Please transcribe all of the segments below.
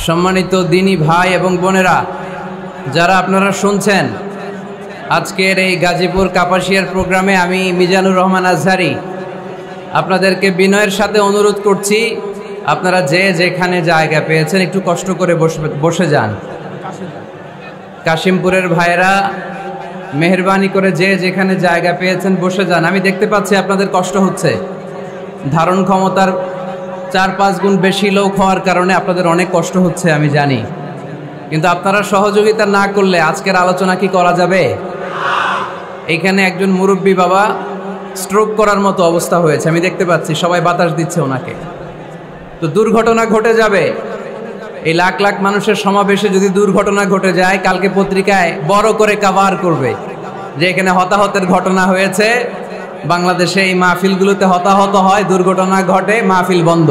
সম্মানিত দিনী ভাই এবং বোনেরা, যারা আপনারা শুনছেন আজকের এই গাজীপুর কাপাসিয়ার প্রোগ্রামে, আমি মিজানুর রহমান আজহারি আপনাদেরকে বিনয়ের সাথে অনুরোধ করছি, আপনারা যে যেখানে জায়গা পেয়েছেন একটু কষ্ট করে বসে যান। কাশিমপুরের ভাইরা মেহেরবানি করে যে যেখানে জায়গা পেয়েছেন বসে যান। আমি দেখতে পাচ্ছি আপনাদের কষ্ট হচ্ছে, ধারণ ক্ষমতার 4-5 গুণ বেশি লোক হওয়ার কারণে আপনাদের অনেক কষ্ট হচ্ছে আমি জানি, কিন্তু আপনারা সহযোগিতা না করলে আজকের আলোচনা কি করা যাবে? এইখানে একজন মুরব্বী বাবা স্ট্রোক করার মতো অবস্থা হয়েছে, আমি দেখতে পাচ্ছি, সবাই বাতাস দিচ্ছে ওনাকে। তো দুর্ঘটনা ঘটে যাবে, এই লাখ লাখ মানুষের সমাবেশে যদি দুর্ঘটনা ঘটে যায়, কালকে পত্রিকায় বড় করে কভার করবে যে এখানে হতাহতের ঘটনা হয়েছে। বাংলাদেশে এই মাহফিলগুলোতে হতাহত হয়, দুর্ঘটনা ঘটে, মাহফিল বন্ধ।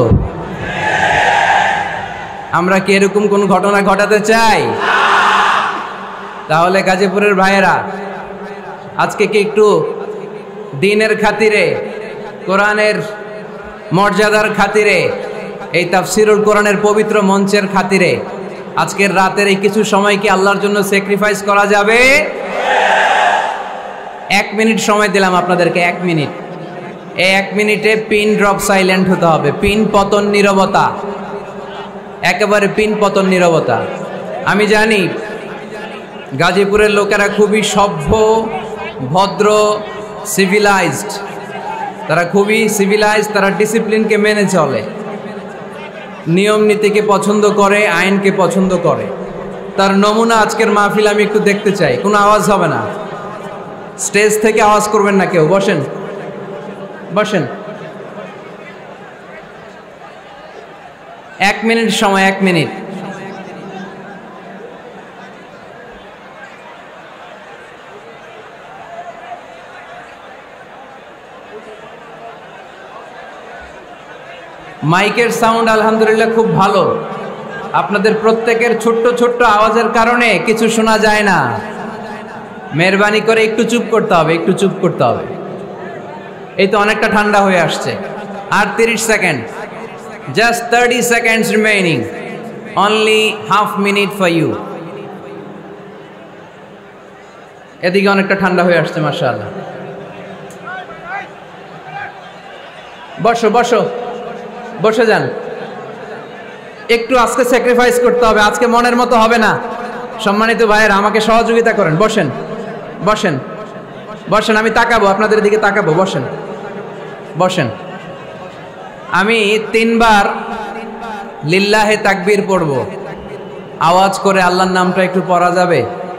আমরা কি এরকম কোন ঘটনা ঘটাতে চাই? তাহলে গাজীপুরের ভাইয়েরা, আজকে কি একটু দ্বীনের খাতিরে, কোরআনের মর্যাদার খাতিরে, এই তাফসিরুল কোরআনের পবিত্র মঞ্চের খাতিরে আজকের রাতের এই কিছু সময় কি আল্লাহর জন্য স্যাক্রিফাইস করা যাবে? 1 মিনিট সময় দিলাম আপনাদেরকে, 1 মিনিট। এই 1 মিনিটে পিন ড্রপ সাইলেন্ট হতে হবে, পিন পতন নীরবতা, একেবারে পিন পতন নীরবতা। আমি জানি গাজীপুরের লোকেরা খুবই সভ্য, ভদ্র, সিভিলাইজড, তারা খুবই সিভিলাইজড, তারা ডিসিপ্লিনকে মেনে চলে, নিয়ম নীতিকে পছন্দ করে, আইনকে পছন্দ করে। তার নমুনা আজকের মাহফিল আমি একটু দেখতে চাই। কোনো আওয়াজ হবে না, স্টেজ থেকে আওয়াজ করবেন না কেউ, বসেন বসেন। 1 মিনিট সময়, 1 মিনিট। মাইকের সাউন্ড আলহামদুলিল্লাহ খুব ভালো, আপনাদের প্রত্যেকের ছোট্ট ছোট্ট আওয়াজের কারণে কিছু শোনা যায় না। মেহরবানি করে একটু চুপ করতে হবে, একটু চুপ করতে হবে। এই তো অনেকটা ঠান্ডা হয়ে আসছে, আর 30 second, just 30 seconds remaining, only half minute for you. এদিকে অনেকটা ঠান্ডা হয়ে আসছে, মাশাআল্লাহ। বসো বসো, বসে যান। একটু আজকে স্যাক্রিফাইস করতে হবে, আজকে মনের মতো হবে না। সম্মানিত ভাইয়েরা, আমাকে সহযোগিতা করেন, বসেন বসেন বসেন। আমি তাকাবো, আপনাদের দিকে তাকাবো, বসেন বসেন। আমি 3 বার লিল্লাহে তাকবীর পড়ব, আওয়াজ করে আল্লাহর নামটা একটু পড়া যাবে?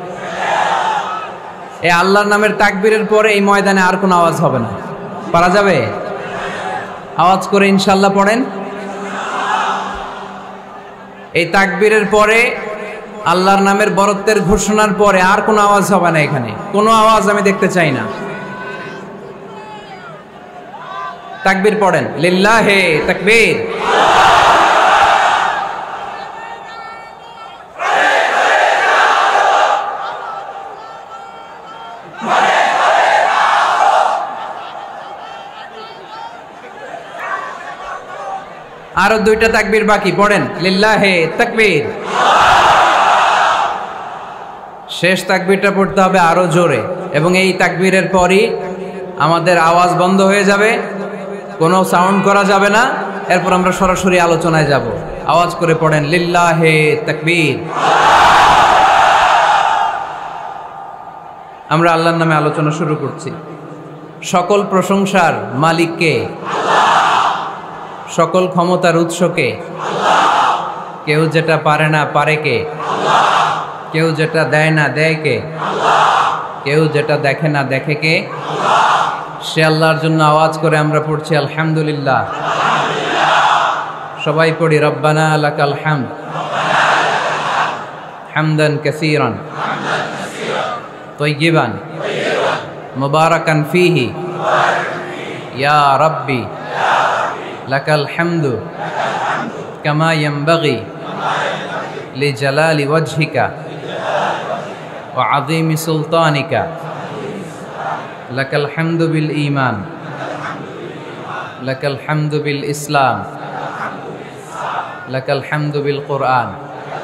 এই আল্লাহর নামের তাকবীরের পরে এই ময়দানে আর কোনো আওয়াজ হবে না, পড়া যাবে? আওয়াজ করে ইনশাল্লাহ পড়েন। এই তাকবীরের পরে, আল্লাহর নামের বরত্বের ঘোষণার পরে আর কোনো আওয়াজ হবে না, এখানে কোনো আওয়াজ আমি দেখতে চাই না। তাকবীর পড়েন, লিল্লাহে তাকবীর। আরো 2টা তাকবীর বাকি, পড়েন লিল্লাহে তাকবীর। শেষ তাকবীরটা পড়তে হবে আরো জোরে, এবং এই তাকবীরের পরই আমাদের আওয়াজ বন্ধ হয়ে যাবে, কোনো সাউন্ড করা যাবে না। এরপর আমরা সরাসরি আলোচনায় যাব। আওয়াজ করে পড়েন লিল্লাহে তাকবীর। আমরা আল্লাহর নামে আলোচনা শুরু করছি। সকল প্রশংসার মালিককে, সকল ক্ষমতার উৎসকে, কেউ যেটা পারে না পারে কে, কেউ যেটা দেয় না দেয় কে, কেউ যেটা দেখে না দেখে কে, সে আল্লাহর জন্য আওয়াজ করে আমরা পড়ছি আলহামদুলিল্লাহ। সবাই পড়ি রব্বানা লাকাল হামদ হামদান কাসীরান তাইয়িবান মুবারাকান ফীহি ইয়া রাব্বি লাকাল হামদু কামা ইয়ানবাগি লিজালালি ওয়াজহিকা ওয়া আযীমি সুলতানিকা। লাকাল হামদু বিল ঈমান, লাকাল হামদু বিল ইসলাম, লাকাল হামদু বিল কুরআন,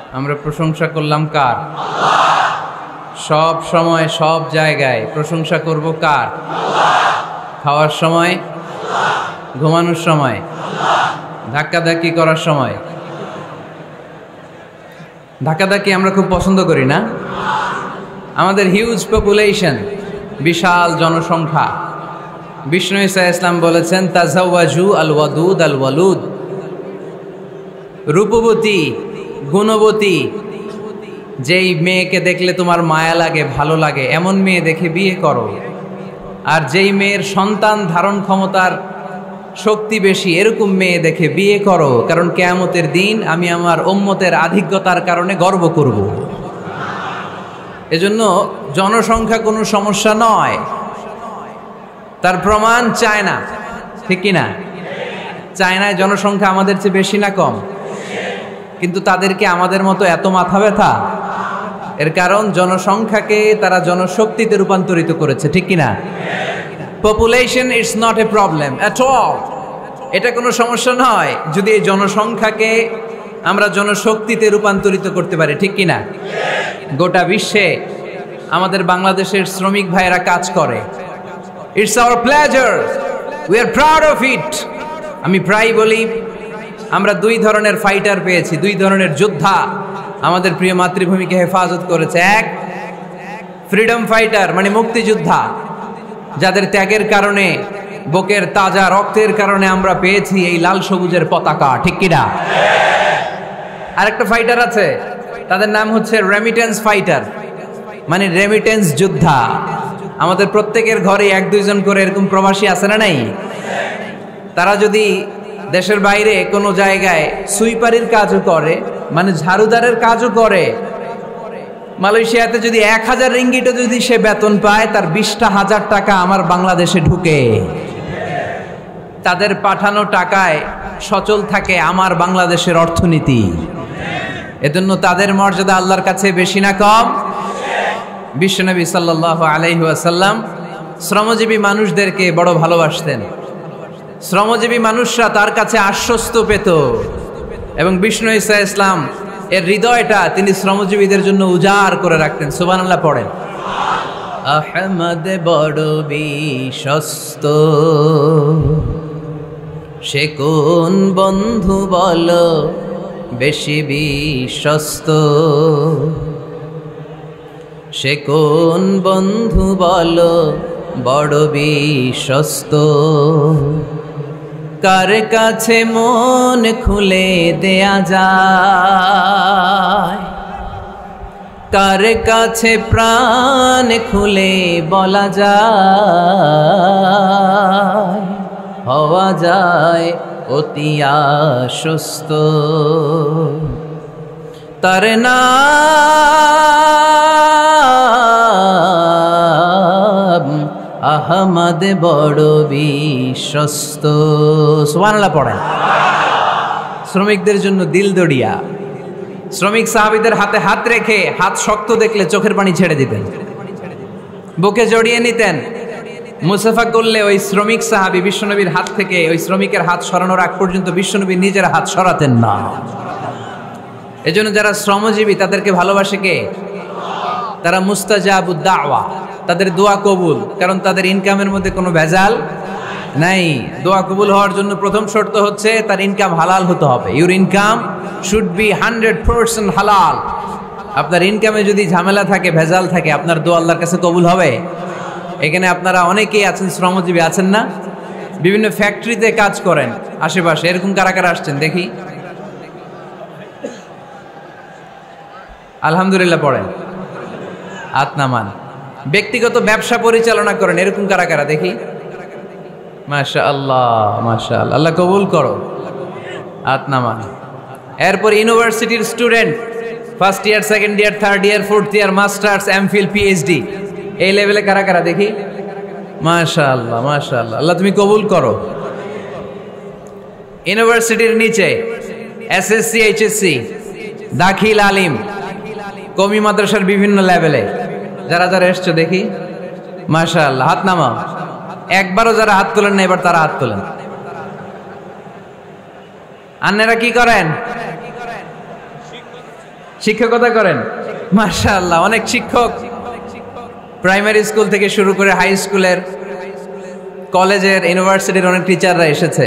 আমরা প্রশংসা করলাম কার? সব সময় সব জায়গায় প্রশংসা করব কার? খাওয়ার সময়, ঘুমানোর সময়, ধাক্কাধাক্কি করার সময়। ধাক্কাধাক্কি আমরা খুব পছন্দ করি না? আমাদের হিউজ পপুলেশন, বিশাল জনসংখ্যা। বিষ্ণু ঈসা ইসলাম বলেছেন তাজাওয়াজু আল ওয়াদুদ আল ওয়ালুদ, রূপবতী গুণবতী যেই মেয়েকে দেখলে তোমার মায়া লাগে, ভালো লাগে, এমন মেয়ে দেখে বিয়ে করো। আর যেই মেয়ের সন্তান ধারণ ক্ষমতার শক্তি বেশি, এরকম মেয়ে দেখে বিয়ে করো, কারণ কিয়ামতের দিন আমি আমার উম্মতের আধিক্যতার কারণে গর্ব করব। এজন্য জনসংখ্যা কোনো সমস্যা নয়, তার প্রমাণ চায়না, ঠিক কিনা? চায়নায় জনসংখ্যা আমাদের চেয়ে বেশি না কম? কিন্তু তাদেরকে আমাদের মতো এত মাথা ব্যথা? এর কারণ জনসংখ্যাকে তারা জনশক্তিতে রূপান্তরিত করেছে, ঠিক কিনা? Population it's not a problem at all, এটা কোনো সমস্যা নয় যদি এই জনসংখ্যাকে আমরা জনশক্তিতে রূপান্তরিত করতে পারি, ঠিক কিনা? গোটা বিশ্বে আমাদের বাংলাদেশের শ্রমিক ভাইয়েরা কাজ করে। It's our pleasure, we are proud of it. আমি প্রায় বলি আমরা দুই ধরনের ফাইটার পেয়েছি, দুই ধরনের যোদ্ধা আমাদের প্রিয় মাতৃভূমিকে হেফাজত করেছে। এক, ফ্রিডম ফাইটার মানে মুক্তিযোদ্ধা, যাদের ত্যাগের কারণে, বুকের তাজা রক্তের কারণে আমরা পেয়েছি এই লাল সবুজের পতাকা, ঠিক কিনা? আরেকটা ফাইটার আছে, তাদের নাম হচ্ছে রেমিটেন্স ফাইটার, মানে রেমিটেন্স যোদ্ধা। আমাদের প্রত্যেকের ঘরে এক দুইজন করে এরকম প্রবাসী আছে না নাই? তারা যদি দেশের বাইরে কোনো জায়গায় সুইপারির কাজও করে, মানে ঝাড়ুদারের কাজও করে, মালয়েশিয়াতে যদি 1000 রিঙ্গিটও যদি সে বেতন পায়, তার 20,000 টাকা আমার বাংলাদেশে ঢুকে। তাদের পাঠানো টাকায় সচল থাকে আমার বাংলাদেশের অর্থনীতি। এজন্য তাদের মর্যাদা আল্লাহর কাছে বেশি না কম? বিশ্বনবী সাল্লাল্লাহু আলাইহি ওয়াসাল্লাম শ্রমজীবী মানুষদেরকে বড় ভালোবাসতেন। শ্রমজীবী মানুষরা তার কাছে আশ্বস্ত পেত, এবং বিষ্ণু ঈসা ইসলাম এর হৃদয়টা তিনি শ্রমজীবীদের জন্য উজাড় করে রাখতেন। সুবহানাল্লাহ পড়েন। আহমদ বড় বিশ্বস্ত, সে কোন বন্ধু বলো বেশি বিশ্বস্ত, সে কোন বন্ধু বলো বড় বিশ্বস্ত, কার কাছে মন খুলে দেয়া যায়, কার কাছে প্রাণ খুলে বলা যায়, হওয়া যায় অতি আশ্বস্ত। তার নাম আহমদ বড় বিশ্বস্ত। সুবহানাল্লাহ পড়েন। শ্রমিকদের জন্য দিল দড়িয়া। শ্রমিক সাহাবীদের হাতে হাত রেখে হাত শক্ত দেখলে চোখের পানি ছেড়ে দিতেন, বুকে জড়িয়ে নিতেন। মুসাফা করলে ওই শ্রমিক সাহাবী বিশ্বনবীর হাত থেকে ওই শ্রমিকের হাত সরানোর আগ পর্যন্ত বিশ্বনবী নিজের হাত সরাতেন না। এজন্য যারা শ্রমজীবী তাদেরকে ভালোবাসে কে? তারা মুস্তাজাবুদ দাওয়া, তাদের দোয়া কবুল, কারণ তাদের ইনকামের মধ্যে কোনো ভেজাল নাই। দোয়া কবুল হওয়ার জন্য প্রথম শর্ত হচ্ছে তার ইনকাম হালাল হতে হবে। ইউর ইনকাম শুড বি 100% হালাল। আপনার ইনকামে যদি ঝামেলা থাকে, ভেজাল থাকে, আপনার দোয়া আল্লাহর কাছে কবুল হবে? এখানে আপনারা অনেকেই আছেন শ্রমজীবী, আছেন না? বিভিন্ন ফ্যাক্টরিতে কাজ করেন আশেপাশে, এরকম কারা কারা আসছেন দেখি? আলহামদুলিল্লাহ পড়েন, হাত নামান। ব্যক্তিগত ব্যবসা পরিচালনা করেন, এরকম কারা কারা দেখি? মাশাআল্লাহ মাশাআল্লাহ, আল্লাহ কবুল করো, হাত নামান। এরপর ইউনিভার্সিটির student, first year, second year, third year, fourth year, masters, MPhil, PhD, এই লেভেলে কারা কারা দেখি? মাশাআল্লাহ মাশাআল্লাহ, আল্লাহ তুমি কবুল করো। ইউনিভার্সিটির নিচে এসএসসি, এইচএসসি, দাখিল, আলিম, কওমি মাদ্রাসার বিভিন্ন লেভেলে যারা যারা এসছো দেখি? মাশাআল্লাহ, হাত নামাও। একবারও যারা হাত তোলেন না, এবার তারা হাত তোলেন। আন্নারা কি করেন? শিক্ষকতা করেন? মাশাআল্লাহ, অনেক শিক্ষক প্রাইমারি স্কুল থেকে শুরু করে হাই স্কুলের, কলেজের, ইউনিভার্সিটির অনেক টিচাররা এসেছে।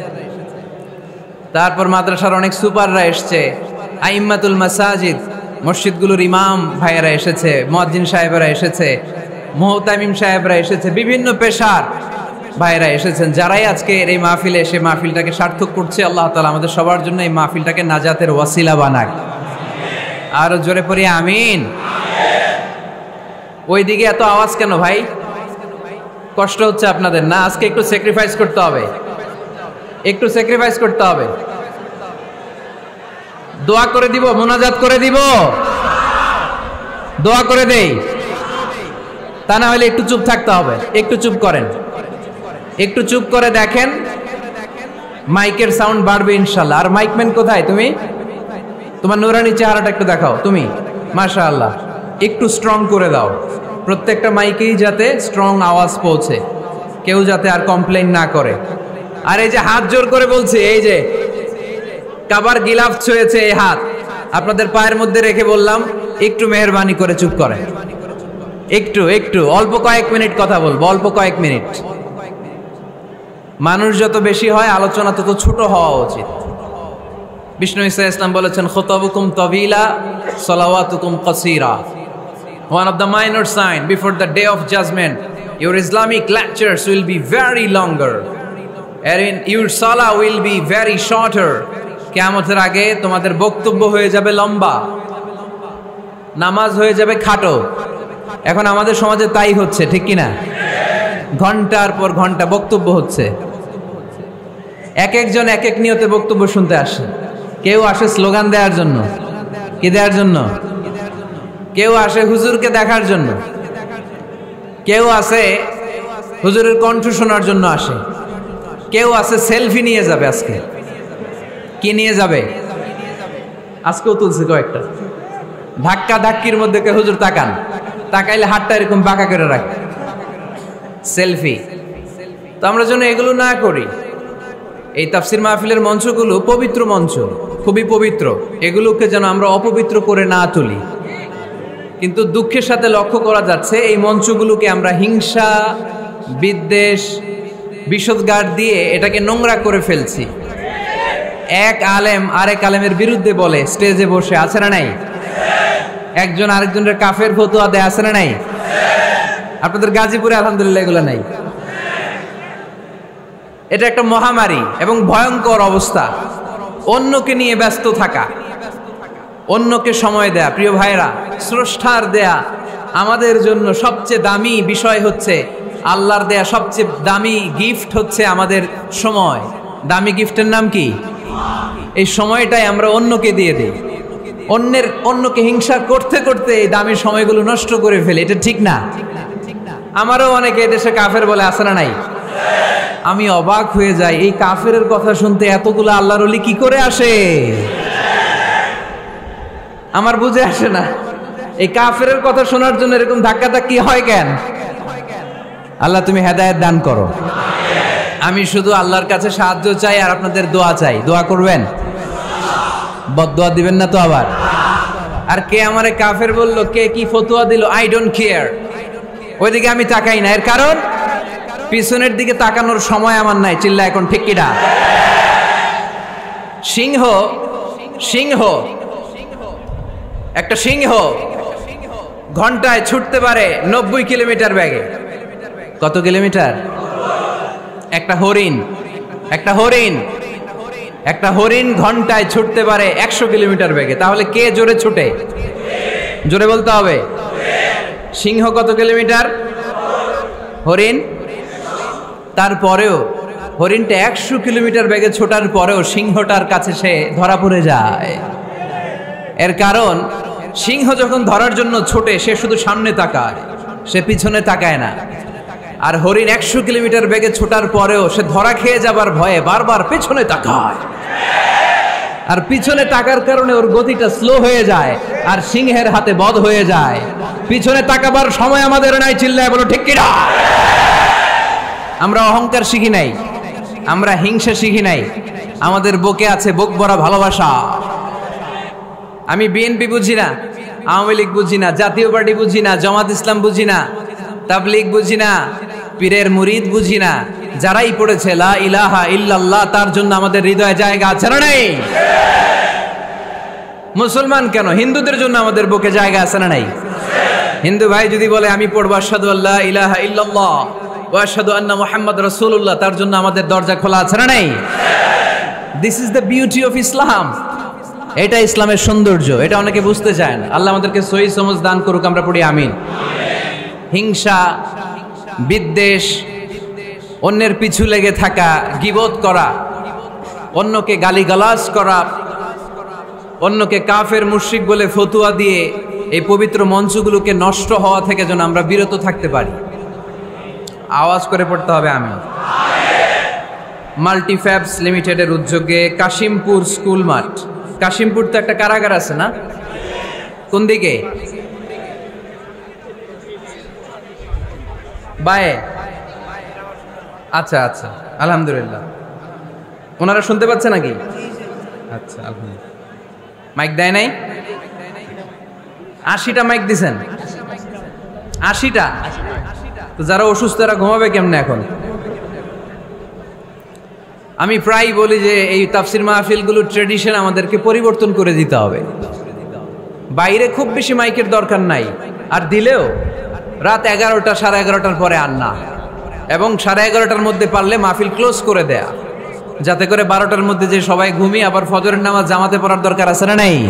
তারপর মাদ্রাসার অনেক সুপাররা এসছে, আইম্মাতুল মাসাজিদ, মসজিদগুলোর ইমাম ভাইয়েরা এসেছে, মুয়াজ্জিন সাহেবেরা এসেছে, মুহতামিম সাহেবরা এসেছে, বিভিন্ন পেশার ভাইয়েরা এসেছেন। যারাই আজকে এই মাহফিলে এসে মাহফিলটাকে সার্থক করছে, আল্লাহ তাআলা আমাদের সবার জন্য এই মাহফিলটাকে নাজাতের ওয়াসিলা বানাক। আরো জোরে পড়ি আমিন। ওইদিকে এত আওয়াজ কেন ভাই? কষ্ট হচ্ছে আপনাদের না? আজকে একটু স্যাক্রিফাইস করতে হবে, একটু স্যাক্রিফাইস করতে হবে। দোয়া করে দিব, মোনাজাত করে দিব, দোয়া করে দেই, তা না হলে একটু চুপ থাকতে হবে। একটু চুপ করেন, একটু চুপ করে দেখেন, মাইকের সাউন্ড বাড়বে ইনশাল্লাহ। আর মাইকম্যান কোথায়? তুমি তোমার নুরানি চেহারাটা একটু দেখাও। তুমি মাশাআল্লাহ একটু স্ট্রং করে দাও, প্রত্যেকটা মাইকেই যাতে স্ট্রং আওয়াজ পৌঁছে, কেউ যাতে আর কমপ্লেইন না করে। আর এই যে হাত জোর করে বলছে, এই যে কাবার গিলাফ ছুঁয়েছে এই হাত, আপনাদের পায়ের মধ্যে রেখে বললাম একটু মেহেরবানি করে চুপ করেন, একটু একটু অল্প কয়েক মিনিট কথা বলবো, অল্প কয়েক মিনিট। মানুষ যত বেশি হয় আলোচনা তত ছোট হওয়া উচিত। বিষ্ণু ঈসা ইসলাম বলেছেন, খুতাবুকুম তাবিলা সালাওয়াতুকুম কাসীরা। One of the minor sign before the day of judgment, your Islamic lectures will be very longer and your salah will be very shorter. কিয়ামতের আগে তোমাদের বক্তব্য হয়ে যাবে লম্বা, নামাজ হয়ে যাবে খাটো। এখন আমাদের সমাজে তাই হচ্ছে, ঠিক কিনা? ঘন্টার পর ঘন্টা বক্তব্য হচ্ছে। এক একজন এক এক নিয়তে বক্তব্য শুনতে আসে। কেউ আসে স্লোগান দেওয়ার জন্য, কি দেওয়ার জন্য? কেউ আসে হুজুরকে দেখার জন্য, কেউ আসে হুজুরের কণ্ঠ শোনার জন্য আসে, কেউ আসে সেলফি নিয়ে যাবে। আজকে কি নিয়ে যাবে? আজকেও তুলছে কয়েকটা। ধাক্কা ধাক্কির মধ্যে কে হুজুর তাকান, তাকাইলে হাতটা এরকম বাঁকা করে রাখে, সেলফি। তো আমরা যেন এগুলো না করি। এই তাফসির মাহফিলের মঞ্চগুলো পবিত্র মঞ্চ, খুবই পবিত্র, এগুলোকে যেন আমরা অপবিত্র করে না তুলি। কিন্তু দুঃখের সাথে লক্ষ্য করা যাচ্ছে এই মঞ্চগুলোকে আমরা হিংসা, বিদ্বেষ, বিষোদগার দিয়ে এটাকে নোংরা করে ফেলছি। এক আলেম আরেক আলেমের বিরুদ্ধে বলে স্টেজে বসে, আছে না নাই? একজন আরেকজনের কাফের ফতোয়া দেয়, আছে না নাই? আপনাদের গাজীপুরে আলহামদুলিল্লাহ এগুলো নাই। এটা একটা মহামারী এবং ভয়ঙ্কর অবস্থা। অন্যকে নিয়ে ব্যস্ত থাকা, অন্যকে সময় দেয়া। প্রিয় ভাইরা, স্রষ্টার দেয়া আমাদের জন্য সবচেয়ে দামি বিষয় হচ্ছে, আল্লাহর দেয়া সবচেয়ে দামি গিফট হচ্ছে আমাদের সময়। দামি গিফটের নাম কি? এই সময়টাই আমরা অন্যকে দিয়ে দিই। অন্যকে হিংসা করতে করতে এই দামি সময়গুলো নষ্ট করে ফেলে। এটা ঠিক না? আমারও অনেকে দেশে কাফের বলে, আছে না নাই? আমি অবাক হয়ে যাই, এই কাফের কথা শুনতে এতগুলো আল্লাহর ওলি কি করে আসে? আমার বুঝে আসে না, এই কাফের কথা শোনার জন্য এরকম ধাক্কা ধাক্কি হয় কেন? আল্লাহ তুমি হেদায়েত দান করো। আমি শুধু আল্লাহর কাছে সাহায্য চাই আর আপনাদের দোয়া চাই। দোয়া করবেন, বদদোয়া দিবেন না তো আবার। আর কে আমারে কাফের বললো, কে কি ফতোয়া দিল, আই ডোন্ট কেয়ার, ওইদিকে আমি তাকাই না। এর কারণ পিছনের দিকে তাকানোর সময় আমার নাই। চিল্লা এখন ঠিক কিনা? সিংহ, সিংহ, একটা সিংহ ঘন্টায় ছুটতে পারে 90 কিলোমিটার বেগে। কত কিলোমিটার? একটা হরিণ, একটা হরিণ, একটা হরিণ ঘন্টায় ছুটতে পারে 100 কিলোমিটার বেগে। তাহলে কে জোরে ছুটে? জোরে বলতে হবে। সিংহ কত কিলোমিটার? হরিণ। তারপরেও হরিণটা 100 কিলোমিটার বেগে ছোটার পরেও সিংহটার কাছে সে ধরা পড়ে যায়। এর কারণ সিংহ যখন ধরার জন্য ছোটে সে শুধু সামনে তাকায়, সে পিছনে তাকায় না। আর হরিণ 100 কিলোমিটার বেগে ছোটার পরেও সে ধরা খেয়ে যাবার ভয়ে বারবার পেছনে তাকায়। আর পিছনে তাকার কারণে ওর গতিটা স্লো হয়ে যায় আর সিংহের হাতে বধ হয়ে যায়। পিছনে তাকাবার সময় আমাদের নাই। চিল্লায় বলো ঠিক কিনা? আমরা অহংকার শিখি নাই, আমরা হিংসা শিখি নাই। আমাদের বুকে আছে বুক ভরা ভালোবাসা। আমি বিএনপি বুঝি না, আওয়ামী লীগ বুঝি না, জাতীয় পার্টি বুঝি না, জামাত ইসলাম বুঝি না, তাবলীগ বুঝি না, পীরের মুরিদ বুঝি না। যারাই পড়েছে লা ইলাহা ইল্লাল্লাহ, তার জন্য আমাদের হৃদয়ে জায়গা আছে না নাই? মুসলমান কেন, হিন্দুদের জন্য আমাদের বুকে জায়গা আছে না নাই? হিন্দু ভাই যদি বলে আমি পড়বো আশহাদু আল্লা ইলাহা ইল্লাল্লাহ ওয়া আশহাদু আন্না মুহাম্মাদ রাসূলুল্লাহ, তার জন্য আমাদের দরজা খোলা আছে না নাই? This is the beauty of Islam. এটা ইসলামের সৌন্দর্য, এটা অনেকে বুঝতে চায় না। আল্লাহ আমাদেরকে সহি সমঝ দান করুক, আমরা পড়ি আমিন। হিংসা, বিদ্বেষ, অন্যের পিছু লেগে থাকা, গীবত করা, অন্যকে গালিগালাজ করা, অন্যকে কাফের মুশরিক বলে ফতুয়া দিয়ে এই পবিত্র মঞ্চগুলোকে নষ্ট হওয়া থেকে যেন আমরা বিরত থাকতে পারি। আওয়াজ করে পড়তে হবে আমিন। মাল্টিফ্যাবস লিমিটেডের উদ্যোগে কাশিমপুর স্কুল মাঠ, কাশিমপুর তো একটা কারাগার আছে না, কোন দিকে? বায়ে। আচ্ছা আচ্ছা, আলহামদুলিল্লাহ। ওনারা শুনতে পাচ্ছে নাকি? আচ্ছা, আলহামদুলিল্লাহ। মাইক দেয় নাই? 80টা মাইক দিছেন? 80টা? তো যারা অসুস্থ তারা ঘুমাবে কেমনে এখন? আমি প্রায় বলি যে এই তাফসির মাহফিলগুলোর ট্রেডিশন আমাদেরকে পরিবর্তন করে দিতে হবে। বাইরে খুব বেশি মাইকের দরকার নাই, আর দিলেও রাত 11টা 11:30টার পরে আর না, এবং 11:30টার মধ্যে পারলে মাহফিল ক্লোজ করে দেয়া, যাতে করে 12টার মধ্যে যে সবাই ঘুমিয়ে আবার ফজরের নামাজ জামাতে পড়ার দরকার আছে না নাই?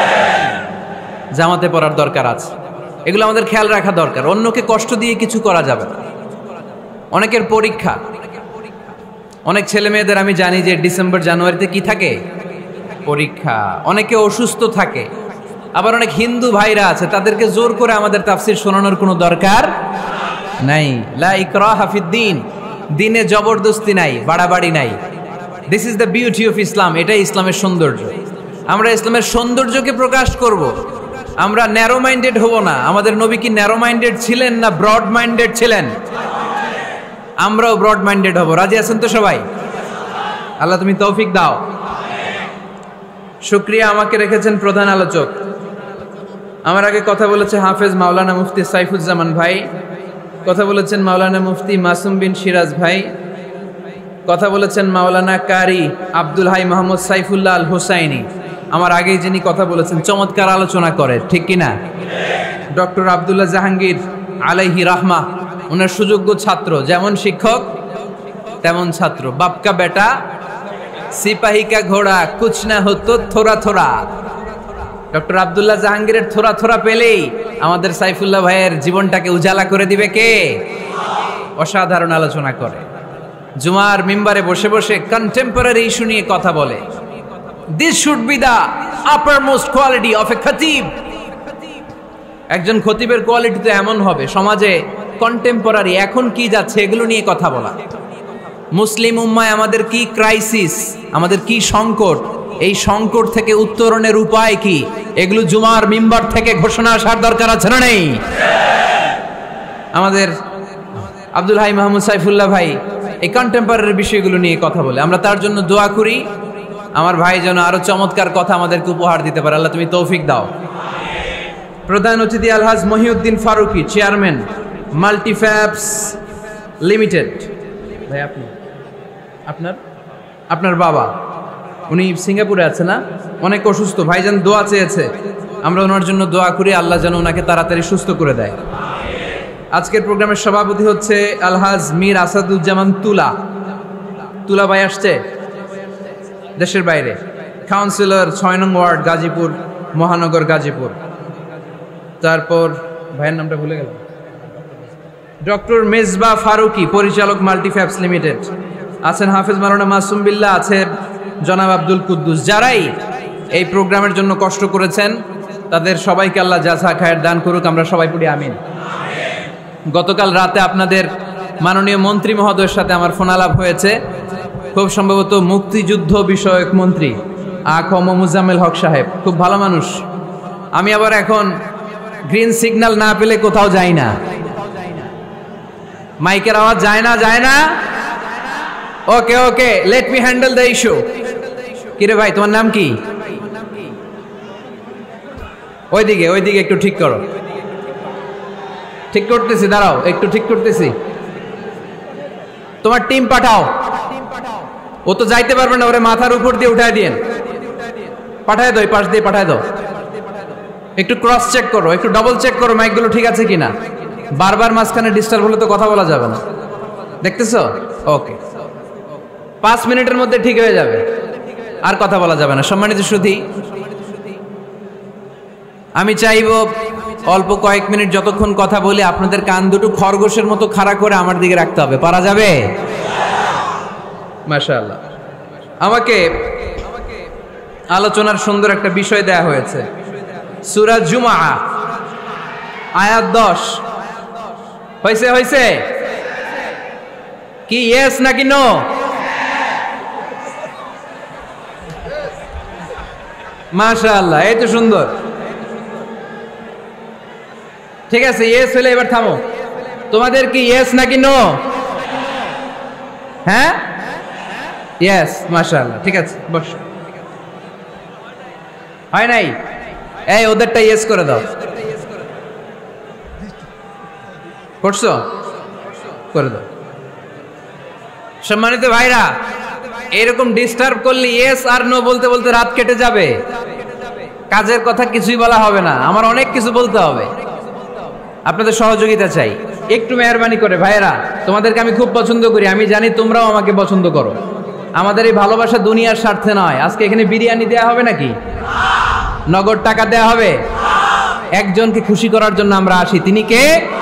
জামাতে পড়ার দরকার আছে। এগুলো আমাদের খেয়াল রাখা দরকার। অন্যকে কষ্ট দিয়ে কিছু করা যাবে না। অনেকের পরীক্ষা, অনেক ছেলে মেয়েদের আমি জানি যে ডিসেম্বর জানুয়ারিতে কি থাকে, পরীক্ষা। অনেকে অসুস্থ থাকে, আবার অনেক হিন্দু ভাইরা আছে, তাদেরকে জোর করে আমাদের তাফসির শোনানোর কোনো দরকার নাই। লা ইকরাহা ফিদ্দিন, দিনে জবরদস্তি নাই, বাড়াবাড়ি নাই। This is the beauty of Islam. এটাই ইসলামের সৌন্দর্য। আমরা ইসলামের সৌন্দর্যকে প্রকাশ করব। আমরা ন্যারো মাইন্ডেড হব না। আমাদের নবী কি ন্যারো মাইন্ডেড ছিলেন না ব্রড মাইন্ডেড ছিলেন? আমরাও ব্রড মাইন্ডেড হব। রাজি আছেন তো সবাই? আল্লাহ তুমি তৌফিক দাও। শুকরিয়া, আমাকে রেখেছেন প্রধান আলোচক। আমার আগে কথা বলেছে হাফেজ মাওলানা মুফতি সাইফুজ্জামান ভাই, কথা বলেছেন মাওলানা মুফতি মাসুম বিন সিরাজ ভাই, কথা বলেছেন মাওলানা কারি আব্দুল হাই মোহাম্মদ সাইফুল্লাহ আল হুসাইনি। আমার আগেই যিনি কথা বলেছেন, চমৎকার আলোচনা করে, ঠিক কিনা? ডক্টর আব্দুল্লাহ জাহাঙ্গীর আলাইহি রাহমা, ওনার সুযোগ্য ছাত্র, যেমন শিক্ষক তেমন ছাত্র। বাপকা বেটা সিপাহী কা ঘোড়া কুছ না হতো থোড়া থোড়া। ডক্টর আব্দুল্লাহ জাহাঙ্গীরের থোড়া থোড়া পেলেই আমাদের সাইফুল্লাহ ভাইয়ের জীবনটাকে উজালা করে দিবে কে? অসাধারণ আলোচনা করে, জুমার মিম্বারে বসে বসে কন্টেম্পোরারি ইস্যু নিয়ে কথা বলে। This should be the uppermost quality of a khatib. একজন খতিবের কোয়ালিটি তো এমন হবে, সমাজে কন্টেম্পোরারি এখন কি যাচ্ছে এগুলো নিয়ে কথা বলা। মুসলিম উম্মায় আমাদের কি ক্রাইসিস, আমাদের কি সংকট, এই সংকট থেকে উত্তরণের উপায় কি, এগুলো জুমার মিম্বার থেকে ঘোষণা আসার দরকার আছে না নেই? আমাদের আব্দুল হাই মাহমুদ সাইফুল্লাহ ভাই এই কন্টেম্পোরারি বিষয়গুলো নিয়ে কথা বলে। আমরা তার জন্য দোয়া করি, আমার ভাই যেন আরো চমৎকার কথা আমাদেরকে উপহার দিতে পারে। আল্লাহ তুমি তৌফিক দাও। প্রধান অতিথি আলহাজ মহিউদ্দিন ফারুকি, চেয়ারম্যান মাল্টিফ্যাবস লিমিটেড। ভাই আপনি, আপনার বাবা, উনি সিঙ্গাপুরে আছে না, অনেক অসুস্থ, ভাইজান দোয়া চেয়েছে, আমরা ওনার জন্য দোয়া করি, আল্লাহ যেন ওনাকে তাড়াতাড়ি সুস্থ করে দেয়। আজকের প্রোগ্রামের সভাপতি হচ্ছে আলহাজ মীর আসাদুজ্জামান তুলা। তুলা ভাই আসছে দেশের বাইরে, কাউন্সিলর 6 নং ওয়ার্ড গাজীপুর মহানগর গাজীপুর। তারপর ভাইয়ের নামটা ভুলে গেল, ডক্টর মেজবা ফারুকি, পরিচালক মাল্টিফ্যাবস লিমিটেড। আছেন হাফেজ মাওলানা মাসুম বিল্লাহ, আছে জনাব আব্দুল কুদ্দুস। যারাই এই প্রোগ্রামের জন্য কষ্ট করেছেন তাদের সবাইকে আল্লাহ জাযা খায়ের দান করুক, আমরা সবাই পড়ি আমিন। গতকাল রাতে আপনাদের মাননীয় মন্ত্রী মহোদয়ের সাথে আমার ফোনালাপ হয়েছে, খুব সম্ভবত মুক্তিযুদ্ধ বিষয়ক মন্ত্রী আ.ক.ম মুজাম্মেল হক সাহেব, খুব ভালো মানুষ। আমি আবার এখন গ্রিন সিগন্যাল না পেলে কোথাও যাই না, মাইকের আওয়াজ যায় না। Okay okay, let me handle the issue. কিরে ভাই, তোমার নাম কি? ওইদিকে একটু ঠিক করো। ঠিক করতেছি, দাঁড়াও একটু ঠিক করতেছি। তোমার টিম পাঠাও। ও তো যাইতে পারবে না, ওরে মাথার উপর দিয়ে উঠায় দিয়েন। পাঠায় দাও, এই পাশ দিয়ে পাঠায় দাও। একটু ক্রস চেক করো, একটু ডবল চেক করো মাইকগুলো ঠিক আছে কিনা। বারবার মাঝখানে ডিস্টার্ব হলে তো কথা বলা যাবে না। দেখতেছো? ওকে, 5 মিনিটের মধ্যে ঠিক হয়ে যাবে, আর কথা বলা যাবে না। সম্মানিত সুধী, আমি চাইবো অল্প কয়েক মিনিট যতক্ষণ কথা বলি আপনাদের কান দুটো খরগোশের মতো খাড়া করে আমার দিকে রাখতে হবে। পারা যাবে? মাশাআল্লাহ। আমাকে আলোচনার সুন্দর একটা বিষয় দেয়া হয়েছে, সূরা জুমআ আয়াত 10। হয়েছে কি ইয়েস নাকি নো? মাশাআল্লাহ, এই তো সুন্দর। ঠিক আছে, ইয়েস হলে এবার থামো। তোমাদের কি ইয়েস নাকি নো? হ্যাঁ, ইয়েস। মাশাআল্লাহ, ঠিক আছে, বস। হয় নাই? এই ওদেরটা ইয়েস করে দাও। করছো? করে দাও। সম্মানিত ভাইরা, এরকম ডিস্টার্ব করলে ইয়েস আর নো বলতে বলতে রাত কেটে যাবে। কাজের কথা কিছুই বলা হবে না, আমার অনেক কিছু বলতে হবে। আপনাদের সহযোগিতা চাই, একটু মেহরবানি করে। ভাইরা, তোমাদেরকে আমি খুব পছন্দ করি, আমি জানি তোমরাও আমাকে পছন্দ করো। আমাদের এই ভালোবাসা দুনিয়ার স্বার্থে নয়। আজকে এখানে বিরিয়ানি দেয়া হবে নাকি? নগদ টাকা দেয়া হবে? একজনকে খুশি করার জন্য আমরা আসি, তিনি কে?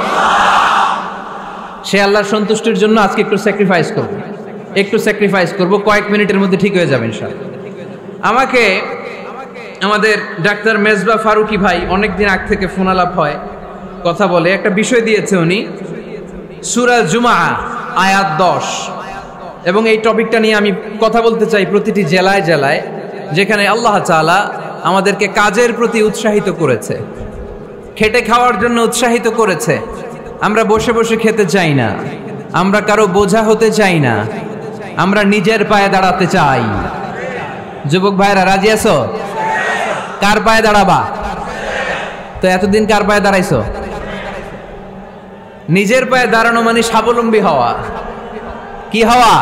সে আল্লাহর সন্তুষ্টির জন্য আজকে একটু স্যাক্রিফাইস করব। কয়েক মিনিটের মধ্যে ঠিক হয়ে যাবে ইনশাআল্লাহ। আমাকে আমাদের ডাক্তার মেজবা ফারুকি ভাই অনেকদিন আগ থেকে ফোন আলাপ হয়, কথা বলে, একটা বিষয় দিয়েছে উনি, সূরা জুমআ আয়াত 10। এবং এই টপিকটা নিয়ে আমি কথা বলতে চাই প্রতিটি জেলায় জেলায়, যেখানে আল্লাহ তাআলা আমাদেরকে কাজের প্রতি উৎসাহিত করেছে, খেটে খাওয়ার জন্য উৎসাহিত করেছে। আমরা বসে বসে খেতে চাই না, আমরা কারো বোঝা হতে চাই না, আমরা নিজের পায়ে দাঁড়াতে চাই। যুবক ভাইরা, রাজি আছো? কার পায়ে দাঁড়াবা? তো এতদিন কার পায়ে দাঁড়াইছো? নিজের পায়ে দাঁড়ানো মানে স্বাবলম্বী হওয়া। কি হওয়া?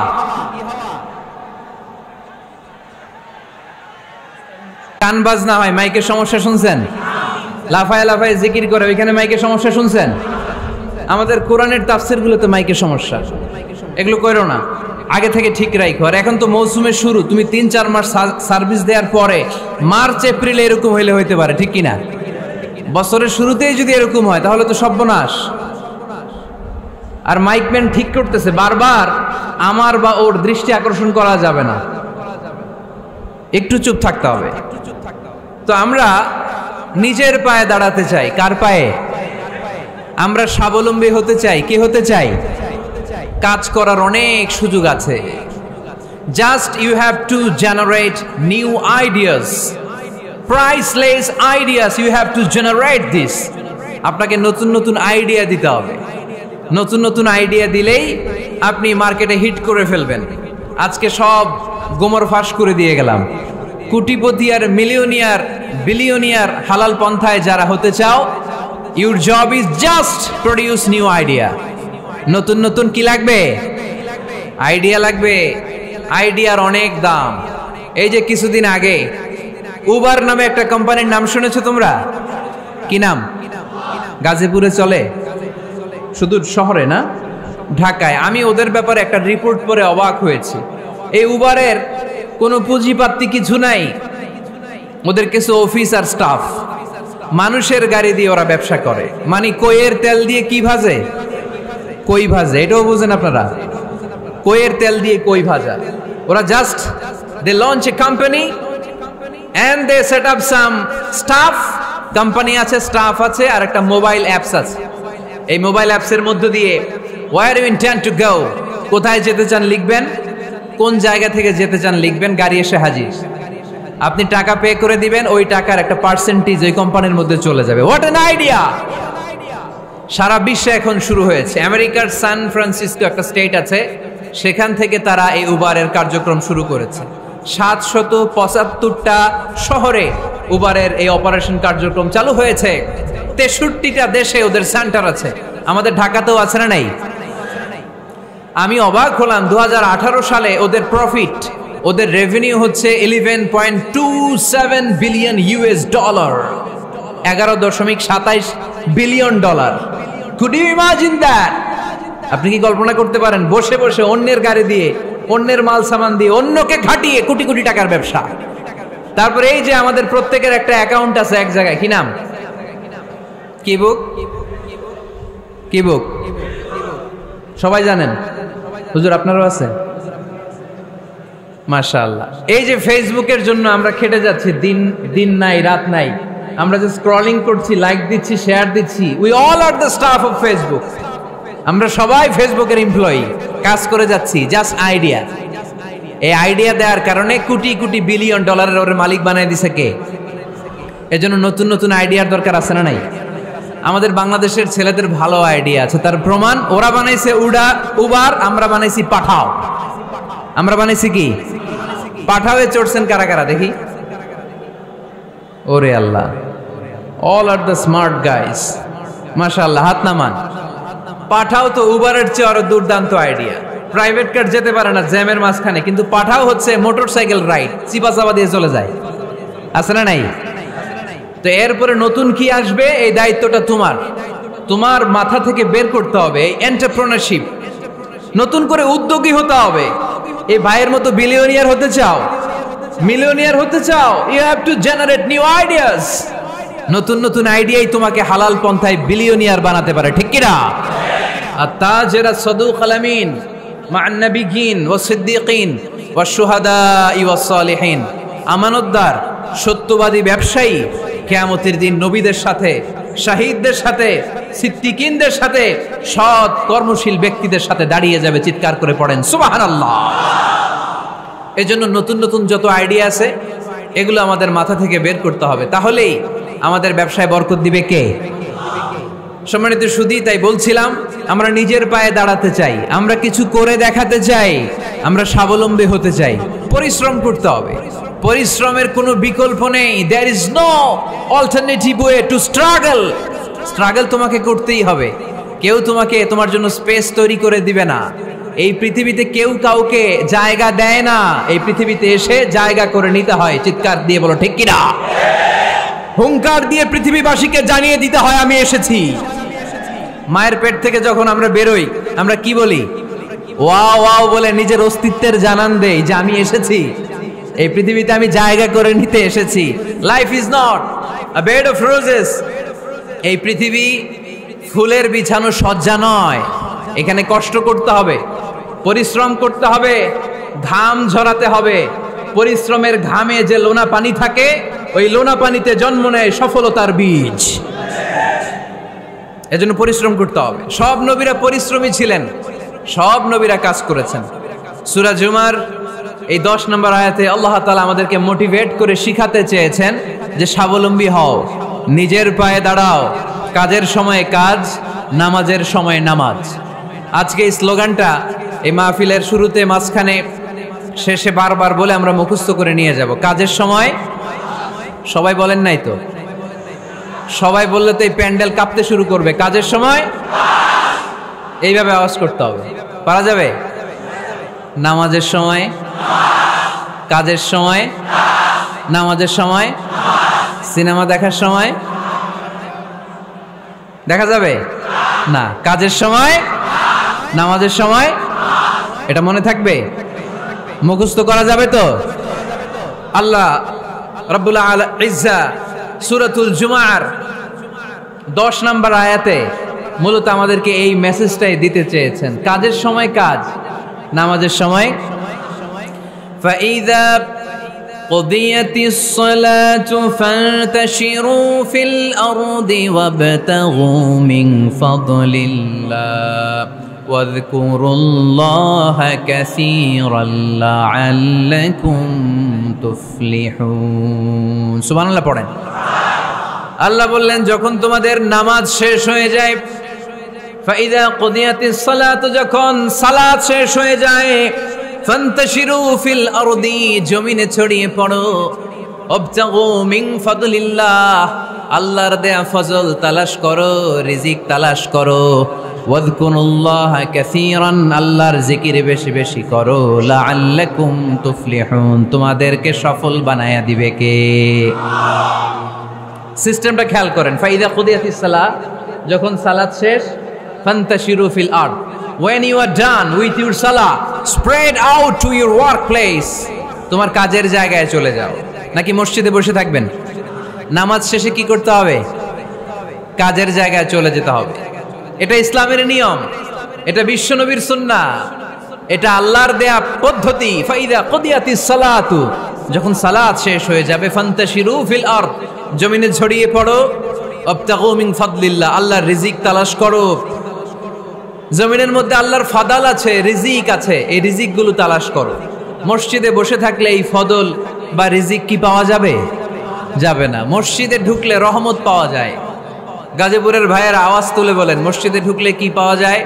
কান বাজনা হয়, মাইকের সমস্যা শুনছেন? লাফায় লাফায় জিকির করে, ওইখানে মাইকের সমস্যা শুনছেন? আমাদের কোরআনের তাফসিরগুলোতে মাইকের সমস্যা, এগুলো করো না, আগে থেকে ঠিক রাখো। আর এখন তো মৌসুমের শুরু, তুমি 3-4 মাস সার্ভিস দেওয়ার পরে মার্চ এপ্রিলে এরকম হইলে হইতে পারে, ঠিক কিনা? বছরের শুরুতেই যদি এরকম হয় তাহলে তো সর্বনাশ। আর মাইকম্যান ঠিক করতেছে, বারবার আমার বা ওর দৃষ্টি আকর্ষণ করা যাবে না, একটু চুপ থাকতে হবে। তো আমরা নিজের পায়ে দাঁড়াতে চাই। কার পায়ে? আমরা স্বাবলম্বী হতে চাই। কি হতে চাই? কাজ করার অনেক সুযোগ আছে। Just you have to generate new ideas, priceless ideas, you have to generate this. আপনাকে নতুন নতুন আইডিয়া দিতে হবে। নতুন নতুন আইডিয়া দিলেই আপনি মার্কেটে হিট করে ফেলবেন। আজকে সব গোমর ফাঁস করে দিয়ে গেলাম। কোটিপতি আর মিলিয়নিয়ার, বিলিয়নিয়ার হালাল পন্থায় যারা হতে চাও, your job is just produce new idea. নতুন নতুন কি লাগবে? আইডিয়া লাগবে। আইডিয়ার অনেক দাম। এই যে কিছুদিন আগে উবার নামে একটা কোম্পানির নাম শুনেছো তোমরা? কি নাম? গাজীপুরে চলে, শুধু শহরে না, ঢাকায়। আমি ওদের ব্যাপারে একটা রিপোর্ট পড়ে অবাক হয়েছি। এই উবারের কোনো পুঁজিপাতি কিছু নাই, ওদের কিছু অফিস আর স্টাফ। মানুষের গাড়ি দিয়ে ওরা ব্যবসা করে, মানে কইয়ের তেল দিয়ে কি ভাজে? কই ভাজে। এটাও বুঝেন আপনারা? কইয়ের তেল দিয়ে কই ভাজা। ওরা just they launch a company and they set up some stuff. Company আছে, স্টাফ আছে, আর একটা মোবাইল অ্যাপস আছে। এই মোবাইল অ্যাপসের মধ্য দিয়ে where you intend to go, কোথায় যেতে চান লিখবেন, কোন জায়গা থেকে যেতে চান লিখবেন, গাড়ি এসে হাজির। আপনি টাকা পে করে দিবেন, ওই টাকার একটা পার্সেন্টেজ ওই কোম্পানির মধ্যে চলে যাবে। What an idea! সারা বিশ্বে এখন শুরু হয়েছে। আমেরিকার সান ফ্রান্সিসকো একটা স্টেট আছে, সেখান থেকে তারা এই উবারের কার্যক্রম শুরু করেছে। 775টা শহরে উবারের এই অপারেশন কার্যক্রম চালু হয়েছে। 63টা দেশে ওদের সেন্টার আছে, আমাদের ঢাকাতেও আছে না নাই? আমি অবাক হলাম 2018 সালে ওদের প্রফিট, ওদের রেভিনিউ হচ্ছে 11.27 billion US dollar, 11.27 billion dollar. Could you imagine that? আপনি কি কল্পনা করতে পারেন বসে বসে অন্যের গাড়ি দিয়ে, অন্যের মাল সামান দিয়ে, অন্যকে খাটিয়ে কোটি কোটি টাকার ব্যবসা? তারপরে এই যে আমাদের প্রত্যেকের একটা অ্যাকাউন্ট আছে এক জায়গায়, কি নাম? কি বুক? কি বুক? সবাই জানেন? হুজুর আপনারও আছে? মাশাআল্লাহ। এই যে ফেসবুকের জন্য আমরা খেটে যাচ্ছি, দিন নাই রাত নাই, আমরা যে স্ক্রলিং করছি, লাইক দিচ্ছি, শেয়ার দিচ্ছি, we all are the staff of Facebook. আমরা সবাই ফেসবুকের এমপ্লয়ি, কাজ করে যাচ্ছি। Just idea. এই আইডিয়া দেওয়ার কারণে কোটি কোটি বিলিয়ন ডলারের ওর মালিক বানাই দিছে কে? এজন্য নতুন নতুন আইডিয়ার দরকার আছে না নাই? আমাদের বাংলাদেশের ছেলেদের ভালো আইডিয়া আছে, তার প্রমাণ ওরা বানাইছে উবার, আমরা বানাইছি পাঠাও। আমরা বানাইছি কি? পাঠাওয়ে চড়ছেন কারা কারা দেখি? ওরে আল্লাহ, all are the smart guys, মাশাআল্লাহ, হাত নামান। পাঠাও তো উবারের চেয়ে আরো দুর্দান্ত আইডিয়া। প্রাইভেট কার যেতে পারে না জ্যামের মাঝখানে, কিন্তু পাঠাও হচ্ছে মোটরসাইকেল রাইড, চিপাচাপা দিয়ে চলে যায়, আছে না নাই? তো এরপরে নতুন কি আসবে, এই দায়িত্বটা তোমার মাথা থেকে বের করতে হবে। এই এন্টারপ্রেনারশিপ, নতুন করে উদ্যোগী হতে হবে। এই ভাইয়ের মতো বিলিয়নিয়ার হতে চাও, মিলিয়নিয়ার হতে চাও, you have to generate new ideas. নতুন নতুন আইডিয়াই তোমাকে হালাল পন্থায় বিলিয়নিয়ার বানাতে পারে, ঠিক কিনা? আত-তাজিরা সাদুকুল আমিন মা'আন নাবিয়্যিন ওয়াস সিদ্দীকিন ওয়াশ শুহাদা'i ওয়াস সালিহিন। আমানতদার, সত্যবাদী ব্যবসায়ী কিয়ামতের দিন নবীদের সাথে, শাহিদদের সাথে, সিদ্দীকিনদের সাথে, সৎ কর্মশীল ব্যক্তিদের সাথে দাঁড়িয়ে যাবে। চিৎকার করে পড়েন সুবহানাল্লাহ। এজন্য নতুন নতুন যত আইডিয়া আছে এগুলো আমাদের মাথা থেকে বের করতে হবে, তাহলেই আমাদের ব্যবসায় বরকত দিবে কে? সম্মানিত সুধী, তাই বলছিলাম আমরা নিজের পায়ে দাঁড়াতে চাই, আমরা কিছু করে দেখাতে চাই, আমরা স্বাবলম্বী হতে চাই। পরিশ্রম করতে হবে, পরিশ্রমের কোনো বিকল্প নেই। There is no alternative way to struggle. Struggle তোমাকে করতেই হবে। কেউ তোমার জন্য স্পেস তৈরি করে দিবে না। এই পৃথিবীতে কেউ কাউকে জায়গা দেয় না, এই পৃথিবীতে এসে জায়গা করে নিতে হয়। চিৎকার দিয়ে বলো ঠিক কিনা? হুঙ্কার দিয়ে পৃথিবীবাসীকে জানিয়ে দিতে হয় আমি এসেছি। মায়ের পেট থেকে যখন আমরা বেরোই, আমরা কি বলি? ওয়াও ওয়াও বলে নিজের অস্তিত্বের জানান দেই যে আমি এসেছি, এই পৃথিবীতে আমি জায়গা করে নিতে এসেছি। Life is not a bed of roses. এই পৃথিবী ফুলের বিছানো সজ্জা নয়। এখানে কষ্ট করতে হবে, পরিশ্রম করতে হবে, ঘাম ঝরাতে হবে। পরিশ্রমের ঘামে যে লোনা পানি থাকে, ওই লোনা পানিতে জন্ম নেয় সফলতার বীজ। এজন্য পরিশ্রম করতে হবে। সব নবীরা পরিশ্রমী ছিলেন, সব নবীরা কাজ করেছেন। সূরা জুমার এই 10 নম্বর আয়াতে আল্লাহ তাআলা আমাদেরকে মোটিভেট করে শিখাতে চেয়েছেন যে স্বাবলম্বী হও, নিজের পায়ে দাঁড়াও, কাজের সময়ে কাজ, নামাজের সময়ে নামাজ। আজকে এই স্লোগানটা এই মাহফিলের শুরুতে, মাঝখানে, শেষে বারবার বলে আমরা মুখস্থ করে নিয়ে যাব। কাজের সময়, সবাই বলেন নাই তো? সবাই বললে তো এই প্যান্ডেল কাঁপতে শুরু করবে। কাজের সময় এইভাবে আওয়াজ করতে হবে, পারা যাবে? নামাজের সময়, কাজের সময়, নামাজের সময়, সিনেমা দেখার সময় দেখা যাবে না? কাজের সময়, নামাজের সময়, এটা মনে থাকবে? মুখস্থ করা যাবে তো? আল্লাহ রাব্বুল ইজ্জা সূরাতুল জুমার 10 নম্বর আয়াতে মূলত আমাদেরকে এই মেসেজটাই দিতে চেয়েছেন। কাজের সময় কাজ, নামাজের সময়। ফাইযা قضيت الصلاة فانتشروا في الأرض وابتغوا من فضل الله واذكروا الله كثيرا لعلكم تفلحون سبحان الله পড়েন আল্লাহ বললেন যখন তোমাদের নামাজ শেষ হয়ে যায় ফাইদা কুদিয়াতিস সালাত যখন সালাত শেষ হয়ে যায় ফান্তাশিরু ফিল আরদি জমিনে ছড়িয়ে পড়ো ওয়াবতাগু মিন ফাদলিল্লাহ, আল্লাহর দেয়া ফজল তালাশ করো, রিজিক তালাশ করো। ওয়াযকুরুল্লাহা কাসীরান, আল্লাহর জিকির বেশি বেশি করো। লাআল্লাকুম তুফলিহুন, তোমাদেরকে সফল বানায়া দিবে কে? সিস্টেমটা খেয়াল করেন। ফাইদা কুদিয়াতিস সালাহ, যখন সালাত শেষ, ফান্তাশিরু ফিল আরদ, when you are done with your salah, spread out to your workplace, তোমার কাজের জায়গায় চলে যাও। নাকি মসজিদে বসে থাকবেন? নামাজ শেষে কি করতে হবে? কাজের জায়গায় চলে যেতে হবে। এটা ইসলামের নিয়ম, এটা বিশ্বনবীর সুন্নাহ, এটা আল্লাহর দেয়া পদ্ধতি। ফাইদা কুদিয়াতিস সালাতু, যখন সালাত শেষ হয়ে যাবে, ফান্তাশিরু ফিল আরদ, জমিনে ছড়িয়ে পড়ো। ওয়াবতাগু মিন ফাদলিল্লাহ, আল্লাহর রিজিক তালাশ করো। জমিনের মধ্যে আল্লাহর ফাদাল আছে, রিজিক আছে, এই রিজিকগুলো তালাশ করো। মসজিদে বসে থাকলে এই ফদল বা রিজিক কি পাওয়া যাবে? যাবে না। মসজিদে ঢুকলে রহমত পাওয়া যায়। গাজীপুরের ভাইয়েরা আওয়াজ তুলে বলেন, মসজিদে ঢুকলে কি পাওয়া যায়?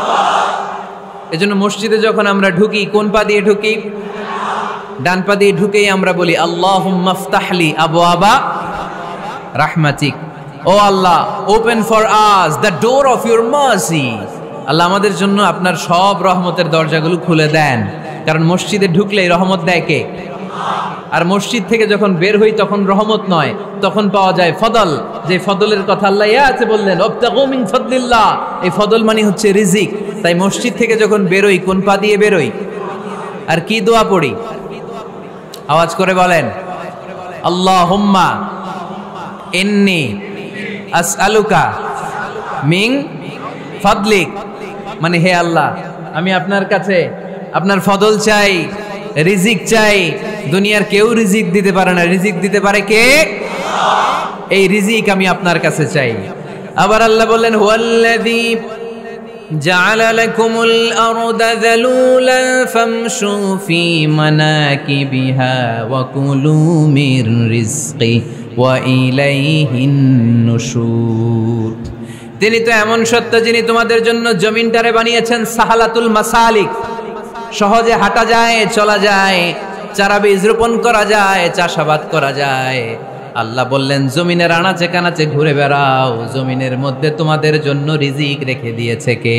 এজন্য মসজিদে যখন আমরা ঢুকি, কোন পা দিয়ে ঢুকি? ডান পা দিয়ে ঢুকেই আমরা বলি আল্লাহুম্মা ইফতাহলি আবওয়াবা রাহমাতিক, O Allah, open for us the door of your mercy. আল্লাহ আমাদের জন্য আপনার সব রহমতের দরজাগুলো খুলে দেন। কারণ মসজিদে ঢুকলেই রহমত দেয় কে? আর মসজিদ থেকে যখন বের হই তখন রহমত নয়, তখন পাওয়া যায় ফদল। যে ফদলের কথা আল্লাহ ইয়াতে বললেন, ওয়াবতাগু মিন ফাদলিল্লাহ, এই ফদল মানে হচ্ছে রিজিক। তাই মসজিদ থেকে যখন বেরোই, কোন পা দিয়ে বেরোই? আর কি দোয়া পড়ি? আওয়াজ করে বলেন, আল্লাহুম্মা ইন্নী আসআলুকা মিন ফাদলিক, মানে হে আল্লাহ, আমি আপনার কাছে আপনার ফদল চাই, রিজিক চাই। দুনিয়ার কেউ রিজিক দিতে পারে না, রিজিক দিতে পারে কে? এই রিজিক আমি আপনার কাছে চাই। আবার আল্লাহ বললেন, হুয়াল্লাযী জাআলা লাকুমুল আরদা যালুলান ফামশু ফি মানাকিবিহা ওয়া কুলু মির রিজকি ওয়া ইলাইহিন নুশুর। তিনি তো এমন সত্য যিনি তোমাদের জন্য জমিনটারে বানিয়েছেন সাহালাতুল মাসালিক, সহজে হাঁটা যায়, চলা যায়, চারা বীজ রোপণ করা যায়, চাষাবাদ করা যায়। আল্লাহ বললেন, জমিনের আনাচে কানাচে ঘুরে বেড়াও, জমিনের মধ্যে তোমাদের জন্য রিজিক রেখে দিয়েছে কে?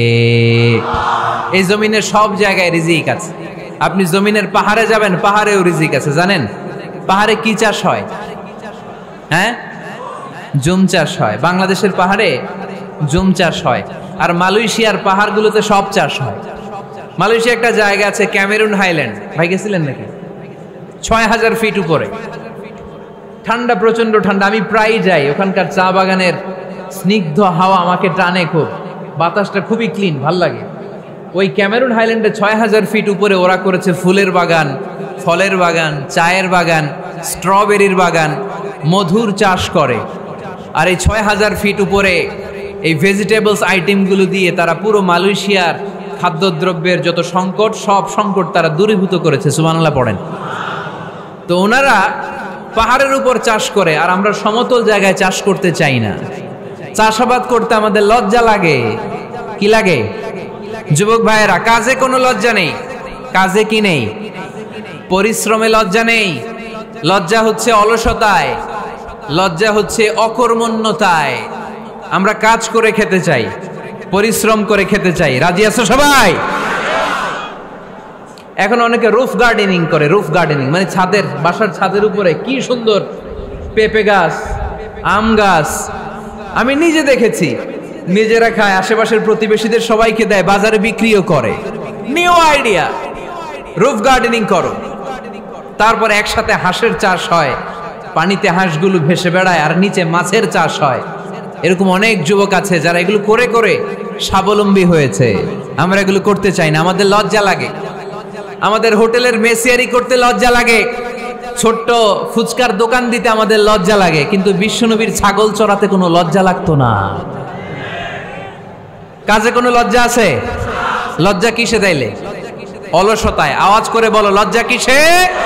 এই জমিনের সব জায়গায় রিজিক আছে। আপনি জমিনের পাহাড়ে যাবেন, পাহাড়েও রিজিক আছে। জানেন পাহাড়ে কি চাষ হয়? হ্যাঁ, জুম চাষ হয়। বাংলাদেশের পাহাড়ে জুম চাষ হয়, আর মালয়েশিয়ার পাহাড়গুলোতে সব চাষ হয়। মালয়েশিয়া একটা জায়গা আছে ক্যামেরুন হাইল্যান্ড, ভাই গেছিলেন নাকি? ৬,০০০ ফিট উপরে, ঠান্ডা, প্রচন্ড ঠান্ডা। আমি প্রায় যাই, ওখানকার চা বাগানের স্নিগ্ধ হাওয়া আমাকে টানে খুব, বাতাসটা খুবই ক্লিন, ভাল লাগে। ওই ক্যামেরুন হাইল্যান্ডে ৬,০০০ ফিট উপরে ওরা করেছে ফুলের বাগান, ফলের বাগান, চায়ের বাগান, স্ট্রবেরির বাগান, মধুর চাষ করে। আর এই ৬,০০০ ফিট উপরে এই ভেজিটেবলস আইটেমগুলো দিয়ে তারা পুরো মালয়েশিয়ার খাদ্যদ্রব্যের যত সংকট, সব সংকট তারা দূরীভূত করেছে। সুবহানাল্লাহ পড়েন। তো ওনারা পাহাড়ের উপর চাষ করে, আর আমরা সমতল জায়গায় চাষ করতে চাই না। চাষাবাদ করতে আমাদের লজ্জা লাগে। কি লাগে? যুবক ভাইয়েরা, কাজে কোনো লজ্জা নেই। কাজে কি নেই? পরিশ্রমে লজ্জা নেই। লজ্জা হচ্ছে অলসতায়, লজ্জা হচ্ছে অকর্মণ্যতায়। আমরা কাজ করে খেতে চাই, পরিশ্রম করে খেতে চাই। রাজি আছো সবাই? এখন অনেকে রুফ গার্ডেনিং করে। রুফ গার্ডেনিং মানে ছাদের, বাসার ছাদের উপরে কি সুন্দর পেঁপে গাছ, আম গাছ। আমি নিজে দেখেছি, নিজেরা খায়, আশেপাশের প্রতিবেশীদের সবাইকে দেয়, বাজারে বিক্রিও করে। নিউ আইডিয়া, রুফ গার্ডেনিং করো। তারপর একসাথে হাঁসের চাষ হয়, পানিতে হাঁসগুলো ভেসে বেড়ায়, আর নিচে মাছের চাষ হয়। এরকম অনেক যুবক আছে যারা এগুলো করে করে স্বাবলম্বী হয়েছে। আমরা এগুলো করতে চাই না, আমাদের লজ্জা লাগে। আমাদের হোটেলের মেসিয়ারি করতে লজ্জা লাগে, ছোট্ট ফুচকার দোকান দিতে আমাদের লজ্জা লাগে। কিন্তু বিশ্বনবীর ছাগল চড়াতে কোনো লজ্জা লাগতো না। কাজে কোনো লজ্জা আছে? লজ্জা কিসে তাইলে? অলসতায়। আওয়াজ করে বলো, লজ্জা কিসে?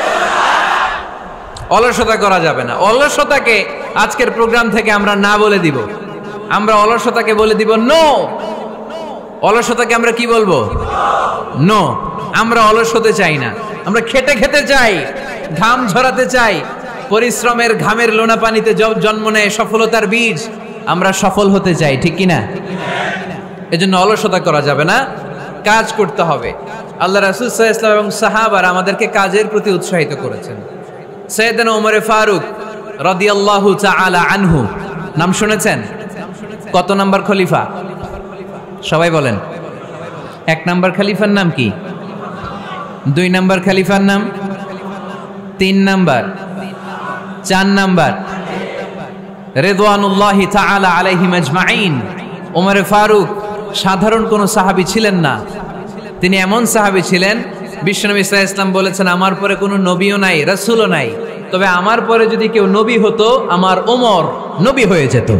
অলসতা করা যাবে না। অলসতাকে আজকের প্রোগ্রাম থেকে আমরা না বলে দিব। আমরা অলসতাকে বলে দিব নো। অলসতাকে আমরা কি বলবো? নো। আমরা অলস হতে চাই না, আমরা খেটে খেতে চাই, ঘাম ঝরাতে চাই, পরিশ্রমের ঘামের লোনা পানিতে জন্ম নেয় সফলতার বীজ। আমরা সফল হতে চাই, ঠিক কিনা? এজন্য অলসতা করা যাবে না, কাজ করতে হবে। আল্লাহ রাসূল সাল্লাল্লাহু আলাইহি ওয়াসাল্লাম এবং সাহাবারা আমাদেরকে কাজের প্রতি উৎসাহিত করেছেন। সাইয়েদনা ওমর ফারুক রাদিয়াল্লাহু তাআলা আনহু নাম শুনেছেন? কত নাম্বার খলিফা? সবাই বলেন। 1 নাম্বার খলিফার নাম কি? 2 নাম্বার খলিফার নাম? 3 নাম্বার? 4 নাম্বার? রিদওয়ানুল্লাহি তাআলা আলাইহিম আজমাইন। ওমর ফারুক সাধারণ কোন সাহাবী ছিলেন না, তিনি এমন সাহাবী ছিলেন, বিশ্বনবী সাল্লাল্লাহু আলাইহি ওয়াসাল্লাম বলেছেন আমার পরে কোনো নবীও নাই, রাসূলও নাই, তবে আমার পরে যদি কেউ নবী হতো আমার ওমর নবী হয়ে যেত।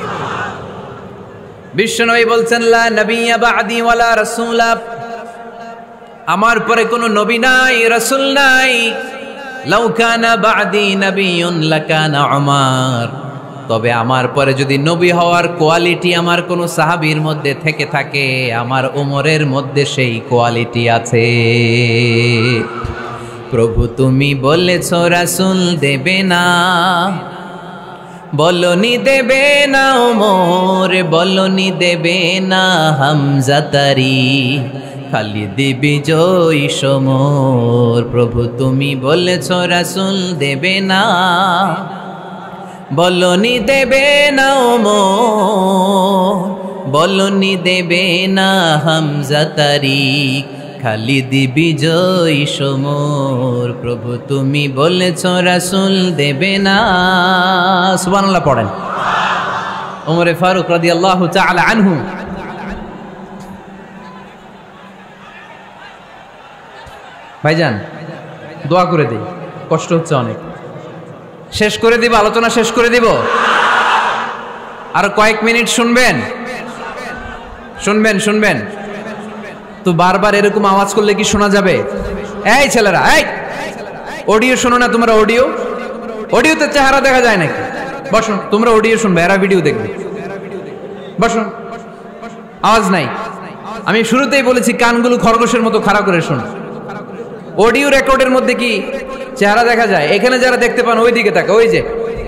বিশ্বনবী বলছেন লা নবিয়্যা বা'দি ওয়ালা রাসূলা, আমার পরে কোনো নবী নাই, রাসূল নাই। লাউ কানা বা'দি নাবিয়্যুন লাকানা উমর, তবে আমার পরে যদি নবী হওয়ার কোয়ালিটি আমার কোনো সাহাবীর মধ্যে থেকে থাকে, আমার ওমরের মধ্যে সেই কোয়ালিটি আছে। প্রভু তুমি বলেছ রাসূল দেবে না, বলনি দেবে না ওমর, বলনি দেবে না হামজা তারি, খালিদ বিজয়ী সমর। প্রভু তুমি বলেছ রাসূল দেবে না, বলনি দেবে না ওমর, বলনি দেবে না হামজা তারি, খালিদ বিজয়ী সমর। প্রভু তুমি বলেছ রাসূল দেবে না। সুবহানাল্লাহ পড়েন। ওমর ফারুক রাদিয়াল্লাহু তাআলা আনহু ভাইজান দোয়া করে দেই, কষ্ট হচ্ছে অনেক। শেষ করে দিব, আলোচনা শেষ করে দিব। আর কয়েক মিনিট শুনবেন, শুনবেন শুনবেন তো বারবার এরকম আওয়াজ করলে কি শোনা যাবে? এই ছেলেরা, এই অডিও শোনো না তোমরা? অডিও, অডিওতে চেহারা দেখা যায় নাকি? বসো, তোমরা অডিও শুনবে, এরা ভিডিও দেখবে। বসো, আওয়াজ নাই। আমি শুরুতেই বলেছি কানগুলো খরগোশের মতো খাড়া করে শোনো। অডিও রেকর্ডের মধ্যে কি চেহারা দেখা যায়? এখানে যারা দেখতে পান ওই দিকে তাকা, ওই যে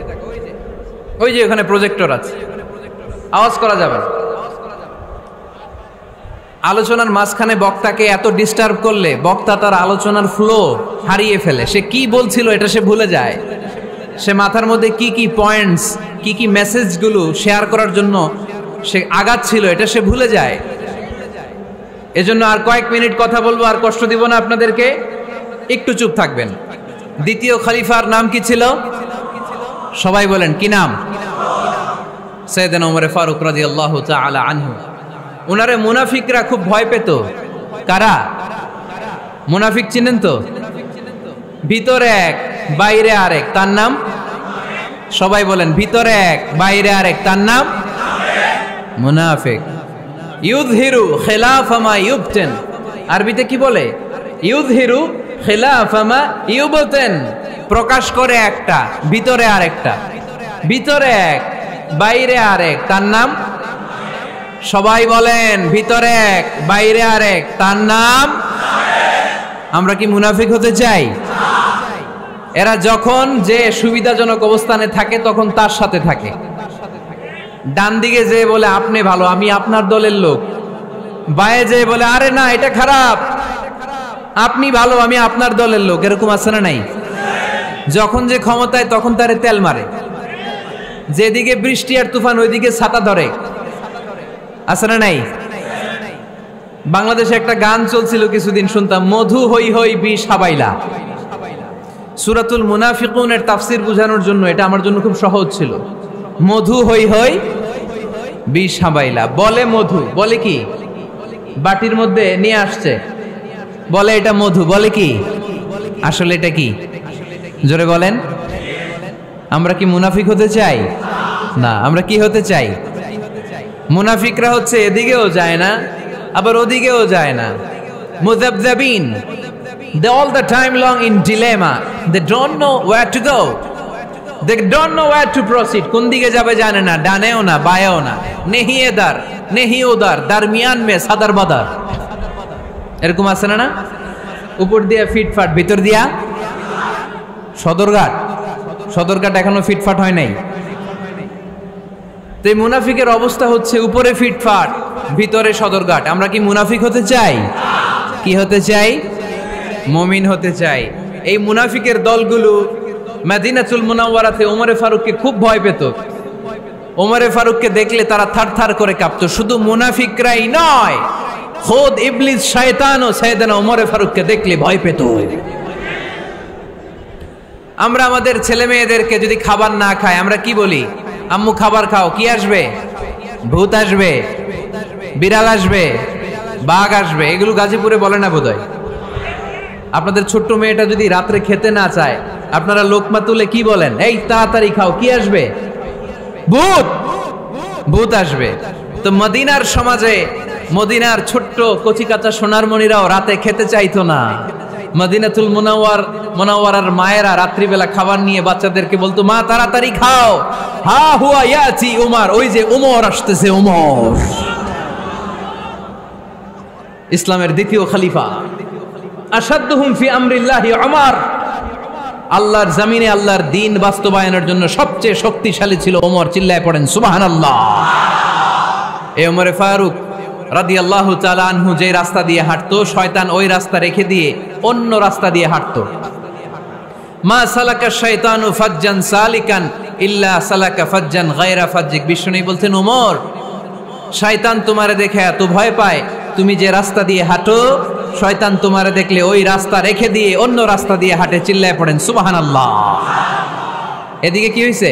ওখানে প্রজেক্টর আছে, আওয়াজ করা যাবে না। আলোচনার মাঝখানে বক্তাকে এত ডিস্টার্ব করলে বক্তা তার আলোচনার ফ্লো হারিয়ে ফেলে। সে কি বলছিল এটা সে ভুলে যায়। সে মাথার মধ্যে কি কি পয়েন্টস, কি কি মেসেজগুলো শেয়ার করার জন্য সে আগাচ্ছিল এটা সে ভুলে যায়। এজন্য আর কয়েক মিনিট কথা বলবো, আর কষ্ট দিব না আপনাদেরকে, একটু চুপ থাকবেন। দ্বিতীয় খলিফার নাম কি ছিল? সবাই বলেন কি নাম? সাইয়েদনা ওমর ফারুক রাদিয়াল্লাহু তাআলা আনহু। উনারে মুনাফিকরা খুব ভয় পেত। কারা? মুনাফিক চিনেন তো? ভিতরে এক বাইরে আরেক, তার নাম? সবাই বলেন ভিতরে এক বাইরে আরেক, তার নাম মুনাফিক। ইউযহিরু খিলাফা মা ইউবতিন, আরবিতে কি বলে? ইউযহিরু খিলাফা মা ইউবতিন, প্রকাশ করে একটা, ভিতরে আরেকটা। ভিতরে এক বাইরে আরেক, তার নাম? সবাই বলেন ভিতরে এক বাইরে আরেক, তার নাম? আমরা কি মুনাফিক হতে চাই? এরা যখন যে সুবিধাজনক অবস্থানে থাকে তখন তার সাথে থাকে। ডান দিকে যে বলে আপনি ভালো, আমি আপনার দলের লোক। বায়ে যে বলে আরে না এটা খারাপ, আপনি ভালো, আমি আপনার দলের লোক। এরকম আছে না নাই? যখন যে ক্ষমতায় তখন তারে তেল মারে। যেদিকে বৃষ্টি আর তুফান ওইদিকে ছাতা ধরে। আছে না নাই? বাংলাদেশে একটা গান চলছিল কিছুদিন, শুনতাম, মধু হই হই বিষ হাবাইলা। সূরাতুল মুনাফিকুনের তাফসীর বোঝানোর জন্য এটা আমার জন্য খুব সহজ ছিল। মধু হই হই বিষ হাবাইলা। বলে মধু, বলে কি? বাটির মধ্যে নিয়ে আসছে, বলে এটা মধু, বলে কি? আসলে এটা কি? জোরে বলেন। আমরা কি মুনাফিক হতে চাই? না। আমরা কি হতে চাই? মুনাফিকরা হচ্ছে এদিকেও যায় না আবার ওদিকেও যায় না। মুযাবযাবিন, they all the time long in dilemma, they don't know where to go, they don't know where to proceed, কোন দিকে যাবে জানে না, ডানেও না বায়েও না, নেহি এদার নেহি ওদার, দরমিয়ান মে সাদার বাদার। এরকম আছে না? উপর দিয়া ফিটফাট, ভিতর দিয়া সদরঘাট। সদরঘাট এখনো ফিটফাট হয় নাই। তো এই মুনাফিকের অবস্থা হচ্ছে উপরে ফিটফাট, ভিতরে সদরঘাট। আমরা কি মুনাফিক হতে চাই? কি হতে চাই? মুমিন হতে চাই। এই মুনাফিকের দলগুলো মদিনাতুল মুনাওয়ারাতে ওমরে ফারুককে খুব ভয় পেত। ওমরে ফারুককে দেখলে তারা থারথার করে কাঁপতো। শুধু মুনাফিকরাই নয়, খোদ ইবলিস শয়তানও সাইয়েদনা ওমরে ফারুককে দেখলে ভয় পেত। আমরা আমাদের ছেলে মেয়েদেরকে যদি খাবার না খায় আমরা কি বলি? আম্মু খাবার খাও। কি আসবে? ভূত আসবে, বিড়াল আসবে, বাঘ আসবে। এগুলো গাজীপুরে বলে না বোধহয়। আপনাদের ছোট্ট মেয়েটা যদি রাত্রে খেতে না চায়, আপনারা লোকমা তুলে কি বলেন? এই তাড়াতাড়ি খাও। কি আসবে? ভূত, ভূত আসবে। তো মদিনার সমাজে মদিনার ছোট্ট কচিকাচা সোনারমণিরাও রাতে খেতে চাইতো না। মদিনাতুল মুনাওয়ারার মায়েরা রাত্রিবেলা খাবার নিয়ে বাচ্চাদেরকে বলতো, মা তাড়াতাড়ি খাও, হা হুয়া ইয়াতি উমর, ওই যে উমর আসতেছে। উমর ইসলামের দ্বিতীয় খলিফা। আশাদ্দুহুম ফি আমরিল্লাহি উমর, আল্লাহর জমিনে আল্লাহর দ্বীন বাস্তবায়নের জন্য সবচেয়ে শক্তিশালী ছিল ওমর। চিল্লায় পড়েন সুবহানাল্লাহ। এই ওমরে ফারুক রাদিয়াল্লাহু তাআলা আনহু যে রাস্তা দিয়ে হাঁটতো, শয়তান ওই রাস্তা রেখে দিয়ে অন্য রাস্তা দিয়ে হাঁটতো। মা সালাকা শাইতানু ফাজ্জান সালিকান ইল্লা সালাকা ফাজ্জান গায়রা ফাজ্জিক। বিষ্ণু বলতেন, ওমর, শয়তান তোমারে দেখে এত ভয় পায়, তুমি যে রাস্তা দিয়ে হাঁটো শয়তান তোমারে দেখলে ওই রাস্তা রেখে দিয়ে অন্য রাস্তা দিয়ে হাঁটে। চিল্লায় পড়েন সুবহানাল্লাহ। এদিকে কি হয়েছে?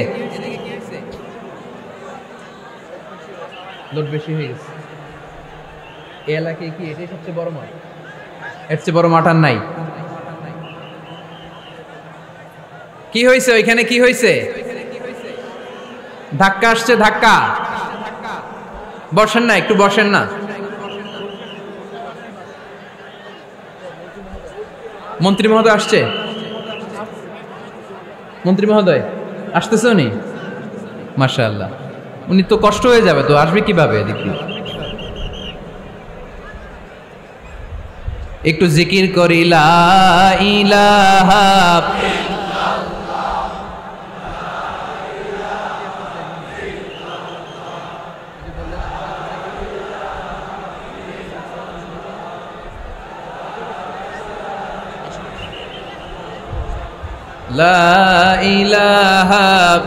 লোড বেশি হয়ে গেছে। এই এলাকায় কি এটাই সবচেয়ে বড় মাঠ? এর চেয়ে বড় মাঠ আর নাই। কি হয়েছে ওইখানে? কি হয়েছে? ধাক্কা আসছে, ধাক্কা। বসেন না, একটু বসেন না। মন্ত্রী মহোদয় আসছে? মন্ত্রী মহোদয় আসতেছে উনি? মাশাআল্লাহ। উনি তো কষ্ট হয়ে যাবে, তো আসবে কিভাবে? দেখি একটু জিকির করি, লা ইলাহা লা ইলাহা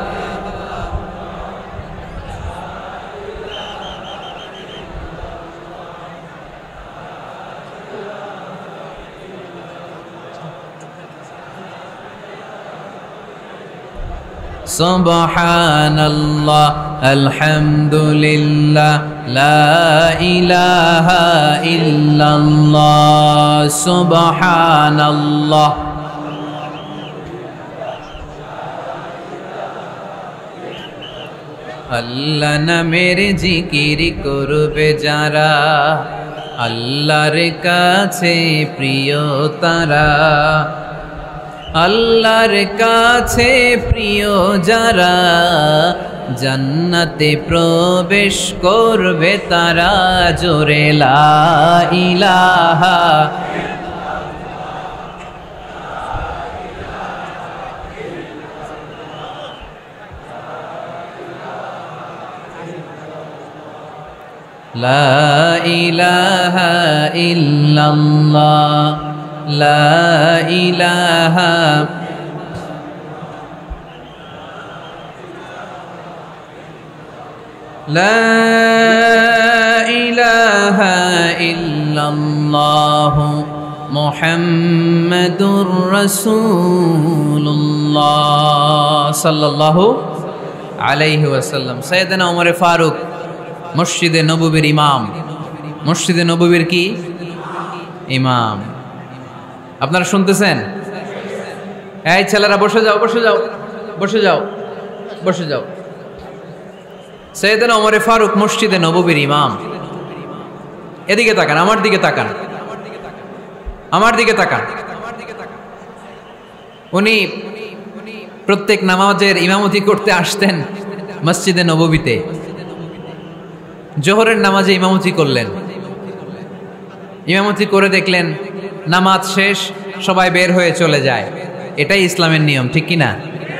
সুবহানাল্লাহ আলহামদুলিল্লাহ লা ইলাহা ইল্লাল্লাহ সুবহানাল্লাহ। আল্লাহ নামের জিকির করবে যারা, আল্লাহর কাছে প্রিয় তারা। আল্লাহর কাছে প্রিয় যারা, জান্নাতে প্রবেশ করবে তারা। জোরে লা ইলাহা লা ইলাহা ইল্লাল্লাহ লা ইলাহা লা ইলাহা ইল্লাল্লাহ মুহাম্মাদুর রাসূলুল্লাহ সাল্লাল্লাহু আলাইহি ওয়াসাল্লাম। সাইয়েদনা ওমর ফারুক মসজিদে নববীর ইমাম। মসজিদে নববীর কি ইমাম? আপনারা শুনতেছেন? এই ছেলেরা বসে যাও, বসে যাও, বসে যাও, বসে যাও। সাইয়েদনা ওমর ফারুক মসজিদে নববীর ইমাম। এদিকে তাকান, আমার দিকে তাকান, আমার দিকে তাকান। উনি প্রত্যেক নামাজের ইমামতি করতে আসতেন মসজিদে নববীতে। জোহরের নামাজে ইমামতি করলেন। ইমামতি করে দেখলেন নামাজ শেষ, সবাই বের হয়ে চলে যায়। এটাই ইসলামের নিয়ম, ঠিক কিনা?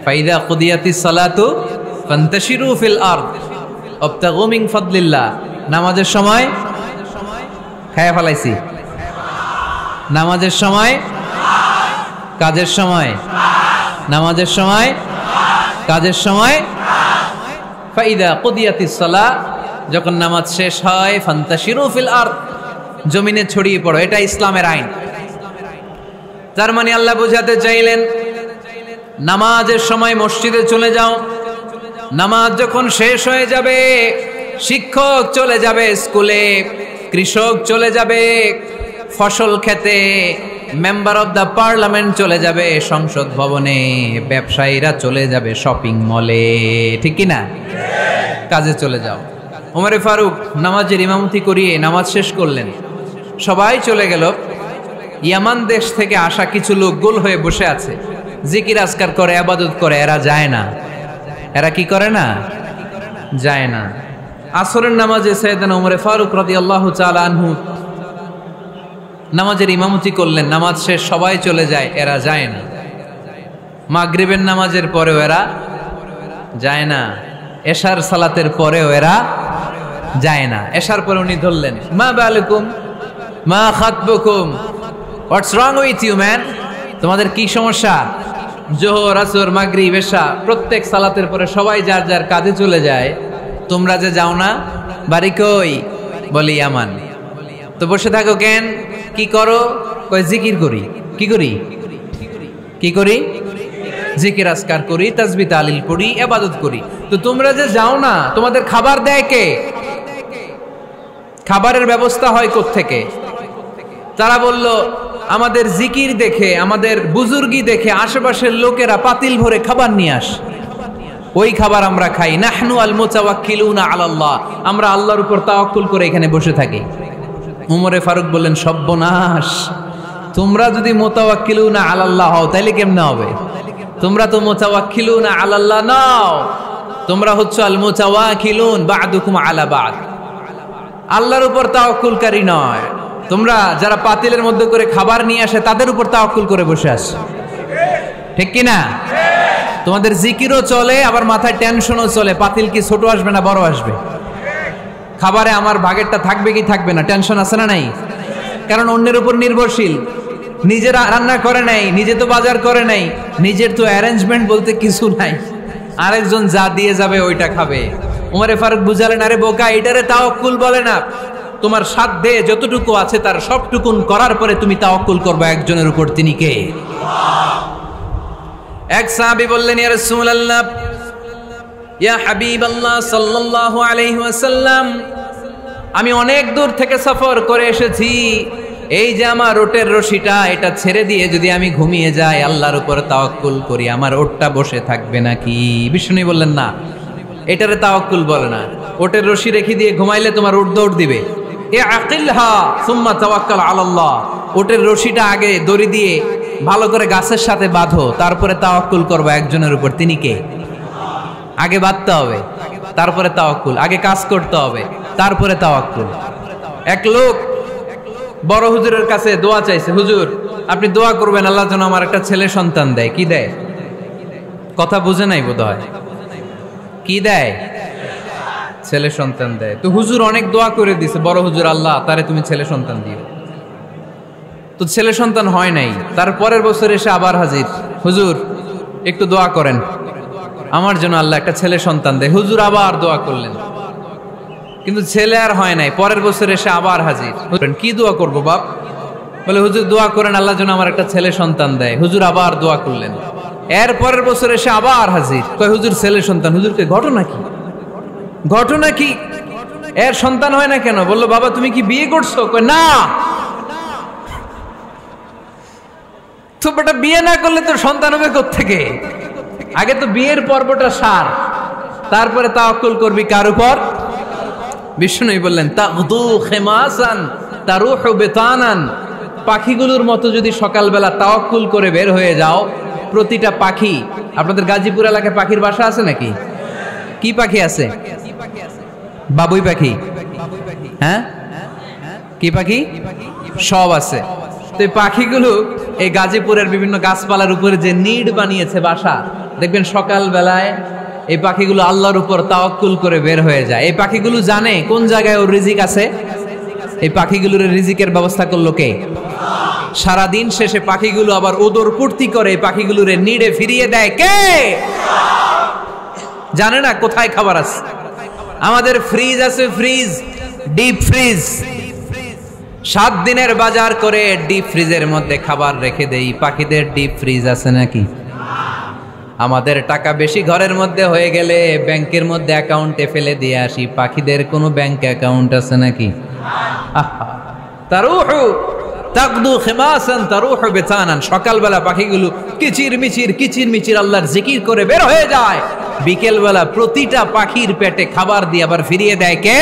ফাইদা কুদিয়াতিস সালাতু ফান্তাশিরু ফিল আরদ ওয়াবতাগু মিন ফাদলিল্লাহ। নামাজের সময় খায়া ফেলাইছি, নামাজের সময়, কাজের সময়, নামাজের সময়, কাজের সময়। ফাইদা কুদিয়াতিস সালাহ, যখন নামাজ শেষ হয়, ফান্তাশিরু ফিল আরদ, জমিনে ছড়িয়ে পড়ো। এটা ইসলামের আইন। তার মানে আল্লাহ বোঝাতে চাইলেন নামাজের সময় মসজিদে চলে যাও। নামাজ যখন শেষ হয়ে যাবে, শিক্ষক চলে যাবে স্কুলে, কৃষক চলে যাবে ফসল খেতে, মেম্বার অব দ্য পার্লামেন্ট চলে যাবে সংসদ ভবনে, ব্যবসায়ীরা চলে যাবে শপিং মলে, ঠিক কি না? কাজে চলে যাও। ওমরে ফারুক নামাজের ইমামতি করিয়ে নামাজ শেষ করলেন, সবাই চলে গেল। ইয়ামান দেশ থেকে আসা কিছু লোক গোল হয়ে বসে আছে, জিকির আজকার করে, ইবাদত করে। এরা যায় না। এরা কি করে না? যায় না। আসরের নামাজে সাইয়েদনা ওমরে ফারুক রাদিয়াল্লাহু তাআলা আনহু নামাজের ইমামতি করলেন। নামাজ শেষ, সবাই চলে যায়, এরা যায় না। মাগরিবের নামাজের পরেও এরা যায় না। এশার সালাতের পরেও এরা যায় না। এশার পরে উনি ধরলেন, মা বালুকুম মা খাতবুকুম, what's wrong with you man? তোমাদের কি সমস্যা? জোহর, আসর, মাগরিব, এশা প্রত্যেক সালাতের পরে সবাই যার যার কাজে চলে যায়, তোমরা যে যাও না? বাড়ি কই? বলি ইয়ামান। তো বসে থাকো কেন? কি করো? কয় জিকির করি। কি করি? কি করি? জিকির আজকার করি, তাসবিহ তাহলিল পড়ি, ইবাদত করি। তো তোমরা যে যাও না, তোমাদের খাবার দেয় কে? খাবারের ব্যবস্থা হয় কোত্থেকে? তারা বলল, আমাদের জিকির দেখে, আমাদের বুজুর্গি দেখে আশেপাশের লোকেরা পাতিল ভরে খাবার নিয়ে আসে, ওই খাবার আমরা খাই। নাহনু আল মুতাওয়াক্কিলুনা আলাল্লাহ, আমরা আল্লাহর উপর তাওয়াক্কুল করে এখানে বসে থাকি। উমরে ফারুক বললেন, সর্বনাশ, তোমরা যদি মুতাওয়াক্কিলুনা আলাল্লাহ হও তাহলে কেমনে হবে? তোমরা তো মুতাওয়াক্কিলুনা আলাল্লাহ নাও, তোমরা হচ্ছে আল মুতাওয়াক্কিলুন বা'দুকুম আলা বা'দ, আল্লাহর উপর তাওয়াক্কুলকারী নয়। তোমরা যারা পাতিলের মধ্যে করে খাবার নিয়ে আসে তাদের উপর তাওয়াক্কুল করে বসে আছো, ঠিক কি না? তোমাদের জিকিরও চলে, আবার মাথায় টেনশনও চলে, পাতিল কি ছোট আসবে না বড় আসবে, খাবারে আমার ভাগেরটা থাকবে কি থাকবে না, টেনশন আছে না নাই? কারণ অন্যের উপর নির্ভরশীল, নিজের রান্না করে নাই, নিজে তো বাজার করে নাই, নিজের তো অ্যারেঞ্জমেন্ট বলতে কিছু নাই, আরেকজন যা দিয়ে যাবে ওইটা খাবে। উমরে ফারুক বুঝালেন, আরে বোকা, এটারে তাওয়াক্কুল বলে না। তোমার সাধ্যে যতটুকু আছে তার সবটুকুন করার পরে তুমি তাওয়াক্কুল করবে একজনের উপর, তিনি কে? এক সাহাবী বললেন, ইয়া রাসূলুল্লাহ, ইয়া হাবিবাল্লাহ সাল্লাল্লাহু আলাইহি ওয়াসাল্লাম, আমি অনেক দূর থেকে সফর করে এসেছি, এই যে আমার ওটের রশিটা, এটা ছেড়ে দিয়ে যদি আমি ঘুমিয়ে যাই, আল্লাহর উপর তাওয়াক্কুল করি, আমার ওটটা বসে থাকবে নাকি? বিষ্ণু বললেন, না, এটারে তাওয়াক্কুল বলে না। ওটের রশি রেখে দিয়ে ঘুমাইলে তোমার উট দৌড় দিবে। এ আকিলহা সুম্মা তাওয়াক্কাল আলাল্লাহ, ওটের রশিটা আগে দড়ি দিয়ে ভালো করে গাছের সাথে বাঁধো, তারপরে তাওয়াক্কুল করবে একজনের উপর, তিনি কে? আগে বাঁধতে হবে, তারপরে তাওয়াক্কুল, আগে কাজ করতে হবে, তারপরে তাওয়াক্কুল। এক লোক বড় হুজুরের কাছে দোয়া চাইছে, হুজুর আপনি দোয়া করবেন আল্লাহ যেন আমার একটা ছেলে সন্তান দেয়। কি দেয়? কথা বুঝে নাই বোধ হয়। কি দেয়? ছেলে সন্তান দেয়। তো হুজুর অনেক দোয়া করে দিছে বড় হুজুর, আল্লাহ তারে তুমি ছেলে সন্তান দিও। তো ছেলে সন্তান হয় নাই। তার পরের বছর এসে আবার হাজির, হুজুর একটু দোয়া করেন আমার জন্য আল্লাহ একটা ছেলে সন্তান দেয়। হুজুর আবার দোয়া করলেন, কিন্তু ছেলে আর হয় নাই। পরের বছর এসে আবার হাজির, কি দোয়া করবো বাপ? বলে হুজুর দোয়া করেন আল্লাহ যেন আমার একটা ছেলে সন্তান দেয়। হুজুর আবার দোয়া করলেন। এর পরের বছর এসে আবার হাজির, কয় হুজুর ছেলে সন্তান। হুজুরকে ঘটনা কি? ঘটনা কি? এর সন্তান হয় না কেন? বললো বাবা তুমি কি বিয়ে করছো? কয় না। তো বেটা বিয়ে না করলে তো সন্তান হবে কোত্থেকে? আগে তো বিয়ের পর্বটা সার, তারপরে তাওয়াক্কুল করবি কার উপর? বিষ্ণু বললেন, তাগদু খিমাসান তারুহু বিতানান, পাখিগুলোর মতো যদি সকালবেলা তাওয়াক্কুল করে বের হয়ে যাও, প্রতিটা পাখি, আপনাদের গাজীপুর এলাকায় পাখির বাসা আছে নাকি? কি পাখি আছে? বাবুই পাখি। হ্যাঁ, কি পাখি? সব আছে। তো এই পাখিগুলো এই গাজীপুরের বিভিন্ন গাছপালার উপরে যে নিড় বানিয়েছে বাসা, দেখবেন সকাল বেলায় এই পাখিগুলো আল্লাহর উপর তাওয়াক্কুল করে বের হয়ে যায়। এই পাখিগুলো জানে কোন জায়গায় ওর রিজিক আছে। এই পাখিগুলোর রিজিকের ব্যবস্থা করলো কে? সারাদিন শেষে পাখিগুলো আবার ওদর পূর্তি করে পাখিগুলোর নিড়ে ফিরিয়ে দেয় কে? জানে না কোথায় খাবার আছে। আমাদের ফ্রিজ আছে, ফ্রিজ, ডিপ ফ্রিজ, 7 দিনের বাজার করে ডিপ ফ্রিজের মধ্যে খাবার রেখে দেই। পাখিদের ডিপ ফ্রিজ আছে নাকি? আমাদের টাকা বেশি ঘরের মধ্যে হয়ে গেলে ব্যাংকের মধ্যে অ্যাকাউন্টে ফেলে দিয়ে আসি। পাখিদের কোনো ব্যাংক অ্যাকাউন্ট আছে নাকি? তারুহু তাকদু খিমাসান তারুহু বিতানান। সকালবেলা পাখিগুলো কিচির মিচির আল্লাহর জিকির করে বের হয়ে যায়। বিকেলবেলা প্রতিটা পাখির পেটে খাবার দিয়ে আবার ফিরিয়ে দেয় কে?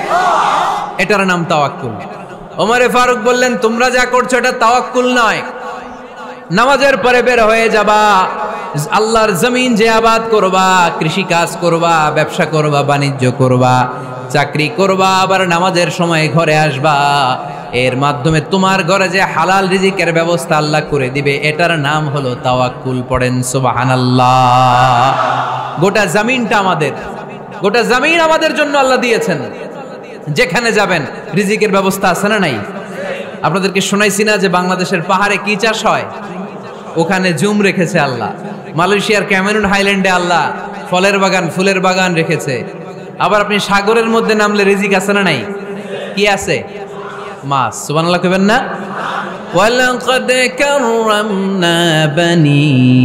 এটার নাম তাওয়াক্কুল। ওমরে ফারুক বললেন, তোমরা যা করছো এটা তাওয়াক্কুল নয়। নামাজের পরে বের হয়ে যাবা, আল্লাহর জমিন যে আবাদ করবা, কৃষি কাজ করবা, ব্যবসা করবা, বাণিজ্য করবা, চাকরি করবা, আবার নামাজের সময় ঘরে আসবা। এর মাধ্যমে তোমার ঘরে যে হালাল রিজিকের ব্যবস্থা আল্লাহ করে দিবে, এটার নাম হলো তাওয়াক্কুল। পড়েন সুবহানাল্লাহ। গোটা জমিনটা আমাদের, গোটা জমিন আমাদের জন্য আল্লাহ দিয়েছেন। যেখানে যাবেন রিজিকের ব্যবস্থা আছে না নাই? আপনাদেরকে শোনাইছি না যে বাংলাদেশের পাহাড়ে কি চাষ হয়? ওখানে জুম রেখেছে আল্লাহ। মালয়েশিয়ার ক্যামেরুন হাইল্যান্ডে আল্লাহ ফলের বাগান, ফুলের বাগান রেখেছে। আবার আপনি সাগরের মধ্যে নামলে রিজিক আছে না নাই? কি আছে? মাছ। সুবহানাল্লাহ কইবেন না? ওয়ালাকাদ কাররামনা বানি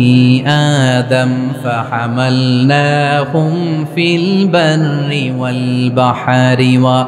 আদম ফাহামালনাহুম ফিল বাররি ওয়াল বাহরি ওয়া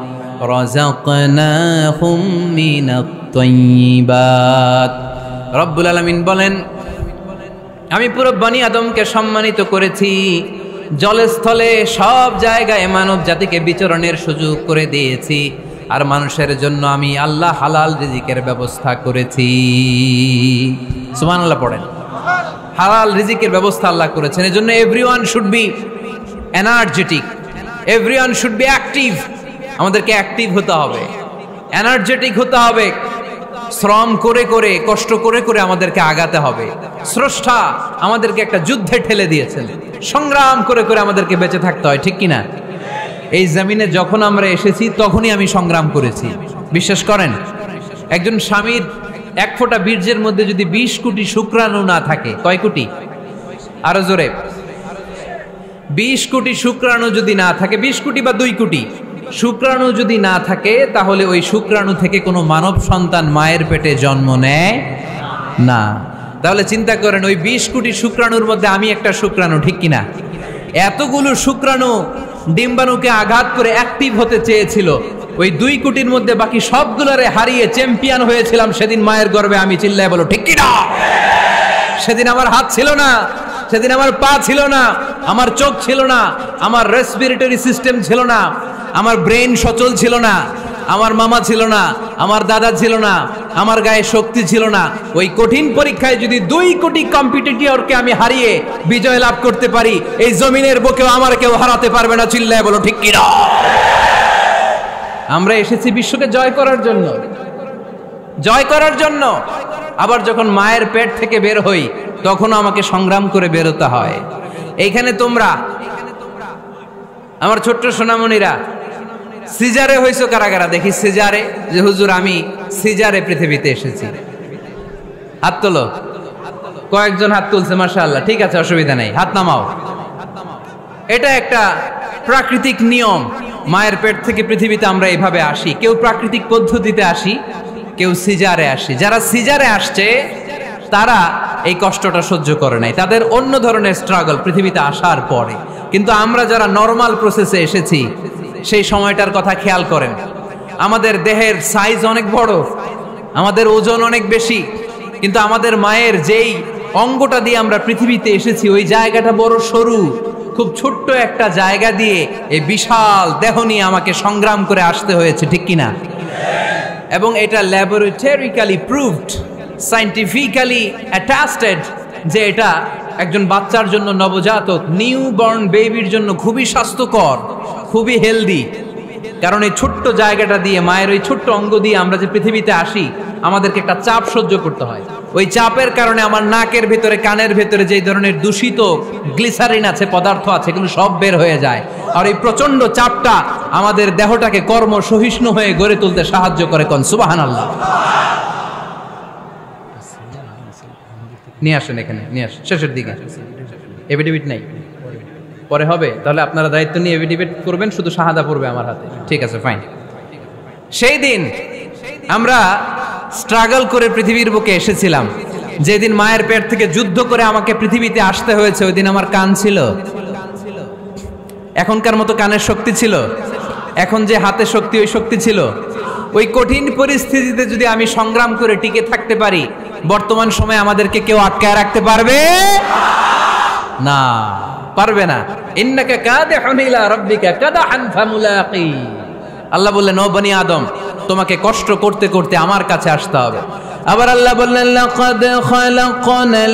রাযাকনাহুম মিনাত তাইয়্যিবাত। রব্বুল আলামিন বলেন, আমি পুরো বনি আদমকে সম্মানিত করেছি। জলে স্থলে সব জায়গায় মানব জাতিকে বিচরণের সুযোগ করে দিয়েছি। আর মানুষের জন্য আমি আল্লাহ হালাল রিজিকের ব্যবস্থা করেছি। সুবহানাল্লাহ পড়েন। হালাল রিজিকের ব্যবস্থা আল্লাহ করেছেন। এজন্য everyone should be energetic, everyone should be active. আমাদেরকে অ্যাক্টিভ হতে হবে, এনার্জেটিক হতে হবে। শ্রম করে করে, কষ্ট করে করে আমাদেরকে আগাতে হবে। স্রষ্টা আমাদেরকে একটা যুদ্ধে ঠেলে দিয়েছেন, সংগ্রাম করে করে আমাদেরকে বেঁচে থাকতে হয়, ঠিক কিনা? এই জমিনে যখন আমরা এসেছি তখনই আমি সংগ্রাম করেছি। বিশ্বাস করেন, একজন স্বামীর 1 ফোঁটা বীর্যের মধ্যে যদি 20 কোটি শুক্রাণু না থাকে, কয় কোটি? আরো জোরে। 20 কোটি শুক্রাণু যদি না থাকে, 20 কোটি বা 2 কোটি শুক্রাণু যদি না থাকে, তাহলে ওই শুক্রাণু থেকে কোনো মানব সন্তান মায়ের পেটে জন্ম নেয় না। তাহলে চিন্তা করেন, ওই 20 কোটি শুক্রাণুর মধ্যে আমি একটা শুক্রাণু, ঠিক কিনা? এতগুলো শুক্রাণু ডিম্বাণুকে আঘাত করে অ্যাক্টিভ হতে চেয়েছিল। ওই 2 কোটির মধ্যে বাকি সবগুলোরে হারিয়ে চ্যাম্পিয়ন হয়েছিলাম সেদিন মায়ের গর্ভে আমি। চিল্লায় বলো ঠিক কিনা? সেদিন আমার হাত ছিল না, সেদিন আমার পা ছিল না, আমার চোখ ছিল না, আমার রেসপিরেটরি সিস্টেম ছিল না, আমার ব্রেন সচল ছিল না, আমার মামা ছিল না, আমার দাদা ছিল না, আমার গায়ে শক্তি ছিল না। ওই কঠিন পরীক্ষায় যদি 2 কোটি কম্পিটিটরকে আমি হারিয়ে বিজয় লাভ করতে পারি, এই জমিনের বুকেও আমার কেউ হারাতে পারবে না। চিল্লায় বলো ঠিক কিনা? আমরা এসেছি বিশ্বকে জয় করার জন্য, জয় করার জন্য। আবার যখন মায়ের পেট থেকে বের হই তখনও আমাকে সংগ্রাম করে বেরোতে হয়। এইখানে তোমরা আমার ছোট্ট সোনামণিরা সিজারে হইছো কারা কারা? দেখি সিজারে, যে হুজুর আমি সিজারে পৃথিবীতে এসেছি। হাত তোলো। কয়েকজন হাত তুলছে, মাশাআল্লাহ। ঠিক আছে, অসুবিধা নেই, হাত নামাও। এটা একটা প্রাকৃতিক নিয়ম। মায়ের পেট থেকে পৃথিবীতে আমরা এভাবে আসি। কেউ প্রাকৃতিক পদ্ধতিতে আসি, কেউ সিজারে আসি। যারা সিজারে আসছে তারা এই কষ্টটা সহ্য করে নাই, তাদের অন্য ধরনের স্ট্রাগল পৃথিবীতে আসার পরে। কিন্তু আমরা যারা নরমাল প্রসেসে এসেছি সেই সময়টার কথা খেয়াল করেন। আমাদের দেহের সাইজ অনেক বড়, আমাদের ওজন অনেক বেশি, কিন্তু আমাদের মায়ের যেই অঙ্গটা দিয়ে আমরা পৃথিবীতে এসেছি ওই জায়গাটা বড় সরু। খুব ছোট্ট একটা জায়গা দিয়ে এই বিশাল দেহ নিয়ে আমাকে সংগ্রাম করে আসতে হয়েছে, ঠিক কিনা? এবং এটা ল্যাবরেটরিক্যালি প্রুভড, সায়েন্টিফিক্যালি অ্যাটাস্টেড যে এটা একজন বাচ্চার জন্য, নবজাতক নিউ বর্ন বেবির জন্য খুবই স্বাস্থ্যকর, খুবই হেলদি। কারণ এই ছোট্ট জায়গাটা দিয়ে, মায়ের ওই ছোট্ট অঙ্গ দিয়ে আমরা যে পৃথিবীতে আসি, আমাদেরকে একটা চাপ সহ্য করতে হয়। ওই চাপের কারণে আমার নাকের ভেতরে, কানের ভেতরে যেই ধরনের দূষিত গ্লিসারিন আছে, পদার্থ আছে, এগুলো সব বের হয়ে যায়। আর এই প্রচন্ড চাপটা আমাদের দেহটাকে কর্ম সহিষ্ণু হয়ে গড়ে তুলতে সাহায্য করে। কোন সুবহানাল্লাহ। নিয়ে আসেন এখানে, নিয়ে আসেন শেষের দিকে। এফিডেভিট নাই, পরে হবে। তাহলে আপনারা দায়িত্ব নিয়ে এফিডেভিট করবেন, শুধু শাহাদা পড়বে আমার হাতে। ঠিক আছে, ফাইন। সেই দিন আমরা স্ট্রাগল করে পৃথিবীর বুকে এসেছিলাম। যেদিন মায়ের পেট থেকে যুদ্ধ করে আমাকে পৃথিবীতে আসতে হয়েছে, ওই দিন আমার কান ছিল? এখনকার মতো কানের শক্তি ছিল? এখন যে হাতে শক্তি, ওই শক্তি ছিল? ওই কঠিন পরিস্থিতিতে যদি আমি সংগ্রাম করে টিকে থাকতে পারি, বর্তমান সময়ে আমাদেরকে কেউ আটকায় রাখতে পারবে না, পারবে না। ইন্নাকা কাদিহুন ইলা রাব্বিকা কাদহান ফামুলাকি। আল্লাহ বললেন, ও বনি আদম, তোমাকে কষ্ট করতে করতে আমার কাছে আসতে হবে। আবার আল্লাহ বললেন, লাকাদ খালাকনাল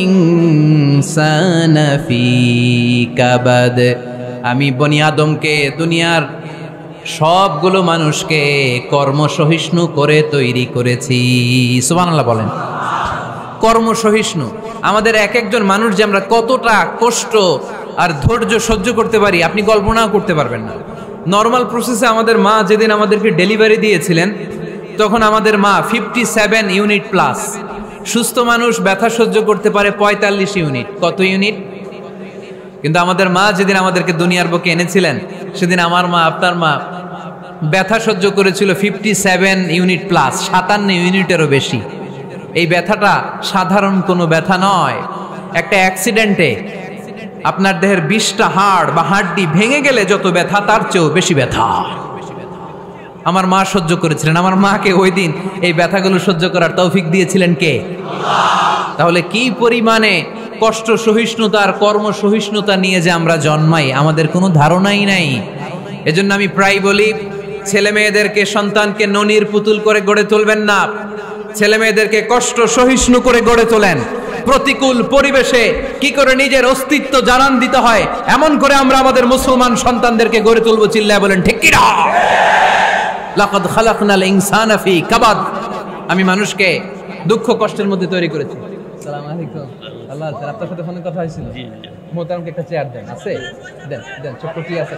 ইনসানা ফি কাবাদ। আমি বনি আদমকে, দুনিয়ার সবগুলো মানুষকে কর্মসহিষ্ণু করে তৈরি করেছি। সুবহানাল্লাহ বলেন। কর্মসহিষ্ণু। আমাদের এক একজন মানুষ যে আমরা কতটা কষ্ট আর ধৈর্য সহ্য করতে পারি, আপনি কল্পনাও করতে পারবেন না। নর্মাল প্রসেসে আমাদের মা যেদিন আমাদেরকে ডেলিভারি দিয়েছিলেন, তখন আমাদের মা 57 ইউনিট প্লাস। সুস্থ মানুষ ব্যথা সহ্য করতে পারে 45 ইউনিট। কত ইউনিট? কিন্তু আমাদের মা যেদিন আমাদেরকে দুনিয়ার বুকে এনেছিলেন, সেদিন আমার মা, আপনার মা ব্যথা সহ্য করেছিল 57 ইউনিট প্লাস, 57 ইউনিটেরও বেশি। এই ব্যথাটা সাধারণ কোনো ব্যথা নয়। একটা অ্যাক্সিডেন্টে আপনার দেহের 20টা হাড় বা হাড্ডি ভেঙে গেলে যত ব্যথা, তার চেয়েও বেশি ব্যথা আমার মা সহ্য করেছিলেন। আমার মাকে ওই দিন এই ব্যথাগুলো সহ্য করার তৌফিক দিয়েছিলেন কে? তাহলে কি পরিমাণে কষ্ট সহিষ্ণুতা আর কর্ম সহিষ্ণুতা নিয়ে যে আমরা জন্মাই, আমাদের কোনো ধারণাই নাই। এজন্য আমি প্রায় বলি, ছেলে মেয়েদেরকে, সন্তানকে ননির পুতুল করে গড়ে তুলবেন না। ছেলে মেয়েদেরকে কষ্ট সহিষ্ণু করে গড়ে তোলেন। প্রতিকূল পরিবেশে কি করে নিজের অস্তিত্ব জানান দিতে হয়, এমন করে আমরা আমাদের মুসলমান সন্তানদেরকে গড়ে তুলবো। চিল্লায় বলেন ঠিক কি না? লাকাদ খালাকনাল ইনসানা ফি কাবাদ। আমি মানুষকে দুঃখ কষ্টের মধ্যে তৈরি করেছি। আসসালামু আলাইকুম। আল্লাহ, আপনার সাথে ফোনে কথা হয়েছিল? মোহতারামকে একটা চেয়ার দেন। আছে? দেন দেন, ছোট্ট কি আছে?